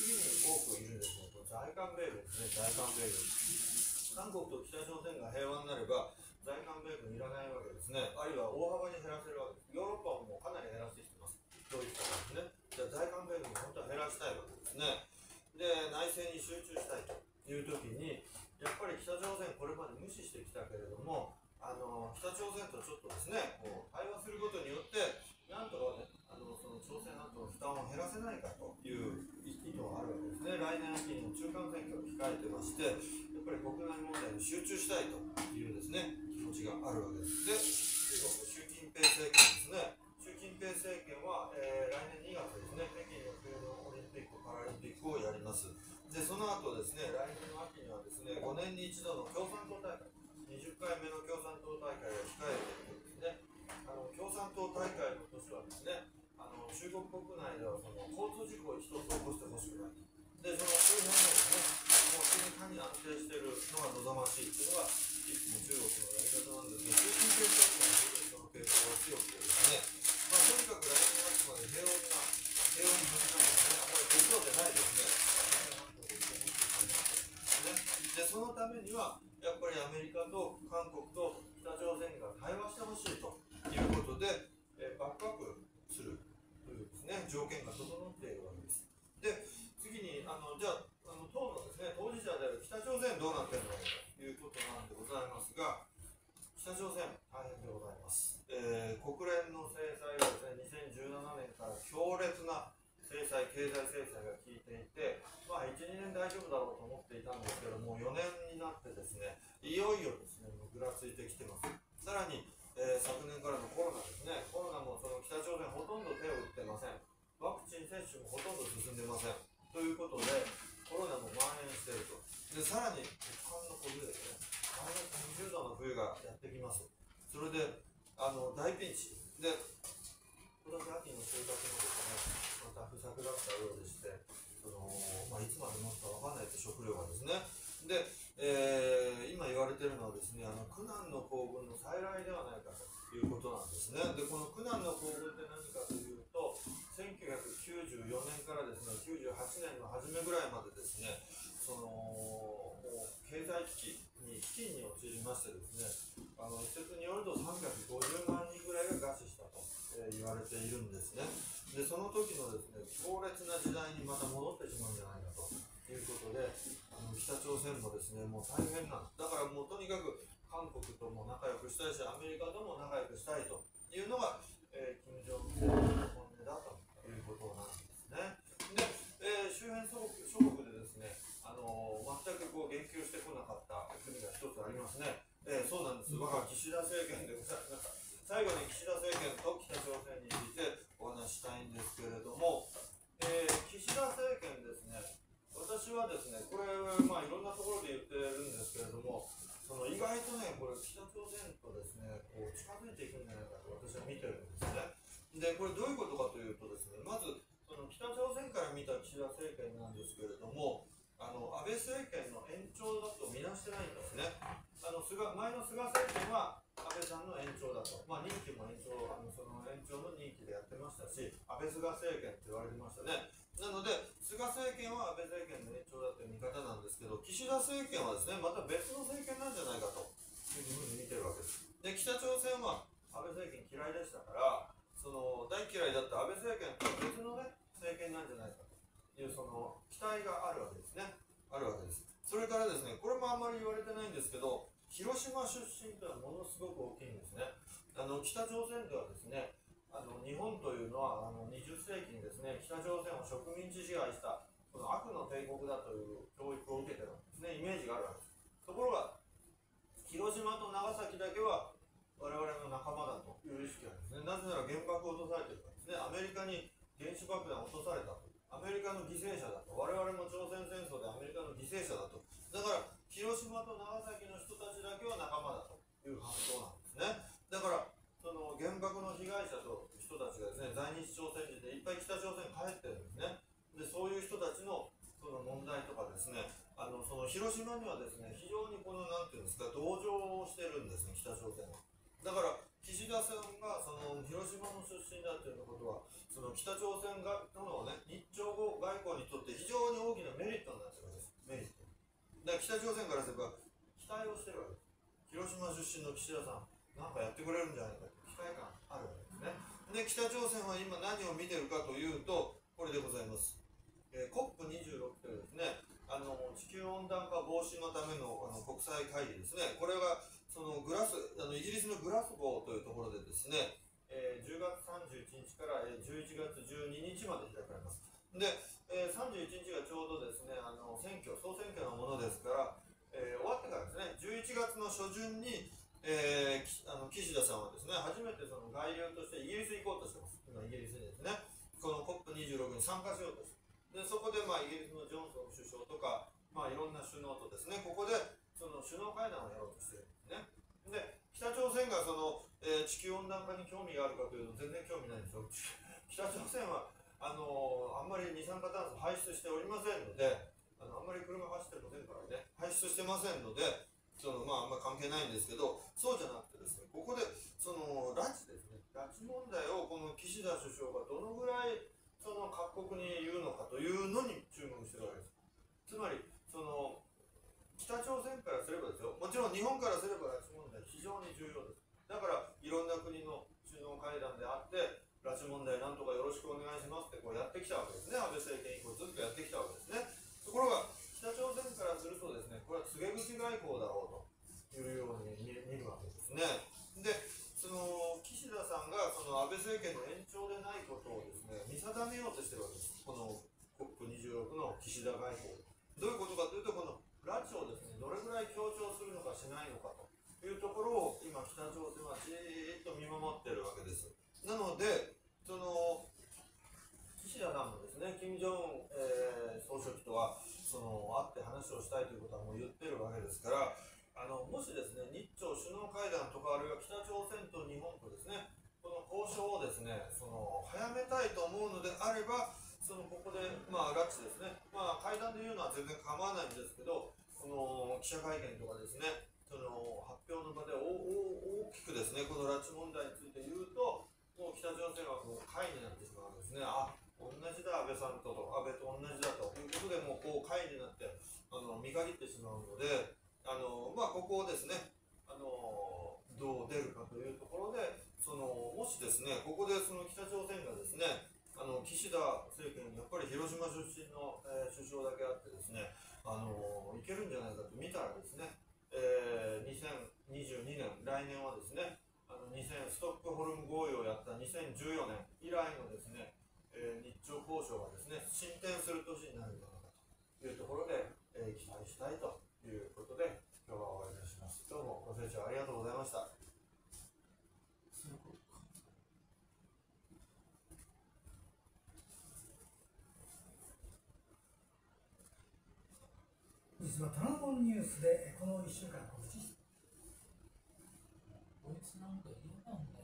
次に多くいるんですね、在韓米軍ですね、在韓米軍。韓国と北朝鮮が平和になれば、在韓米軍いらないわけですね、あるいは大幅に減らせるわけです。ヨーロッパももうかなり減らしてきてます、ドイツからですね。じゃあ、在韓米軍を本当は減らしたいわけですね。で、内政に集中したいというときに、やっぱり北朝鮮、これまで無視してきたけれども、あの北朝鮮とちょっとですね、こう対話することによって、なんとかね、あのその朝鮮半島の負担を減らせないかという意図があるわけですね。来年秋にも中間選挙を控えてまして、やっぱり国内問題に集中したいというですね、気持ちがあるわけです。で、中国、習近平政権ですね。習近平政権は、えー、来年にがつですね、北京の冬のオリンピック・パラリンピックをやります。で、その後ですね、来年の秋にはですね、ごねんに一度の共産党大会、にじゅっかいめの共産党大会を控えているんですね。あの共産党大会の年はですね、あの中国国内ではその交通事故を一つ起こしてほしくない。で、その周辺のですね、もう静かに安定しているのが望ましいというのが、いつも中国のやり方なんですが、習近平政権は特にその傾向が強くてですね、まあ、とにかく来年秋まで平穏な、平穏に始めるんですね、あまりご苦労でないですね。で、そのためには、やっぱりアメリカと韓国と北朝鮮が対話してほしいということで、えー、バックアップするというですね、条件が整っているわけです。で、次に、あのじゃあ、あの党のですね、当事者である北朝鮮どうなっているのかということなんでございますが、北朝鮮、大変でございます。えー、国連の制裁がですね、にせんじゅうななねんから強烈な制裁、経済制裁が効いていて、まあ、いち、にねん大丈夫だろうと思っていたんですけども、よねんになってですね、いよいよですね、もうぐらついてきてます。さらに、えー、昨年からのコロナですね、コロナもその北朝鮮ほとんど手を打ってません。ワクチン接種もほとんど進んでません。ということで、コロナも蔓延していると。で、さらに、極寒の冬ですね、マイナスにじゅうどの冬がやってきます。それで、あの大ピンチ。で、今年秋の収穫もですね、また不作だったようでして、そのまあ、いつまで持つかわからないと食料がですね。で、えー、今言われているのはですね、あの苦難の行軍の再来ではないかということなんですね。で、この苦難の行軍って何かというと、せんきゅうひゃくきゅうじゅうよねんからですね、きゅうじゅうはちねんの初めぐらいまでですね、そのもう経済危機に危機に陥りましてですね、あの一説によるとさんびゃくごじゅうまんにんぐらいが餓死したと、えー、言われているんですね。で、その時のですね、強烈な時代にまた戻ってしまうんじゃないかということで、あの北朝鮮もですね、もう大変なんです。だからもうとにかく韓国とも仲良くしたいし、アメリカとも仲良くしたいというのが、えー、金正恩総書記の本音だということなんですね。で、えー、周辺諸国諸国でですね、あのー、全くこう言及してこなかった国が一つありますね。えー、そうなんです。我が岸田政権でございます。最後に岸田政権と北朝鮮についてお話したいんですけれども、えー、岸田政権ですね、私はですね、これ、まあ、いろんなところで言ってるんですけれども、その意外とね、これ、北朝鮮とですね、こう近づいていくんじゃないかと私は見てるんですね。で、これ、どういうことかというとですね、まず、その北朝鮮から見た岸田政権なんですけれども、あの安倍政権の延長だと見なしてないんですね。あの菅前の菅政権は安倍さんの延長だと、まあ、任期も延長、あのその延長の任期でやってましたし、安倍菅政権って言われてましたね。なので、菅政権は安倍政権の延長だという見方なんですけど、岸田政権はですね、また別の政権なんじゃないかというふうに見てるわけです。で、北朝鮮は安倍政権嫌いでしたから、その大嫌いだった安倍政権とは別のね、政権なんじゃないかというその期待があるわけですね。あるわけです。それからですね、これもあんまり言われてないんですけど、広島出身というのはものすごく大きいんですね。あの北朝鮮ではですね、あの日本というのはあのにじゅっせいきにですね、北朝鮮を植民地支配したこの悪の帝国だという教育を受けてるんですね、イメージがあるわけです。ところが、広島と長崎だけは我々の仲間だという意識なんですね。なぜなら原爆を落とされてるからですね。アメリカに原子爆弾を落とされたと。アメリカの犠牲者だと。我々も朝鮮戦争でアメリカの犠牲者だと。だから、広島と長崎の人たちだけは仲間だという発想なんですね。だから、その原爆の被害者と人たちがですね、在日朝鮮人でいっぱい北朝鮮に帰ってるんですね。で、そういう人たちのその問題とかですね、あのその広島にはですね、非常にこのなんていうんですか、同情をしてるんですね、北朝鮮は。だから、岸田さんがその広島の出身だということは、その北朝鮮がとの、ね、日朝外交にとって非常に大だから北朝鮮からすれば期待をしてるわけです。広島出身の岸田さん、なんかやってくれるんじゃないかと期待感あるわけですね。で、北朝鮮は今何を見てるかというと、これでございます。えー、コップにじゅうろく というですね、あの地球温暖化防止のためのあの国際会議ですね。これがそのグラスあのイギリスのグラスゴーというところでですね、えー、じゅうがつさんじゅういちにちからじゅういちがつじゅうににちまで開かれます。で、えー、さんじゅういちにちがちょうどですね、あの選挙、総選挙のものですから、えー、終わってからですね、じゅういちがつの初旬に、えー、あの岸田さんはですね、初めてその外遊としてイギリスに行こうとしてます。今、イギリスにですね、この コップにじゅうろく に参加しようとして、でそこでまあイギリスのジョンソン首相とか、まあ、いろんな首脳とですね、ここでその首脳会談をやろうとしているんですね。で、北朝鮮がその、えー、地球温暖化に興味があるかというと、全然興味ないんですよ。北朝鮮はあのー、あんまり二酸化炭素排出しておりませんので、あのあんまり車走ってませんからね、排出してませんので、そのまあ、あんまり関係ないんですけど、そうじゃなくてですね、ここでその拉致ですね、拉致問題をこの岸田首相がどのぐらいその各国に言うのかというのに注目してるわけです。つまりその北朝鮮からすればですよ、もちろん日本からすれば拉致問題非常に重要です。だからいろんな国の首脳会談であって拉致問題なんとかよろしくお願いしますってこうやってきたわけですね。安倍政権以降ずっとやってきたわけですね。ところが北朝鮮からするとですね、これは告げ口外交だろうというように見るわけですね。で、その岸田さんがその安倍政権の延長でないことをですね、見定めようとしてるわけです。この コップにじゅうろく の岸田外交。どういうことかというと、この拉致をですね、どれぐらい強調するのかしないのかというところを今北朝鮮はじーっと見守ってるわけです。なので、その岸田さんもですね、金正恩、えー、総書記とはその会って話をしたいということはもう言ってるわけですから、あのもしですね、日朝首脳会談とか、あるいは北朝鮮と日本とですね、この交渉をですね、その早めたいと思うのであれば、そのここで、まあ、拉致ですね、まあ、会談で言うのは全然構わないんですけど、この記者会見とかですね、その発表の場で大きくですね、この拉致問題について言うと、もう北朝鮮はもう会になってしまうんですね。あ、同じだ、安倍さんとと、安倍と同じだということで、もうこう会になってあの見限ってしまうので、あのまあ、ここをですね、あのどう出るかというところで、そのもしですね、ここでその北朝鮮がですね、あの岸田政権、やっぱり広島出身の、えー、首相だけあってですね、あのいけるんじゃないかと見たらですね、えー、にせんにじゅうにねん、来年はですね、あのにせんストックホルム合意をやったにせんじゅうよねん以来のですね、えー、日朝交渉がですね、進展する年になるんじゃないかというところで、えー、期待したいということで、今日は終わりにします。どうもご清聴ありがとうございました。 実はトランボンニュースでこのいっしゅうかん告知してこいつなんか嫌なんだよ。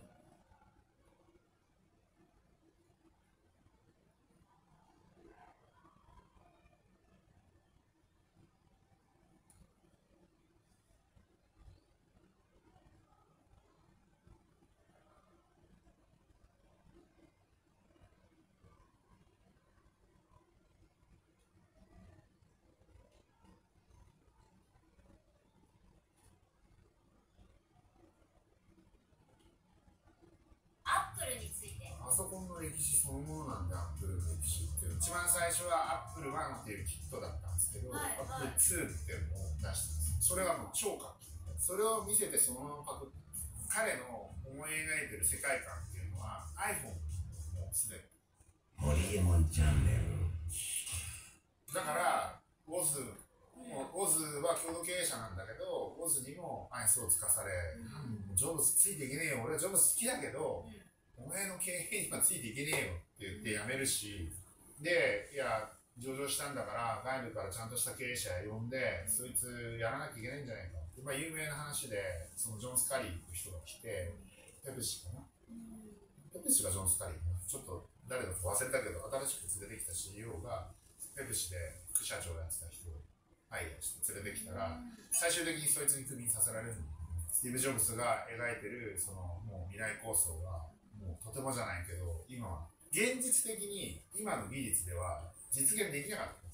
パソコンの歴史そのものなんで、アップルの歴史っていう一番最初はアップルワンっていうキットだったんですけど、はいはい、アップルツーっていうのを出したんです。それはもう超画期的。それを見せてそのままパクって、彼の思い描いてる世界観っていうのは iPhone もすでにホリエモンチャンネルだから オズ もうオズは共同経営者なんだけど、オズにも愛想をつかされ、うん、ジョブズついていけねえよ、俺はジョブズ好きだけど、うん、お前の経営にはついていけねえよって言って辞めるし、で、いや、上場したんだから外部からちゃんとした経営者呼んで、そいつやらなきゃいけないんじゃないかって、まあ、有名な話で、そのジョン・スカリーっていう人が来て、ペプシかな、ペプシがジョン・スカリーかな、ちょっと誰だか忘れたけど、新しく連れてきた シーイーオー がペプシで副社長をやってた人をアイデアして連れてきたら、最終的にそいつにクビにさせられるの。スティーブ・ジョブズが描いてるそのもう未来構想がもうとてもじゃないけど、今は現実的に今の技術では実現できなかったんです。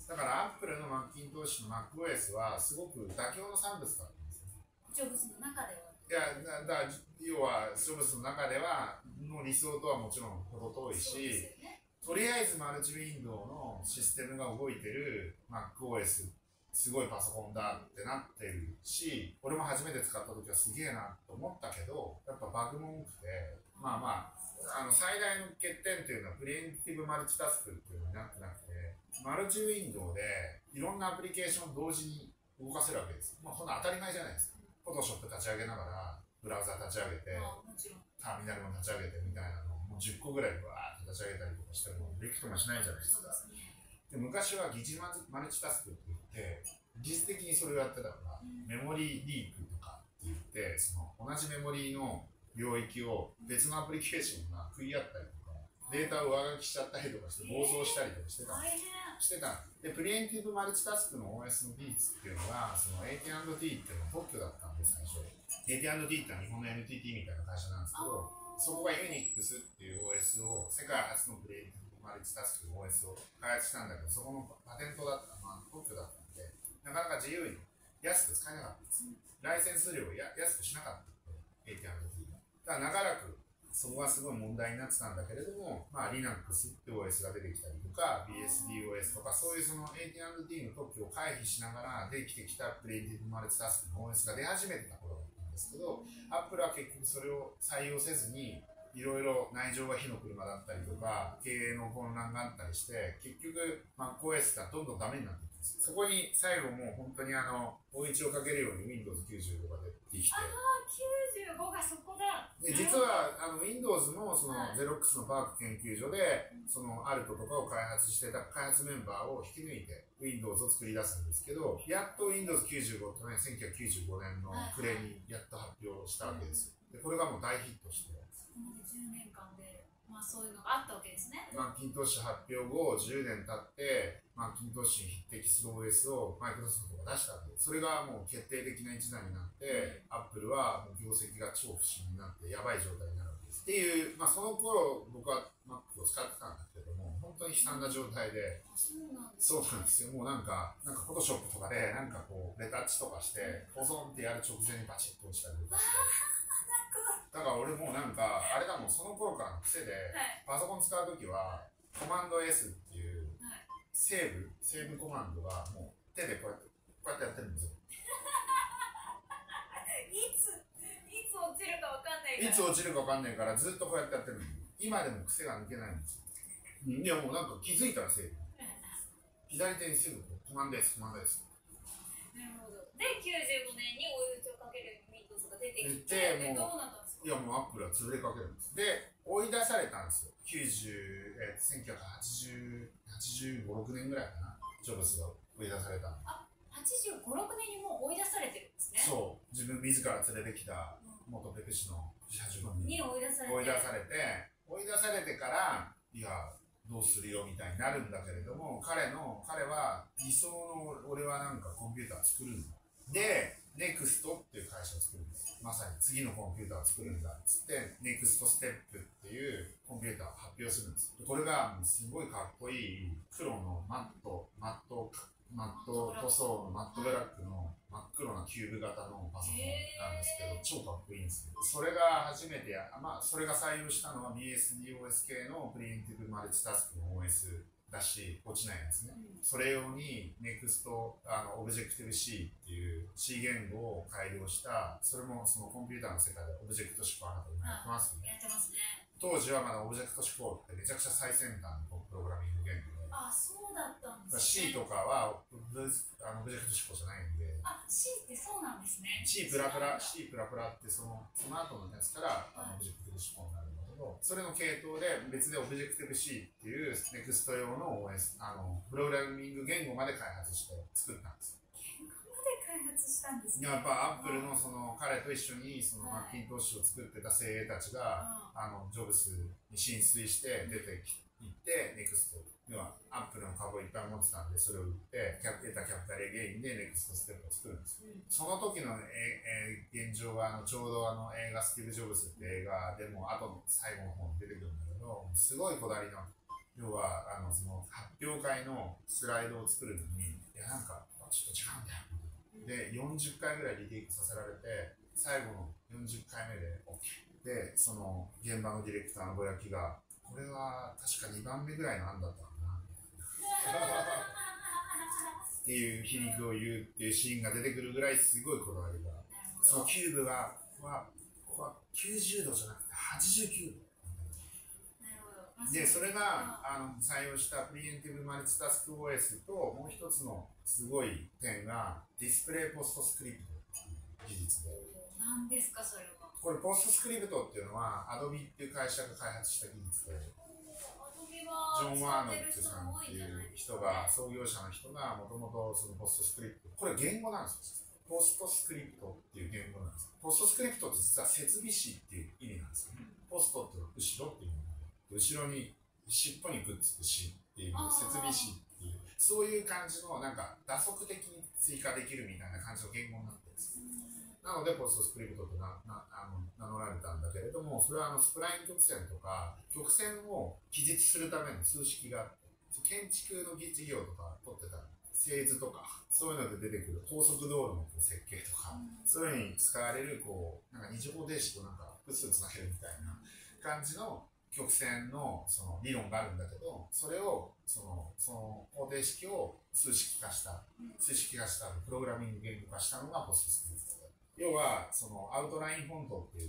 だからアップルのマッキントッシュの MacOS はすごく妥協の産物だったんですよね。 ジョブズの中では。 いや、だだ要はジョブズの中ではの理想とはもちろん程遠いし、ね、とりあえずマルチウィンドウのシステムが動いてる MacOS すごいパソコンだってなってるし、俺も初めて使った時はすげえなと思ったけど、やっぱバグも多くて、まあまああの最大の欠点っていうのはプレエンティブマルチタスクっていうのになってなくて、マルチウィンドウでいろんなアプリケーションを同時に動かせるわけです。まあこんな当たり前じゃないですか。フォトショップ立ち上げながらブラウザ立ち上げて、ターミナルも立ち上げてみたいなのをもうじゅっこぐらいバーッと立ち上げたりとかしてもできともしないじゃないですか。で昔は疑似マルチタスクって言って技術的にそれをやってたから、うん、メモリーリークとかって言ってその同じメモリーの領域を別のアプリケーションが食い合ったりとか、データを上書きしちゃったりとかして暴走したりとかしてたんです。してたで、プレエンティブマルチタスクの オーエス の技術っていうのが、その エーティーアンドティー っていうのが特許だったんで、最初。エーティーアンドティー ってのは日本の エヌティーティー みたいな会社なんですけど、そこが ユニックス っていう オーエス を、世界初のプレエンティブマルチタスクの オーエス を開発したんだけど、そこのパテントだった、まあ、特許だったんで、なかなか自由に安く使えなかったんです。ライセンス料をや安くしなかったんで、エーティーアンドティー が。だから長らく、そこがすごい問題になってたんだけれども、まあ、Linux って オーエス が出てきたりとか、ビーエスディーオーエス とか、そういうその エーティーアンドティー の特許を回避しながらできてきたプレエンティブマルチタスクの オーエス が出始めてた頃だったんですけど、Apple は結局それを採用せずに、いろいろ内情が火の車だったりとか、経営の混乱があったりして、結局 MacOS がどんどんダメになっていくんです。そこに最後もう本当にあの、追い打ちをかけるように ウィンドウズきゅうじゅうご が出てきて。 ああ、きゅうじゅうごがそこだ。 で実はあの Windows のそのゼロックスのパーク研究所で、そのアルトとかを開発してた開発メンバーを引き抜いて Windows を作り出すんですけど、やっと ウィンドウズきゅうじゅうご ってね、せんきゅうひゃくきゅうじゅうごねんの暮れにやっと発表したわけです。でこれがもう大ヒットして。 そこまでじゅうねんかんで、まあそういうのがあったわけですね。 マッキントッシュ発表後じゅうねん経って、マッキントッシュに匹敵する オーエス をマイクロソフトが出したわけです。それがもう決定的な一打になって、アップルはもう業績が超不振になってやばい状態になるわけです。っていう、まあその頃僕は Mac を使ってたんだけれども、本当に悲惨な状態で、 そうなんですそうなんですよ。もうなんか、なんかフォトショップとかで、なんかこう、レタッチとかして、保存ってやる直前にバチッと落ちたりとかして。だから俺もうなんか、あれだもん、その頃からの癖で、パソコン使うときは、コマンド エス っていう、セーブ、セーブコマンドがもう手でこうやって、こうやってやってるんですよ。 いつ、いつ落ちるかわかんないから。 いつ落ちるかわかんないから、ずっとこうやってやってるんです。今でも癖が抜けないんですよ。いやもうなんか気づいたらセーブ。左手にすぐコマンド エス、コマンド エス。 なるほど。で、きゅうじゅうごねんに追い打ちをかける Windows が出てきて、で、どうなったんですか？ いやもうアップルは潰れかけるんです。で、追い出されたんですよ。きゅうじゅう、えー、せんきゅうひゃくはちじゅう、はちじゅうご、ろくねんぐらいかな。ジョブズが追い出されたの。 あ、はちじゅうご、ろくねんにもう追い出されてるんですね。 そう。自分自ら連れてきた元ペプシの社長に追い出されて。 追い出されて、追い出されてから、いや、どうするよみたいになるんだけれども、彼の、彼は理想の俺はなんかコンピューター作るんだ。で、ネクストっていう会社を作るんです。まさに次のコンピューターを作るんだっつって、ネクストステップっていうコンピューターを発表するんです。これがすごいかっこいい黒のマット、マット、マット塗装のマットブラックの真っ黒なキューブ型のパソコンなんですけど、超かっこいいんですよ。それが初めてや、まあそれが採用したのは ビーエスディーオーエス 系のプレエンティブマルチタスクの オーエスだし、落ちないんですね。うん、それ用に Next あの Objective-C っていう C 言語を改良した、それもそのコンピューターの世界でオブジェクト思考あなた今やってますよね。 やってますね。 当時はまだオブジェクト思考ってめちゃくちゃ最先端のプログラミング言語で。 あ、そうだったんですね。 C とかはオブあのオブジェクト思考じゃないんで。 あ、C ってそうなんですね。 C プラプラ、C プラプラってその、その後のやつから、あのオブジェクティブ思考になるんだけど、それの系統で別でオブジェクティブ C っていう Next 用の オーエス、あの、プログラミング言語まで開発して作ったんですよ。 言語まで開発したんですね。 やっぱアップルのその彼と一緒にそのマッキントッシュを作ってた精鋭たちが、あの、ジョブスに浸水して出てきて、ネクスト。要は、アップルの株をいっぱい持ってたんで、それを売って、キャ得たキャピタルゲインでネクストステップを作るんですよ。うん、その時のえ、えー、現状が、あのちょうどあの映画スティーブ・ジョブズって映画でも、後の最後の方に出てくるんだけど、すごいこだわりの、要は、あの、その発表界のスライドを作るのに、いやなんかちょっと違うんだよ。で、よんじゅっかいぐらいリテイクさせられて、最後のよんじゅっかいめで OK。で、その現場のディレクターのぼやきが、これは確かにばんめぐらいの案だったかな。っていう皮肉を言うっていうシーンが出てくるぐらいすごいこだわりが。そのキューブが、は、はきゅうじゅうどじゃなくてはちじゅうきゅうど。で、それがあの採用したプリエンティブマルチタスク オーエス ともう一つのすごい点がディスプレイポストスクリプトっていう技術で。 何ですかそれは。 これポストスクリプトっていうのは Adobe っていう会社が開発した技術で、ジョン・ワーノックさんっていう人が、創業者の人がもともとそのポストスクリプト、これ言語なんですよ。ポストスクリプトっていう言語なんです。ポストスクリプトって実は設備詞っていう意味なんですよね。ポストっていうのは後ろっていう意味なんで、後ろに尻尾にくっつく詞っていう設備詞っていう、そういう感じのなんか打足的に追加できるみたいな感じの言語になってるんですよ。なのでポストスクリプトとななあの名乗られたんだけれども、それはあのスプライン曲線とか曲線を記述するための数式があって、建築の事業とか取ってたら製図とかそういうので出てくる高速道路の設計とか、うん、そういうのに使われるこうなんか二次方程式となんか複数つなげるみたいな感じの曲線のその理論があるんだけど、それをそのその方程式を数式化した数式化したプログラミング言語化したのがポストスクリプトで、要はそのアウトラインフォントって言って、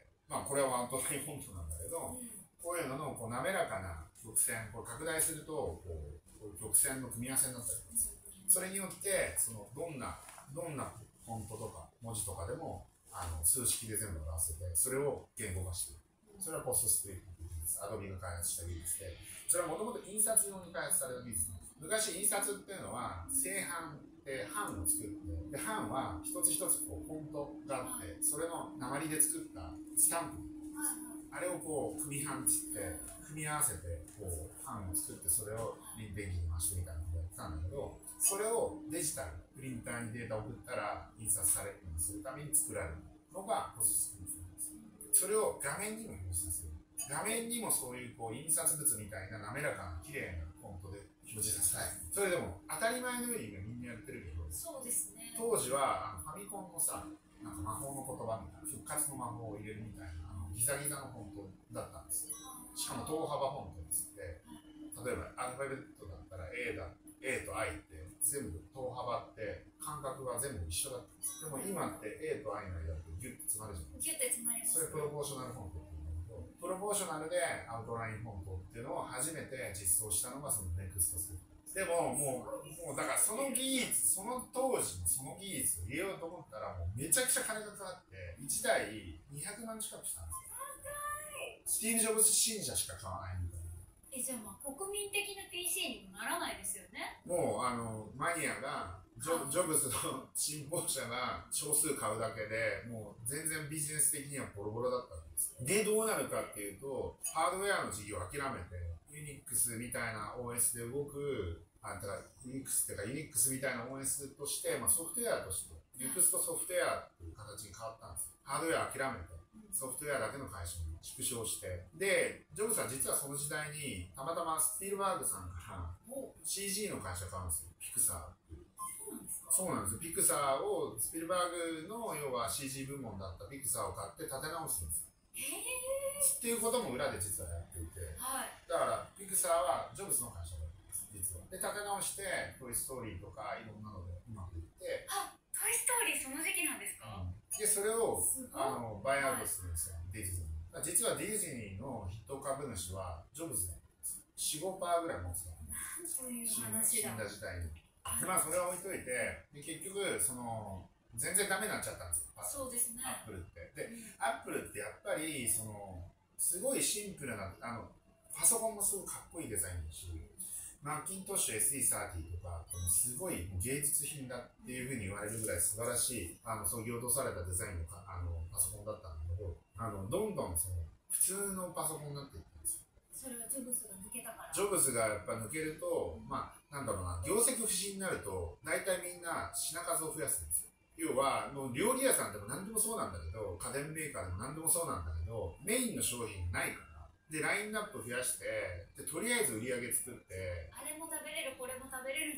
まあこれはアウトラインフォントなんだけど、うん、こういうののこう滑らかな曲線、これ拡大するとこうこう曲線の組み合わせになったりします。それによってそのどんなどんなフォントとか文字とかでもあの数式で全部表せて、それを言語化している。それはポストスクリプトという技術、Adobe が開発した技術で、それはもともと印刷用に開発された技術なんです。昔印刷っていうのは正版で版を作って、で版は一つ一つこうフォントがあって、それの鉛で作ったスタンプ、あれをこう組版つって組み合わせてこう版を作って、それを臨電機に回してみたいなことをやってたんだけど、それをデジタルプリンターにデータを送ったら印刷されるようにするために作られるのがポストスクリプトなんです。それを画面にも表示させる。画面にもそういうこう印刷物みたいな滑らかな綺麗なフォントで表示させたい。それでも当たり前のようにみんなやってるけど、 そうですね。 当時はあのファミコンのさ、なんか魔法の言葉みたいな、復活の魔法を入れるみたいな、あのギザギザのフォントだったんですよ。しかも等幅フォントですって、例えばアルファベットだったら A だ、A と I って全部等幅って間隔が全部一緒だったんです。でも今って A と I の間ってギュッと詰まるじゃないですか。 ギュッと詰まります。 それプロポーショナルフォントって言うんだけど、プロポーショナルでアウトラインフォントっていうのを初めて実装したのがそのネクストスでももう、もうだからその技術、その当時のその技術を入れようと思ったらもうめちゃくちゃ金がかかって、いちだいにひゃくまん近くしたんですよ。スティーブ・ジョブズ信者しか買わないみたいな。 え、じゃあまあ国民的な ピーシー にもならないですよね。 もうあのマニアがジョ、ジョブズの信奉者が少数買うだけでもう全然ビジネス的にはボロボロだったんですよ。でどうなるかっていうと、ハードウェアの事業を諦めてユニックスみたいな オーエス で動く、あだからユニックスっていうかユニックスみたいな オーエス として、まあ、ソフトウェアとしてネクストソフトウェアっていう形に変わったんですよ。ハードウェア諦めてソフトウェアだけの会社に縮小して、でジョブズは実はその時代にたまたまスピルバーグさんから シージー の会社買うんですよ。ピクサーっていう。そうなんですよ。ピクサーをスピルバーグの要は シージー 部門だったピクサーを買って立て直すんですよ。っていうことも裏で実はやっていて、はい、だからピクサーはジョブズの会社だったんです実は。で立て直してトイ・ストーリーとかいろんなのでうまくいって、 あ、トイ・ストーリーその時期なんですか？うん、 でそれをあのバイアウトするんですよ、はい、ディズニー。実はディズニーの筆頭株主はジョブズなんです。 よん、ごパーセント ぐらい持つの。 なんという話だ。 死んだ時代に。でまあそれは置いといて、で結局その全然ダメになっちゃったんですよ。 そうですね。 アップルって。で、うん、アップルってやっぱりそのすごいシンプルなあのパソコンもすごいかっこいいデザインだし、マッキントッシュ エスイーサーティー とかすごい芸術品だっていうふうに言われるぐらい素晴らしいあのそぎ落とされたデザインのかあのパソコンだったんだけど、あのどんどんその普通のパソコンになっていったんですよ。 それはジョブズが抜けたから。 ジョブズがやっぱ抜けると、まあなんだろうな、業績不振になると大体みんな品数を増やすんですよ。要はもう料理屋さんでも何でもそうなんだけど、家電メーカーでも何でもそうなんだけど、メインの商品ないからでラインナップ増やして、でとりあえず売り上げ作って、 あれも食べれ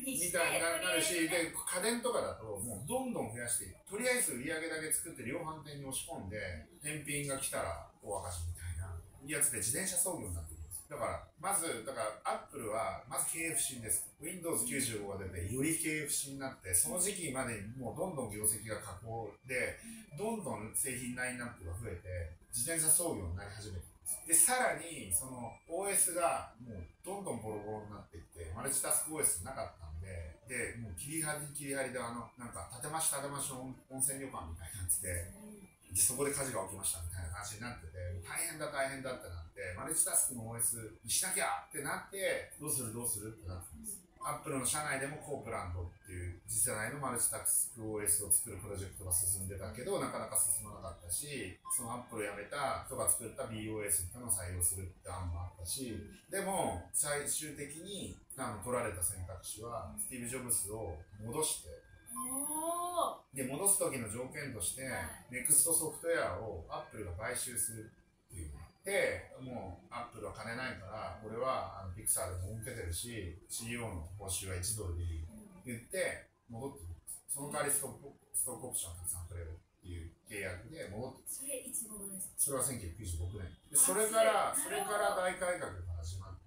にしてみたいになるし、で家電とかだともうどんどん増やしていく。とりあえず売り上げだけ作って量販店に押し込んで返品が来たら大赤字みたいなやつで自転車操業になってるんです。だからまずだからアップルはまず経営不振です。 ウィンドウズきゅうじゅうご が出てより経営不振になって、その時期までにもうどんどん業績が下降でどんどん製品ラインナップが増えて自転車操業になり始めてる。でさらにその オーエス がもうどんどんボロボロになっていってマルチタスク オーエス なかったんで、でもう切り張り切り張りであのなんか建て増し建て増しの温泉旅館みたいになってて、でそこで火事が起きましたみたいな話になってて、大変だ大変だってなってマルチタスクの オーエス にしなきゃってなって、どうするどうするってなってます。アップルの社内でもコープランドっていう次世代のマルチタスク オーエス を作るプロジェクトが進んでたけどなかなか進まなかったし、そのアップルを辞めた人が作った ビーオーエス っていうのを採用するって案もあったし、でも最終的にあの取られた選択肢はスティーブ・ジョブズを戻して、で戻す時の条件としてネクストソフトウェアをアップルが買収するっていう。で、もうアップルは金ないから、俺はあのピクサーでも受けてるし、シーイーオー の報酬はいちドルでいい言って戻ってくるんです。その代わりストックストックオプションをたくさんくれるっていう契約で戻ってくる。 それいつ頃ですか？ それはせんきゅうひゃくきゅうじゅうごねんで、それからそれから大改革が始まって、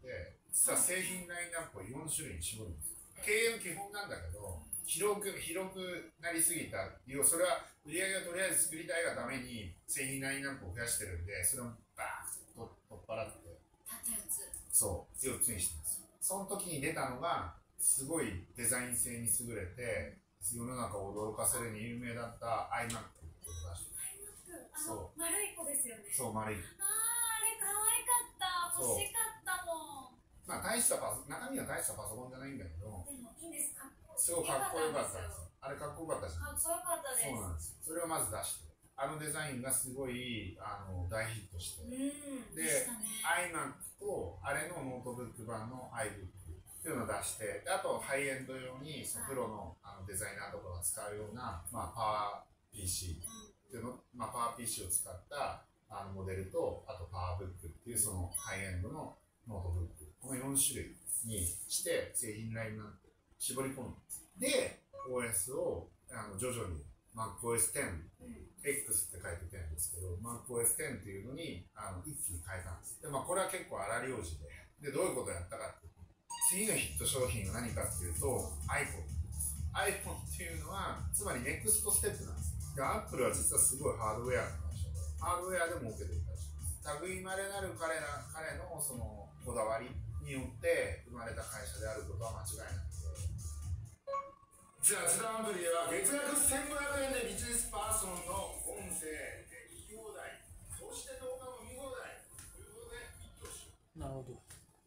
実は製品ラインナップをよん種類に絞るんですよ。経営の基本なんだけど、広く広くなりすぎた要はそれは売り上げをとりあえず作りたいがために製品ラインナップを増やしてるんで、それをバーッと取っ払ってたったよっつ、 そうよっつにしてます。その時に出たのがすごいデザイン性に優れて世の中を驚かせるに有名だった iMac っていうのを出してる。 あの丸い子ですよね。 そう丸い。 ああ、あれ可愛かった、欲しかったもん。 まあ大したパソ中身は大したパソコンじゃないんだけど、 でもいいんです。かっこすごいかっこよかったんですよ。あれかっこよかったじゃん。 かっこよかったです。 そうなんです。それをまず出して、あのデザインがすごいあの大ヒットして、 うんで、 でしたね、 iMac とあれのノートブック版の iBook っていうのを出して、であとハイエンド用にプロのあのデザイナーとかが使うような、まあ、パワー ピーシー っていうの、まあ、パワー ピーシー を使ったあのモデルと、あとパワーブックっていうそのハイエンドのノートブック、このよん種類にして製品ラインナップ絞り込むんです。で、オーエス をあの徐々に MacOS テン、X って書いててんですけど、MacOS テンっていうのにあの一気に変えたんです。で、まあ、これは結構荒療治で、で、どういうことをやったかっていうと、次のヒット商品は何かっていうと iPhone です。iPhone っていうのは、つまりネクストステップなんです。で、Apple は実はすごいハードウェアの会社で、ハードウェアで儲けていたりします。類まれなる彼ら彼のそのこだわりによって生まれた会社であることは間違いないので、じゃあジダンアプリでは月額せんごひゃくえんでビジネスパーソンの音声で聞き放題、そして動画も見放題ということで一挙しよう。 なるほど。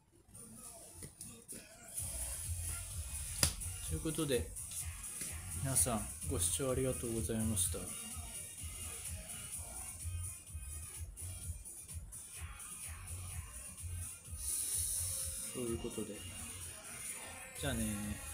ということで、皆さんご視聴ありがとうございました。そういうことで、じゃあねー。